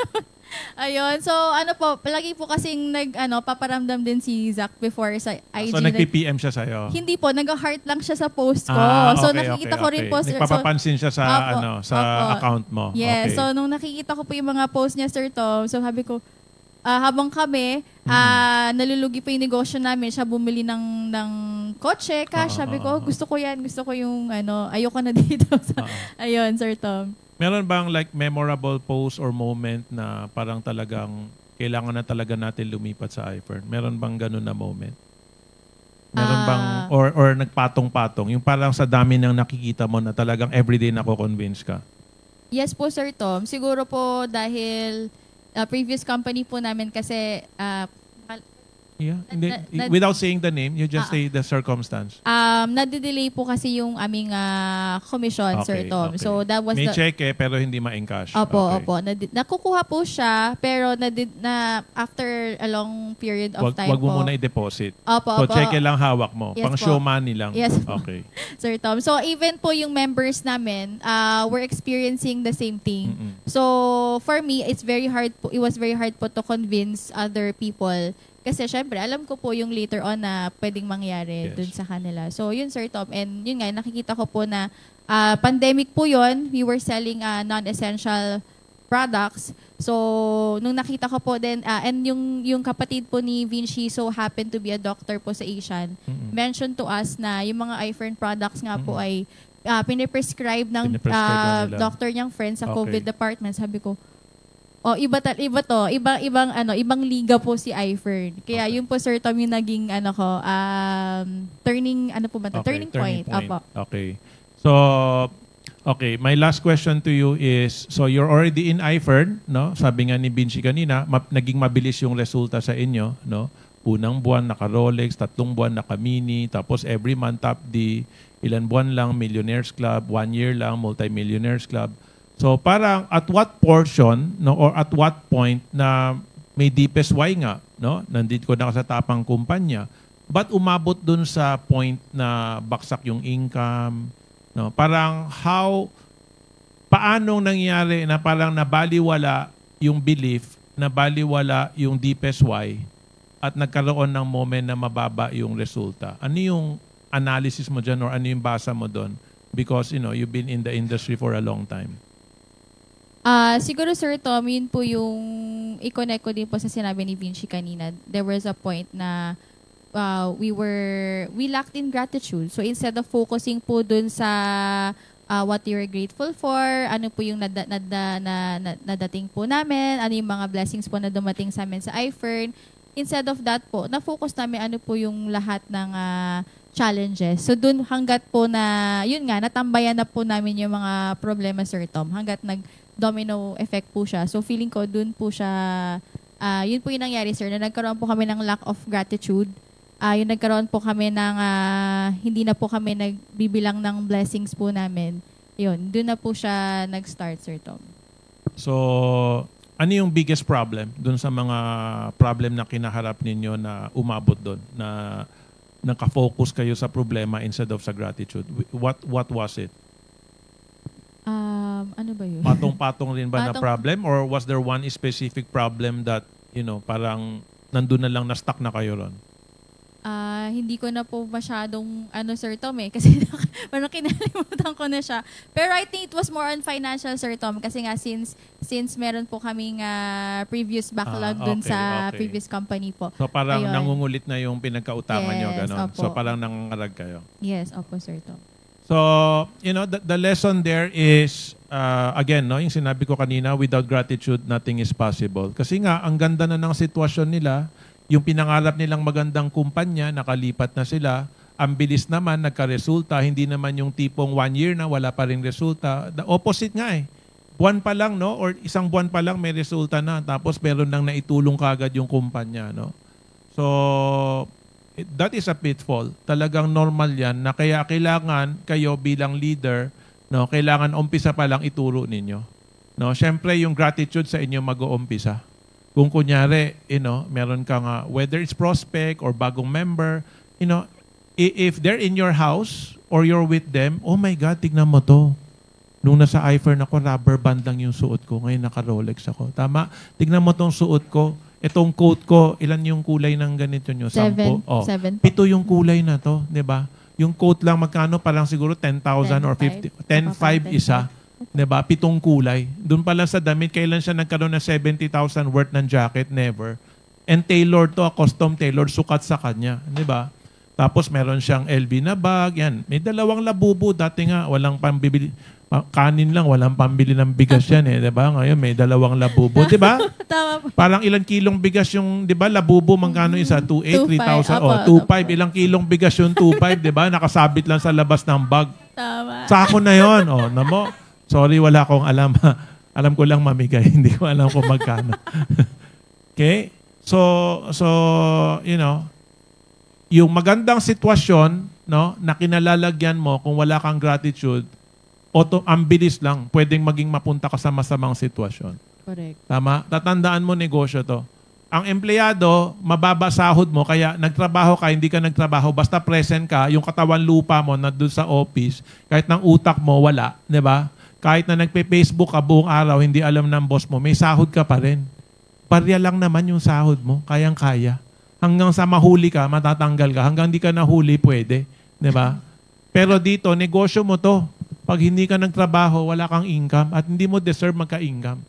Ayun. So, ano po, palagi po kasing nag, ano, paparamdam din si Zach before sa I G. So, Nag- nag-P M siya sa'yo? hindi po, nag-heart lang siya sa post ko. Ah, So, okay, nakikita okay, ko rin okay. po. sir- So, Nagpapapansin siya sa, Opo, ano, sa opo. account mo. yes. Okay. So, nung nakikita ko po yung mga post niya, Sir Tom, so sabi ko, ah, habang kami, ah, nalulugi pa yung negosyo namin, siya bumili ng, ng kotse, cash. Ah, Sabi ah, ko, ah. gusto ko yan, gusto ko yung, ano, ayoko na dito. Ah. Ayun, Sir Tom. Meron bang like memorable post or moment na parang talagang kailangan na talaga natin lumipat sa iFern? Meron bang ganun na moment? Meron Ah. bang, or, or nagpatong-patong? Yung parang sa dami ng nakikita mo na talagang everyday nako-convince ka? Yes po, Sir Tom. Siguro po dahil uh, previous company po namin kasi uh, Yeah. Hindi, na- na- without saying the name, you just Ah, say the circumstance. um, nade-delay po kasi yung aming uh, commission, Sir Okay, Tom. okay. So that was May the... check eh, pero hindi ma-encash. Opo, Okay. opo. Nadi- nakukuha po siya, pero nadid, na after a long period of Wag, time wag mo po. muna i-deposit. Opo, So, opo. check lang hawak mo. Yes Pang po. show money lang. Yes po. Okay. Sir Tom. So even po yung members namin, uh, we're experiencing the same thing. Mm-mm. So for me, it's very hard po, it was very hard po to convince other people. Kasi syempre, alam ko po yung later on na pwedeng mangyari Yes. dun sa kanila. So yun, Sir Tom. And yun nga, nakikita ko po na uh, pandemic po yun. We were selling uh, non-essential products. So, nung nakita ko po din, uh, and yung, yung kapatid po ni Vinci so happened to be a doctor po sa Asian, Mm-mm. mentioned to us na yung mga iFern products nga po Mhm. ay uh, piniprescribe ng Piniprescribe uh, na nila. doctor niyang friend sa Okay. COVID department. Sabi ko, oh, iba tal iba to, ibang ibang ano, ibang liga po si iFern. Kaya Okay. yun po, Sir Tom, yung naging ano ko, um, turning ano po ba to? Okay, Turning, point. Apo. Okay. So, okay, my last question to you is, so you're already in iFern, no? Sabi nga ni Vinci kanina, ma- naging mabilis yung resulta sa inyo, no? Unang buwan naka-Rolex, tatlong buwan naka-Mini, tapos every month top D, ilan buwan lang Millionaires Club, one year lang Multi-Millionaires Club. So parang at what portion, no, or at what point na may deepest why nga, no? Nandito ko na sa tapang kumpanya. But umabot dun sa point na baksak yung income, no? Parang how, paanong nangyari na parang nabaliwala yung belief, nabaliwala yung deepest why, at nagkaroon ng moment na mababa yung resulta? Ano yung analysis mo dyan or ano yung basa mo doon? Because, you know, you've been in the industry for a long time. Ah, siguro Sir Tom, yun po yung i-connect ko din po sa sinabi ni Vinci kanina. There was a point na uh, we were we lacked in gratitude. So instead of focusing po dun sa uh, what you're grateful for, ano po yung nada, nada, na, na, nadating po namin, ano yung mga blessings po na dumating sa amin sa iFern. Instead of that po, na-focus namin ano po yung lahat ng uh, challenges. So dun hanggat po na, yun nga, natambayan na po namin yung mga problema, Sir Tom, hanggat nag domino effect po siya. So feeling ko dun po siya, uh, yun po yung nangyari, sir, na nagkaroon po kami ng lack of gratitude. Uh, yung nagkaroon po kami ng, uh, hindi na po kami nagbibilang ng blessings po namin. Yun, dun na po siya nag-start, Sir Tom. So, ano yung biggest problem dun sa mga problem na kinaharap ninyo na umabot dun? Na nakafocus kayo sa problema instead of sa gratitude? What what was it? Um, ano ba yun? Patong-patong rin ba na Patong- problem or was there one specific problem that, you know, parang nandun na lang na stuck na kayo ron? Ah, hindi ko na po masyadong ano, Sir Tom, eh, kasi parang kinalimutan ko na siya. Pero I think it was more on financial, Sir Tom, kasi nga since since meron po kaming ah, previous backlog Ah, dun okay, sa okay. previous company po. So parang Ayun. nangungulit na yung pinagkautangan nyo, Yes, gano'n. opo. So parang nangangarag kayo. Yes, opo, Sir Tom. So, you know, the, the lesson there is, uh, again, no, yung sinabi ko kanina, without gratitude, nothing is possible. Kasi nga, ang ganda na ng sitwasyon nila, yung pinangarap nilang magandang kumpanya, nakalipat na sila, ang bilis naman, nagka-resulta, hindi naman yung tipong one year na wala pa rin resulta. The opposite nga eh. Buwan pa lang, no, or isang buwan pa lang may resulta na, tapos meron nang naitulong kagad yung kumpanya, no. So, it- that is a pitfall. Talagang normal yan na kaya kailangan kayo bilang leader, no, kailangan umpisa pa lang ituro ninyo. No, syempre yung gratitude sa inyo mag-uumpisa. Kung kunyari, you know, meron kang uh, whether it's prospect or bagong member, you know, i- if they're in your house or you're with them, oh my God, tignan mo to. Nung nasa iFern ako, rubber band lang yung suot ko. Ngayon naka-Rolex ako. Tama? Tignan mo tong suot ko. Itong coat ko, ilan yung kulay ng ganito nyo? Seven. Sampo? Oh. Seven po. Pito yung kulay na to, di ba? Yung coat lang magkano? Parang siguro ten thousand or fifty. ten five isa. Di ba? Pitong kulay. Doon pala sa damit, kailan siya nagkaroon ng seventy thousand worth ng jacket? Never. And tailored to, a custom tailored, sukat sa kanya. Di ba? Tapos meron siyang L V na bag. Yan. May dalawang labubo. Dati nga, walang pambibili. pa- Kanin lang, walang pambili ng bigas yan eh. Di ba? Ngayon, may dalawang labubo. Di ba? Tama po. Parang ilang kilong bigas yung, di ba, labubo, magkano isa? two eight, three thousand. Apo, Oh, two apo. five. Ilang kilong bigas yung two five, di ba? Nakasabit lang sa labas ng bag. Tama. Sako na yon. Oh, namo. Sorry, wala akong alam. Alam ko lang mamigay. Hindi ko alam kung magkano. Okay? So, so, you know, yung magandang sitwasyon, no, na kinalalagyan mo kung wala kang gratitude, auto, ang bilis lang, pwedeng maging mapunta ka sa masamang sitwasyon. Correct. Tama? Tatandaan mo negosyo to. Ang empleyado, mababa sahod mo, kaya nagtrabaho ka, hindi ka nagtrabaho, basta present ka, yung katawan lupa mo na doon sa office, kahit ng utak mo, wala. Di ba? Kahit na nagpe-Facebook ka buong araw, hindi alam ng boss mo, may sahod ka pa rin. Barya lang naman yung sahod mo, kayang-kaya. Hanggang sa mahuli ka, matatanggal ka. Hanggang di ka nahuli, pwede. Di ba? Pero dito, negosyo mo to. Pag hindi ka nagtrabaho, wala kang income at hindi mo deserve magka-income.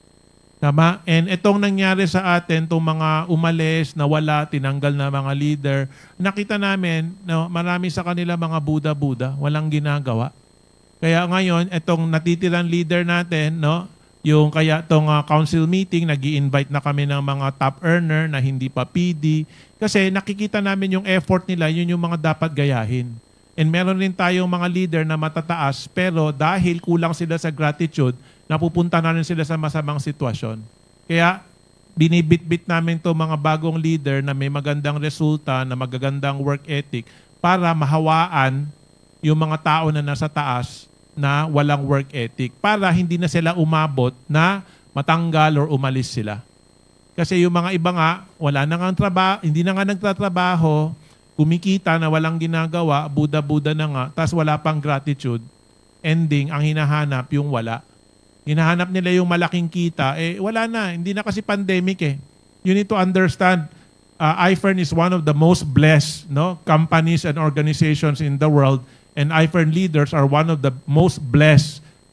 Tama? And itong nangyari sa atin, itong mga umalis, nawala, tinanggal na mga leader, nakita namin, no, marami sa kanila mga buda-buda, walang ginagawa. Kaya ngayon, itong natitirang leader natin, no, yung kaya itong uh, council meeting, nag-i-invite na kami ng mga top earner na hindi pa P D. Kasi nakikita namin yung effort nila, yun yung mga dapat gayahin. And meron rin tayong mga leader na matataas, pero dahil kulang sila sa gratitude, napupunta na rin sila sa masamang sitwasyon. Kaya binibit-bit namin to mga bagong leader na may magandang resulta, na magagandang work ethic, para mahawaan yung mga tao na nasa taas na walang work ethic, para hindi na sila umabot na matanggal or umalis sila. Kasi yung mga iba nga, wala na nga trabaho, hindi na nga nagtatrabaho, kumikita na walang ginagawa, buda-buda na nga, tas wala pang gratitude, ending, ang hinahanap yung wala. Hinahanap nila yung malaking kita, eh wala na, hindi na kasi pandemic eh. You need to understand, uh, iFern is one of the most blessed, no, companies and organizations in the world, and iFern leaders are one of the most blessed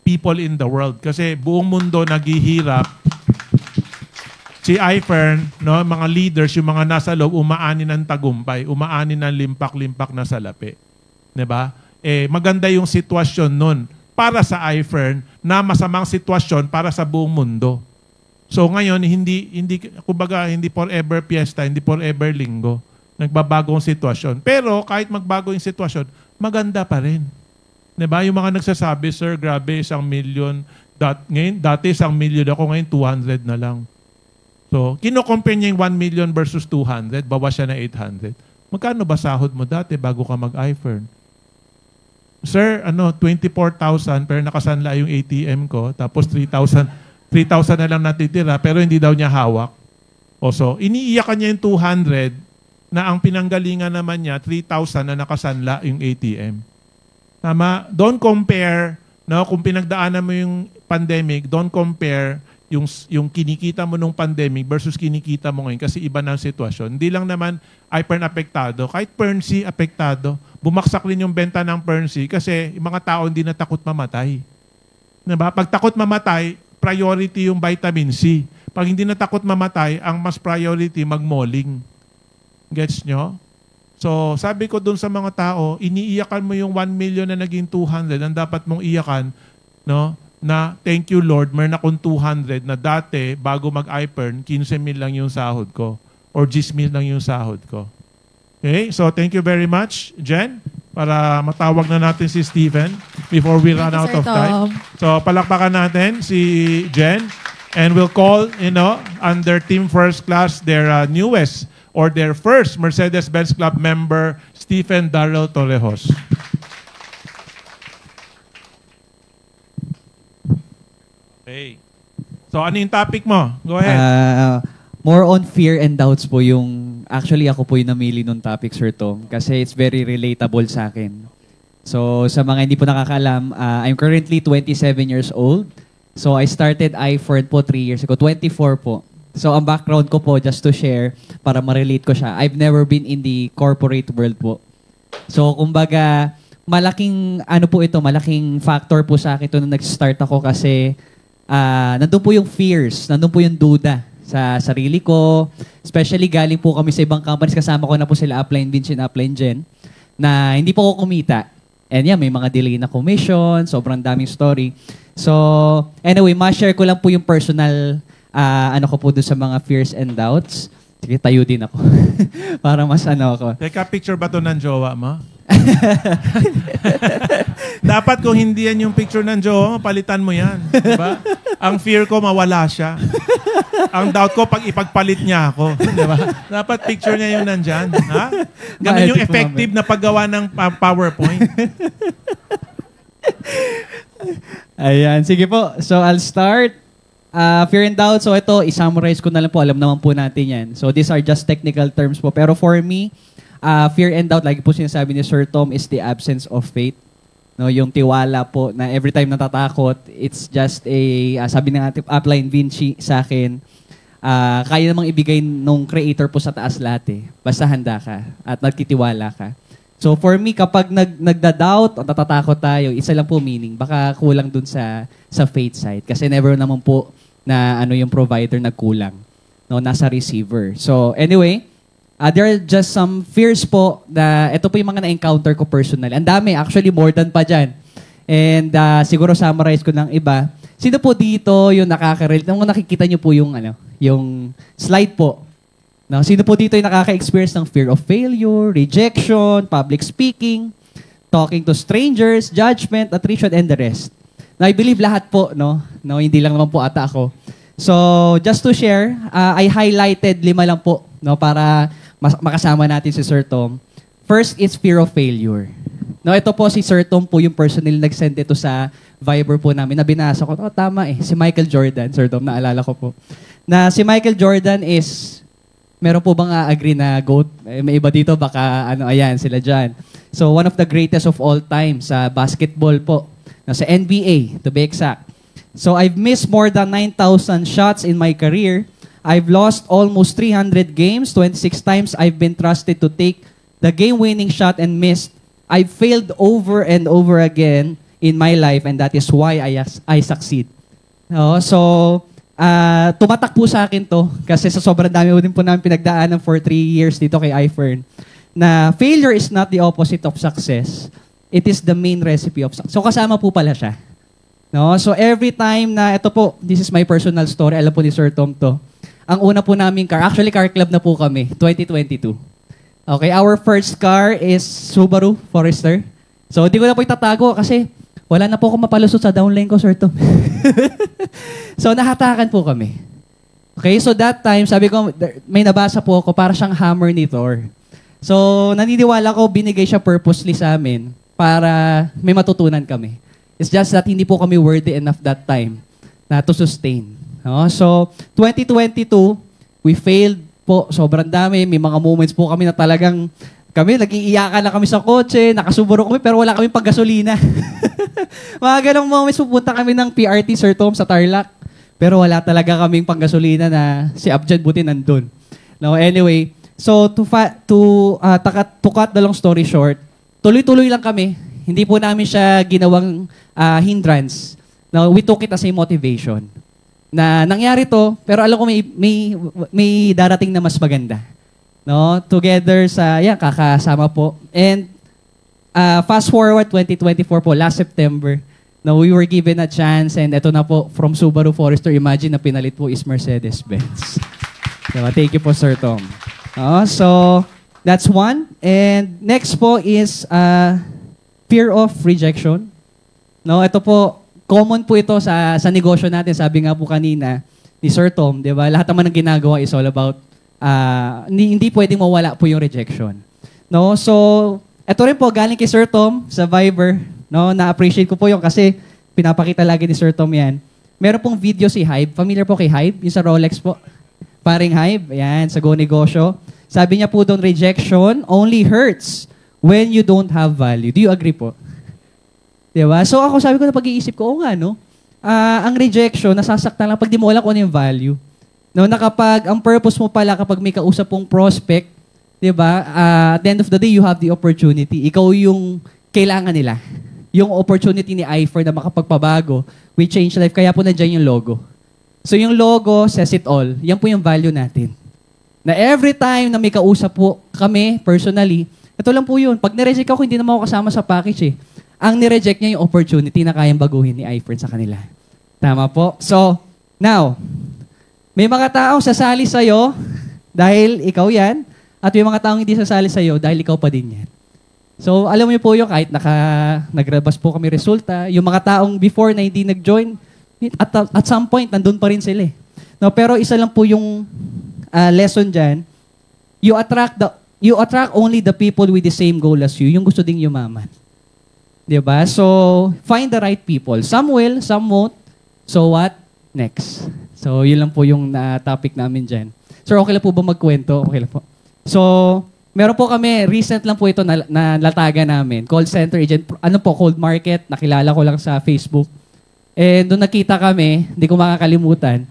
people in the world. Kasi buong mundo naghihirap. Si iFern, no, mga leaders, yung mga nasa loob, umaani ng tagumpay, umaani ng limpak-limpak na salapi. Diba? Eh, maganda yung sitwasyon nun para sa iFern na masamang sitwasyon para sa buong mundo. So ngayon, hindi, hindi, kumbaga, hindi forever fiesta, hindi forever linggo. Nagbabago ang sitwasyon. Pero kahit magbago yung sitwasyon, maganda pa rin. Diba? Yung mga nagsasabi, sir, grabe, isang million. Dat, ngayon, dati isang million ako, ngayon two hundred na lang. So, kino-compare niya yung one million versus two hundred, bawas siya na eight hundred. Magkano ba sahod mo dati bago ka mag-iFern? Sir, ano, twenty-four thousand pero nakasanla yung A T M ko, tapos three thousand, three thousand na lang natitira, pero hindi daw niya hawak. O so, iniiyakan niya yung two hundred na ang pinanggalingan naman niya, three thousand na nakasanla yung A T M. Tama? Don't compare, no, kung pinagdaanan mo yung pandemic, don't compare yung yung kinikita mo nung pandemic versus kinikita mo ngayon kasi iba na ang sitwasyon. Hindi lang naman iFern apektado, kahit Pernsy apektado. Bumaksak rin yung benta ng Pernsy kasi yung mga tao hindi na takot mamatay. Diba? Pag takot mamatay, priority yung vitamin C. Pag hindi na takot mamatay, ang mas priority magmoling. Gets nyo? So, sabi ko dun sa mga tao, iniiyakan mo yung one million na naging two hundred, ang dapat mong iyakan, no? Na thank you Lord, meron akong two hundred na dati, bago mag-iFern, fifteen mil lang yung sahod ko. Or ten mil lang yung sahod ko. Okay? So, thank you very much, Jen, para matawag na natin si Stephen before we run Thank you, out Sir of time. Tom. So, palakpakan natin si Jen. And we'll call, you know, under Team First Class, their uh, newest or their first Mercedes-Benz Club member, Stephen Darrell Torrejos. Okay. So, ano yung topic mo? Go ahead. Uh, more on fear and doubts po yung, actually ako po yung namili nung topic, Sir Tom, kasi it's very relatable sa akin. So, sa mga hindi po nakakalam, uh, I'm currently twenty-seven years old. So, I started iFern po three years ago, twenty-four po. So, ang background ko po, just to share, para ma-relate ko siya, I've never been in the corporate world po. So, kumbaga, malaking, ano po ito, malaking factor po sa akin ito nung nag-start ako kasi Uh, nandun po yung fears, nandun po yung duda sa sarili ko. Especially galing po kami sa ibang companies, kasama ko na po sila Upline Vinci and Upline Gen, na hindi po ako kumita. And yeah, may mga delay na commission, sobrang daming story. So, anyway, ma-share ko lang po yung personal, uh, ano ko po dun sa mga fears and doubts. Sige, tayo din ako. Para mas ano ako. Teka, picture ba to ng jowa mo? Dapat kung hindi yan yung picture ng jowa mo, palitan mo yan. Diba? Ang fear ko, mawala siya. Ang doubt ko, pag ipagpalit niya ako. Diba? Dapat picture niya yung nandyan. Ha? Ganun yung effective na paggawa ng PowerPoint. Ayan, sige po. So, I'll start. Uh, fear and doubt. So, ito, i-summarize ko na lang po. Alam naman po natin yan. So, these are just technical terms po. Pero for me, Uh, fear and doubt, lagi po sinasabi ni Sir Tom, is the absence of faith. No, yung tiwala po na every time natatakot, it's just a, uh, sabi ng ating Upline Vinci sa akin, uh, kaya namang ibigay nung creator po sa taas lahat eh. Basta handa ka at nagtitiwala ka. So for me, kapag nag, nagda-doubt o natatakot tayo, isa lang po meaning, baka kulang dun sa, sa faith side. Kasi never naman po na ano yung provider nagkulang. No, nasa receiver. So anyway, Uh, there are just some fears po na ito po yung mga na-encounter ko personally. Ang dami, actually more than pa dyan. And uh, siguro summarize ko ng iba. Sino po dito yung nakaka-relate? Nung nakikita nyo po yung, ano, yung slide po. No, sino po dito yung nakaka-experience ng fear of failure, rejection, public speaking, talking to strangers, judgment, attrition, and the rest? Now, I believe lahat po, no? No, hindi lang naman po ata ako. So, just to share, uh, I highlighted lima lang po, no, para mas makasama natin si Sir Tom. First is fear of failure. No, ito po si Sir Tom po yung personal nag-send ito sa Viber po namin na binasa ko. Oh, tama eh. Si Michael Jordan, Sir Tom, naalala ko po. Na si Michael Jordan is, meron po bang agree na GOAT? Eh, may iba dito, baka ano, ayan, sila dyan. So, one of the greatest of all time sa basketball po. No, sa N B A, to be exact. So, I've missed more than nine thousand shots in my career. I've lost almost three hundred games. twenty-six times I've been trusted to take the game-winning shot and missed. I've failed over and over again in my life, and that is why I, I succeed. No? So, uh, tumatak po sa akin to kasi sa sobrang dami po din po namin pinagdaanan for three years dito kay iFern na failure is not the opposite of success. It is the main recipe of success. So, kasama po pala siya. No? So, every time na, ito po, this is my personal story, alam po ni Sir Tom to. Ang una po namin car, actually car club na po kami, twenty twenty-two. Okay, our first car is Subaru Forester. So, hindi ko na po itatago kasi wala na po ako mapalusot sa downline ko, Sir Tom. So, nahatakan po kami. Okay, so that time, sabi ko, may nabasa po ako, para siyang hammer ni Thor. So, naniniwala ko, binigay siya purposely sa amin para may matutunan kami. It's just that hindi po kami worthy enough that time na to sustain. No? So, twenty twenty-two, we failed po. Sobrang dami. May mga moments po kami na talagang kami, naging iyakan na kami sa kotse, nakasuburo kami, pero wala kami paggasolina. Mga ganong moments, pupunta kami ng P R T, Sir Tom, sa Tarlac. Pero wala talaga kaming panggasolina na si Abjad buti nandun. No, anyway, so to, fa- to, uh, taka- to cut the long story short, tuloy-tuloy lang kami. Hindi po namin siya ginawang uh, hindrance. No, we took it as a motivation. Na nangyari to, pero alam ko may, may, may darating na mas maganda. No, together sa, yan, kakasama po. And uh, fast forward twenty twenty-four po, last September, no, we were given a chance and ito na po, from Subaru Forester, imagine na pinalit po is Mercedes-Benz. So, thank you po, Sir Tom. Uh, so, that's one. And next po is uh, fear of rejection. No, ito po, common po ito sa sa negosyo natin. Sabi nga po kanina ni Sir Tom, 'di ba? Lahat naman ng ginagawa is all about uh, hindi, hindi pwedeng mawala po yung rejection. No? So, ito rin po galing kay Sir Tom sa Viber, no? Na-appreciate ko po 'yung kasi pinapakita lagi ni Sir Tom 'yan. Meron pong video si Hybe. Familiar po kay Hybe? Yung sa Rolex po. Paring Hybe. Ayan, sa Go Negosyo. Sabi niya po doon, rejection only hurts when you don't have value. Do you agree po? Diba? So ako sabi ko na pag-iisip ko, oo nga, no? Uh, ang rejection, nasasaktan lang pag di mo alam kung ano yung value. No, na kapag, ang purpose mo pala kapag may kausap pong prospect, diba? Uh, at the end of the day, you have the opportunity. Ikaw yung kailangan nila. Yung opportunity ni iFern na makapagpabago, we change life. Kaya po nandiyan yung logo. So yung logo says it all. Yan po yung value natin. Na every time na may kausap po kami, personally, ito lang po yun. Pag nireject ako, hindi naman ako kasama sa package eh. Ang nireject niya yung opportunity na kayang baguhin ni iFern sa kanila. Tama po? So, now, may mga taong sasali sa'yo dahil ikaw yan, at may mga taong hindi sasali sa'yo dahil ikaw pa din yan. So, alam mo po yung kahit naka, nagrabas po kami resulta, yung mga taong before na hindi nag-join, at, at some point, nandun pa rin sila eh. No, pero isa lang po yung uh, lesson dyan, you attract, the, you attract only the people with the same goal as you, yung gusto ding yumaman. Diba? So, find the right people. Some will, some won't. So what? Next. So, yun lang po yung uh, topic namin dyan. Sir, okay lang po ba magkwento? Okay lang po. So, meron po kami, recent lang po ito na, na lataga namin. Call center agent. Ano po, cold market. Nakilala ko lang sa Facebook. And doon nakita kami, hindi ko makakalimutan.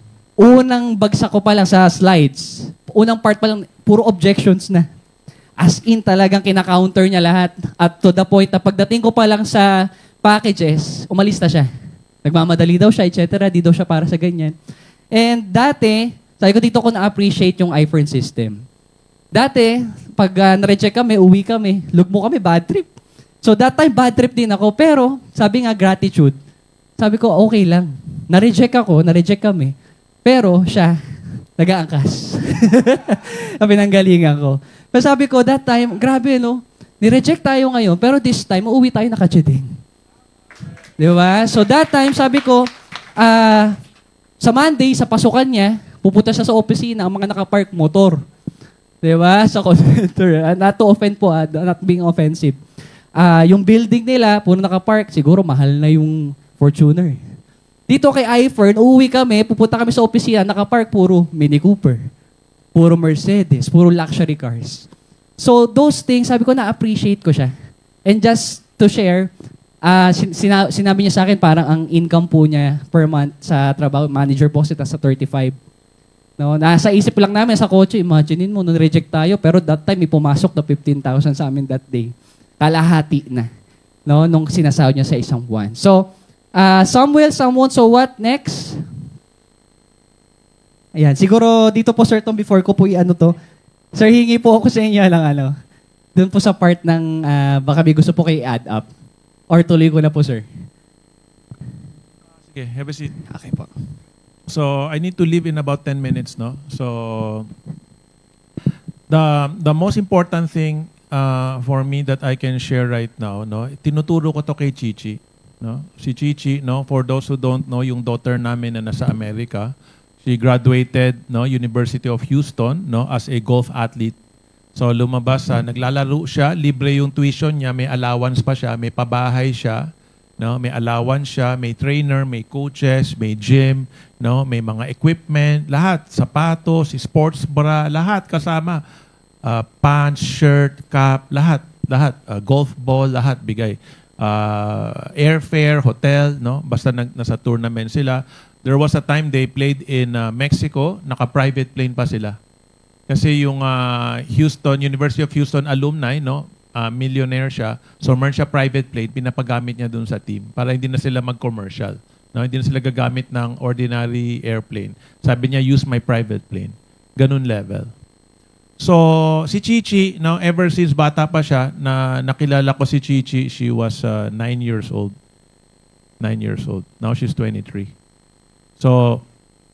Unang bagsak ko pa lang sa slides. Unang part pa lang, puro objections na. As in talagang kina-counter niya lahat. At to the point na pagdating ko pa lang sa packages, umalis na siya. Nagmamadali daw siya, et cetera. Di daw siya para sa ganyan. And dati, sabi ko dito ko na-appreciate yung iFern system. Dati, pag uh, na-reject kami, uwi kami, lugmo kami, bad trip. So that time, bad trip din ako. Pero, sabi nga gratitude. Sabi ko, okay lang. Na-reject ako, na-reject kami. Pero, siya, nag-aangkas. Pinanggalingan ko. Pero sabi ko, that time, grabe, no? Ni-reject tayo ngayon, pero this time, uuwi tayo nakachiding. Di ba? So that time, sabi ko, uh, sa Monday, sa pasukan niya, pupunta siya sa opisina, ang mga nakapark motor. Di ba? Sa center. Uh, not to offend po, uh, not being offensive. Uh, yung building nila, puro nakapark, siguro mahal na yung Fortuner. Dito kay iFern, uuwi kami, pupunta kami sa opisina, nakapark, puro Mini Cooper. Puro Mercedes, puro luxury cars. So, those things, sabi ko, na-appreciate ko siya. And just to share, uh, sina- sinabi niya sa akin, parang ang income po niya per month sa trabaho, manager po kasi sa thirty-five. No, nasa isip lang namin sa kotse, imaginein mo, nung reject tayo, pero that time, may pumasok na fifteen thousand sa amin that day. Kalahati na. no, nung sinasahod niya sa isang buwan. So, uh, Samuel, someone, so what next? Ayan, siguro dito po, Sir Tom, before ko po i-ano to, Sir, hingi po ako sa inyo lang, ano, doon po sa part ng, uh, baka may gusto po kayo i-add up. Or tuloy ko na po, Sir. Okay, have a seat. Okay po. So, I need to leave in about ten minutes, no? So, the the most important thing uh, for me that I can share right now, no? Tinuturo ko to kay Chichi, no? Si Chichi, no, for those who don't know, yung daughter namin na nasa Amerika, she graduated, no, University of Houston, no, as a golf athlete. So lumabas sa naglalaro siya, libre yung tuition niya, may allowance pa siya, may pabahay siya, no, may allowance siya, may trainer, may coaches, may gym, no, may mga equipment, lahat, sapatos, sports bra, lahat kasama. Uh, pants, shirt, cap, lahat, lahat, uh, golf ball, lahat bigay. Uh, airfare, hotel, no, basta nag, nasa tournament sila. There was a time they played in uh, Mexico, naka-private plane pa sila. Kasi yung uh, Houston, University of Houston alumni, no, uh, millionaire siya. So meron siya private plane, pinapagamit niya dun sa team para hindi na sila mag-commercial. No, hindi na sila gagamit ng ordinary airplane. Sabi niya, use my private plane. Ganun level. So si Chichi, no, ever since bata pa siya, na nakilala ko si Chichi, she was uh, nine years old. Nine years old. Now she's twenty-three. So,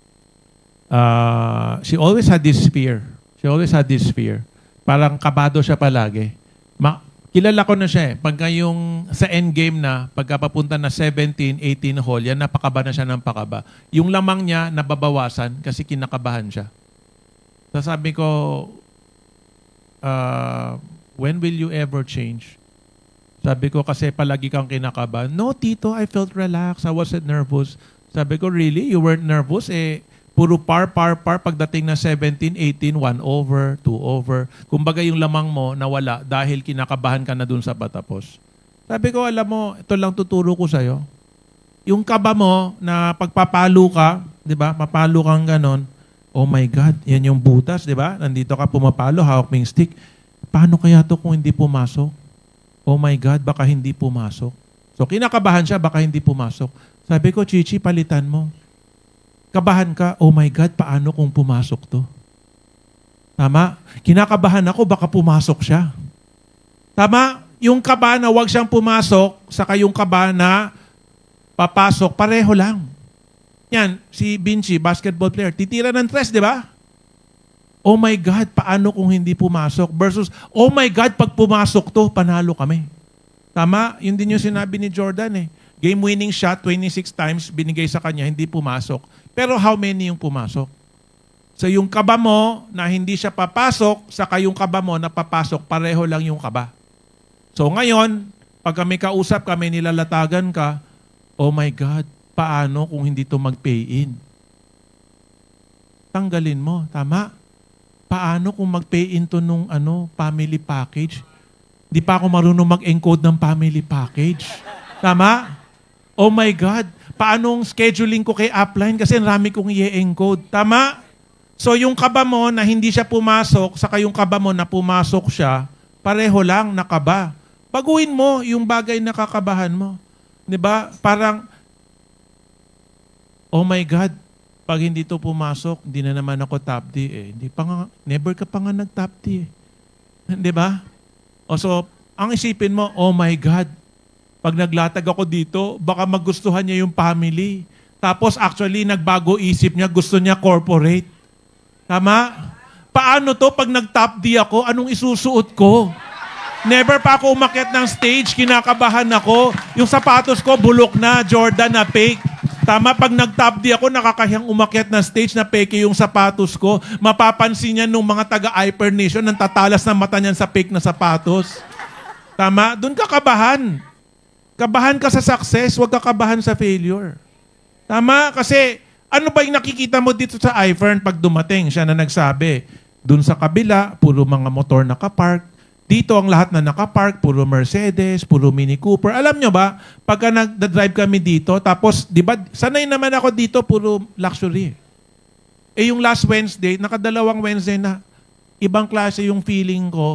uh, she always had this fear. She always had this fear. Parang kabado siya palagi. Ma kilala ko na siya eh. Pagka yung sa endgame na, pagka papunta na seventeen, eighteen hole, yan, napakaba na siya ng pakaba. Yung lamang niya, nababawasan kasi kinakabahan siya. So sabi ko, uh, when will you ever change? Sabi ko, kasi palagi kang kinakabahan. No, Tito, I felt relaxed. I wasn't nervous. Sabi ko, really? You weren't nervous? Eh, puro par, par, par. Pagdating na seventeen, eighteen, one over, two over. Kumbaga yung lamang mo nawala dahil kinakabahan ka na dun sa patapos. Sabi ko, alam mo, ito lang tuturo ko sa'yo. Yung kaba mo na pagpapalo ka, di ba? Papalo kang ganon. Oh my God, yan yung butas, di ba? Nandito ka pumapalo, hawak mo yung stick. Paano kaya to kung hindi pumasok? Oh my God, baka hindi pumasok. So kinakabahan siya, baka hindi pumasok. Sabi ko, Chichi, palitan mo. Kabahan ka, oh my God, paano kung pumasok to? Tama? Kinakabahan ako, baka pumasok siya. Tama? Yung kaba na wag siyang pumasok, saka yung kaba na papasok, pareho lang. Yan, si Vinci, basketball player, titira ng tres, di ba? Oh my God, paano kung hindi pumasok? Versus, oh my God, pag pumasok to, panalo kami. Tama? Yun din yung sinabi ni Jordan eh. Game-winning shot, twenty-six times, binigay sa kanya, hindi pumasok. Pero how many yung pumasok? So yung kaba mo na hindi siya papasok, saka yung kaba mo na papasok, pareho lang yung kaba. So ngayon, pag kami kausap, kami nilalatagan ka, oh my God, paano kung hindi to mag-pay in? Tanggalin mo, tama? Paano kung mag-pay in to nung ano, family package? Di pa ako marunong mag-encode ng family package. Tama? Oh my God, paanong scheduling ko kay upline kasi rami kong i-encode. Tama? So yung kaba mo na hindi siya pumasok, saka yung kaba mo na pumasok siya, pareho lang nakaba. Baguhin mo yung bagay na kakabahan mo. 'Di ba? Parang, oh my God, pag hindi to pumasok, hindi na naman ako top D eh. Hindi pa nga, never ka pa nga nag-top D eh. 'Di ba? O so, ang isipin mo, oh my God, pag naglatag ako dito, baka magustuhan niya yung family. Tapos actually, nagbago isip niya, gusto niya corporate. Tama? Paano to pag nag-top D ako, anong isusuot ko? Never pa ako umakyat ng stage, kinakabahan ako. Yung sapatos ko, bulok na, Jordan na fake. Tama, pag nag-top D ako, nakakahiyang umakyat ng stage na fake yung sapatos ko. Mapapansin niya nung mga taga-Hyper Nation, nang tatalas na mata niyan sa fake na sapatos. Tama? Doon ka kabahan. Kabahan ka sa success, huwag ka kabahan sa failure. Tama? Kasi ano ba yung nakikita mo dito sa iFern pag dumating? Siya na nagsabi, dun sa kabila, puro mga motor nakapark. Dito ang lahat na nakapark, puro Mercedes, puro Mini Cooper. Alam nyo ba, pagka nag-drive kami dito, tapos, di ba, sanay naman ako dito, puro luxury. Eh yung last Wednesday, nakadalawang Wednesday na, ibang klase yung feeling ko,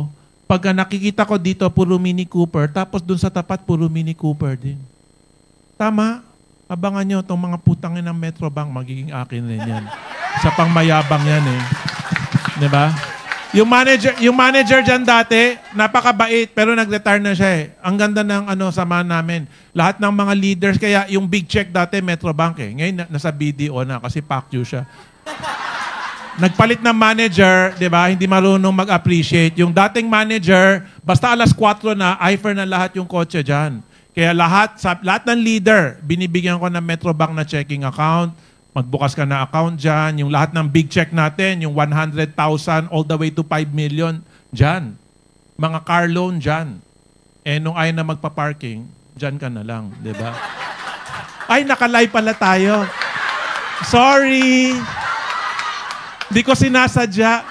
Pagka nakikita ko dito, puro Mini Cooper, tapos dun sa tapat, puro Mini Cooper din. Tama? Abangan nyo, itong mga putangin ng Metrobank, magiging akin rin yan. Sa pangmayabang yan eh. Diba? Yung manager, yung manager dyan dati, napakabait, pero nag-retire na siya eh. Ang ganda ng ano, samahan namin. Lahat ng mga leaders, kaya yung big check dati, Metrobank eh. Ngayon, na- nasa B D O na kasi Pacquiao siya. Nagpalit ng manager, di ba? Hindi marunong mag-appreciate. Yung dating manager, basta alas kwatro na, iPhone na lahat yung kotse dyan. Kaya lahat, sa, lahat ng leader, binibigyan ko ng Metrobank na checking account. Magbukas ka na account dyan. Yung lahat ng big check natin, yung one hundred thousand all the way to five million, dyan. Mga car loan dyan. Eh, nung ayaw na magpa-parking, dyan ka na lang, di ba? Ay, nakalive pala tayo. Sorry. Hindi ko sinasadya.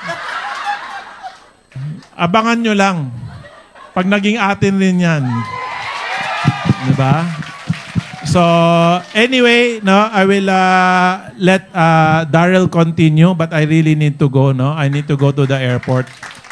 Abangan nyo lang. Pag naging atin rin yan. Diba? So, anyway, no, I will uh, let uh, Daryl continue, but I really need to go, no? I need to go to the airport.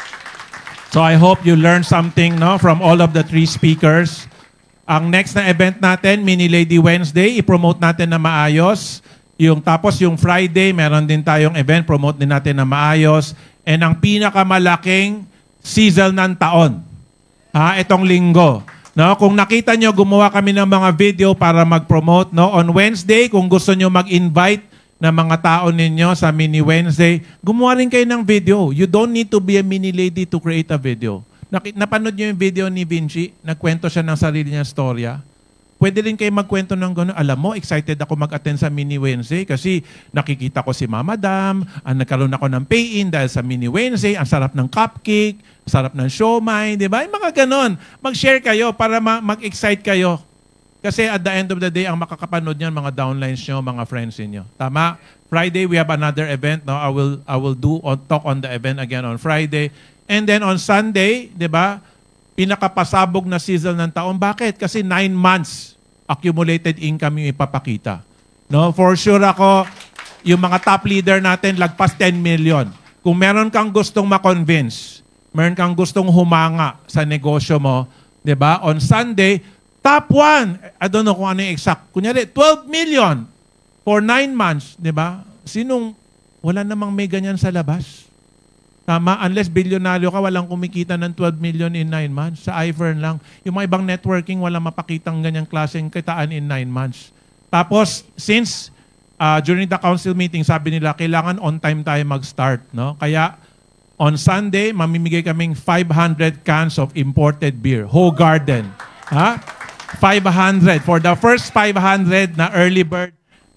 So, I hope you learned something, no, from all of the three speakers. Ang next na event natin, Mini Lady Wednesday, i-promote natin na maayos. Yung tapos yung Friday, meron din tayong event, promote din natin na maayos. And ang pinakamalaking sizzle ng taon, ha, itong linggo. No, kung nakita nyo, gumawa kami ng mga video para mag-promote. No? On Wednesday, kung gusto nyo mag-invite ng mga tao ninyo sa Mini Wednesday, gumawa rin kayo ng video. You don't need to be a mini lady to create a video. Nak- napanood nyo yung video ni Vinci? Nagkwento siya ng sarili niyang storya. Pwede rin kayo magkwento ng gano'n. Alam mo, excited ako mag-attend sa Mini Wednesday kasi nakikita ko si Mama Dam, ang nagkaroon ako ng pay-in dahil sa Mini Wednesday, ang sarap ng cupcake, ang sarap ng siomai, di ba? Yung mga gano'n. Mag-share kayo para ma- mag-excite kayo. Kasi at the end of the day, ang makakapanood niyan, mga downlines nyo, mga friends niyo. Tama? Friday, we have another event. No? I will I will do or talk on the event again on Friday. And then on Sunday, di ba? Pinakapasabog na season ng taon. Bakit? Kasi nine months accumulated income yung ipapakita. No? For sure ako, yung mga top leader natin, lagpas ten million. Kung meron kang gustong ma-convince, meron kang gustong humanga sa negosyo mo, di ba? On Sunday, top one, I don't know kung ano yung exact. Kunyari, twelve million for nine months, di ba? Sinong, wala namang may ganyan sa labas. Tama, unless bilyonaryo ka, walang kumikita ng twelve million in nine months. Sa iFern lang. Yung mga ibang networking, walang mapakitang ganyang klaseng kitaan in nine months. Tapos, since uh, during the council meeting, sabi nila, kailangan on time tayo mag-start. No? Kaya, on Sunday, mamimigay kaming five hundred cans of imported beer. Hoegaarden. Ha? five hundred. For the first five hundred na early bird,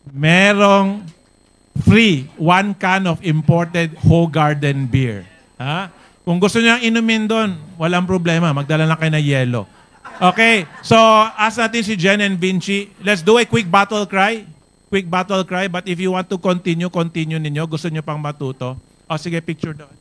merong free one can of imported Hoegaarden beer. Ha? Kung gusto niyo inumin doon, walang problema. Magdala lang kayo na yelo. Okay, so ask natin si Jen and Vinci. Let's do a quick battle cry. Quick battle cry. But if you want to continue, continue ninyo. Gusto niyo pang matuto. O sige, picture doon.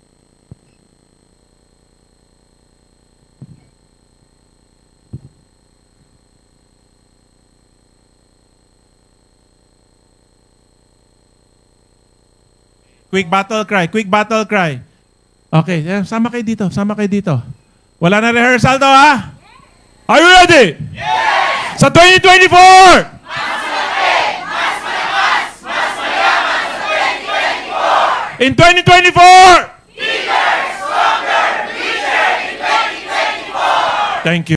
Quick battle cry. Quick battle cry. Okay, yeah, sama kayo dito. Sama kayo dito. Wala na rehearsal to, ha? Are you ready? Yes! Sa twenty twenty-four! Mas malaki! Mas malakas! Mas mayaman sa twenty twenty-four! In twenty twenty-four! Bigger, stronger, richer in twenty twenty-four! Thank you.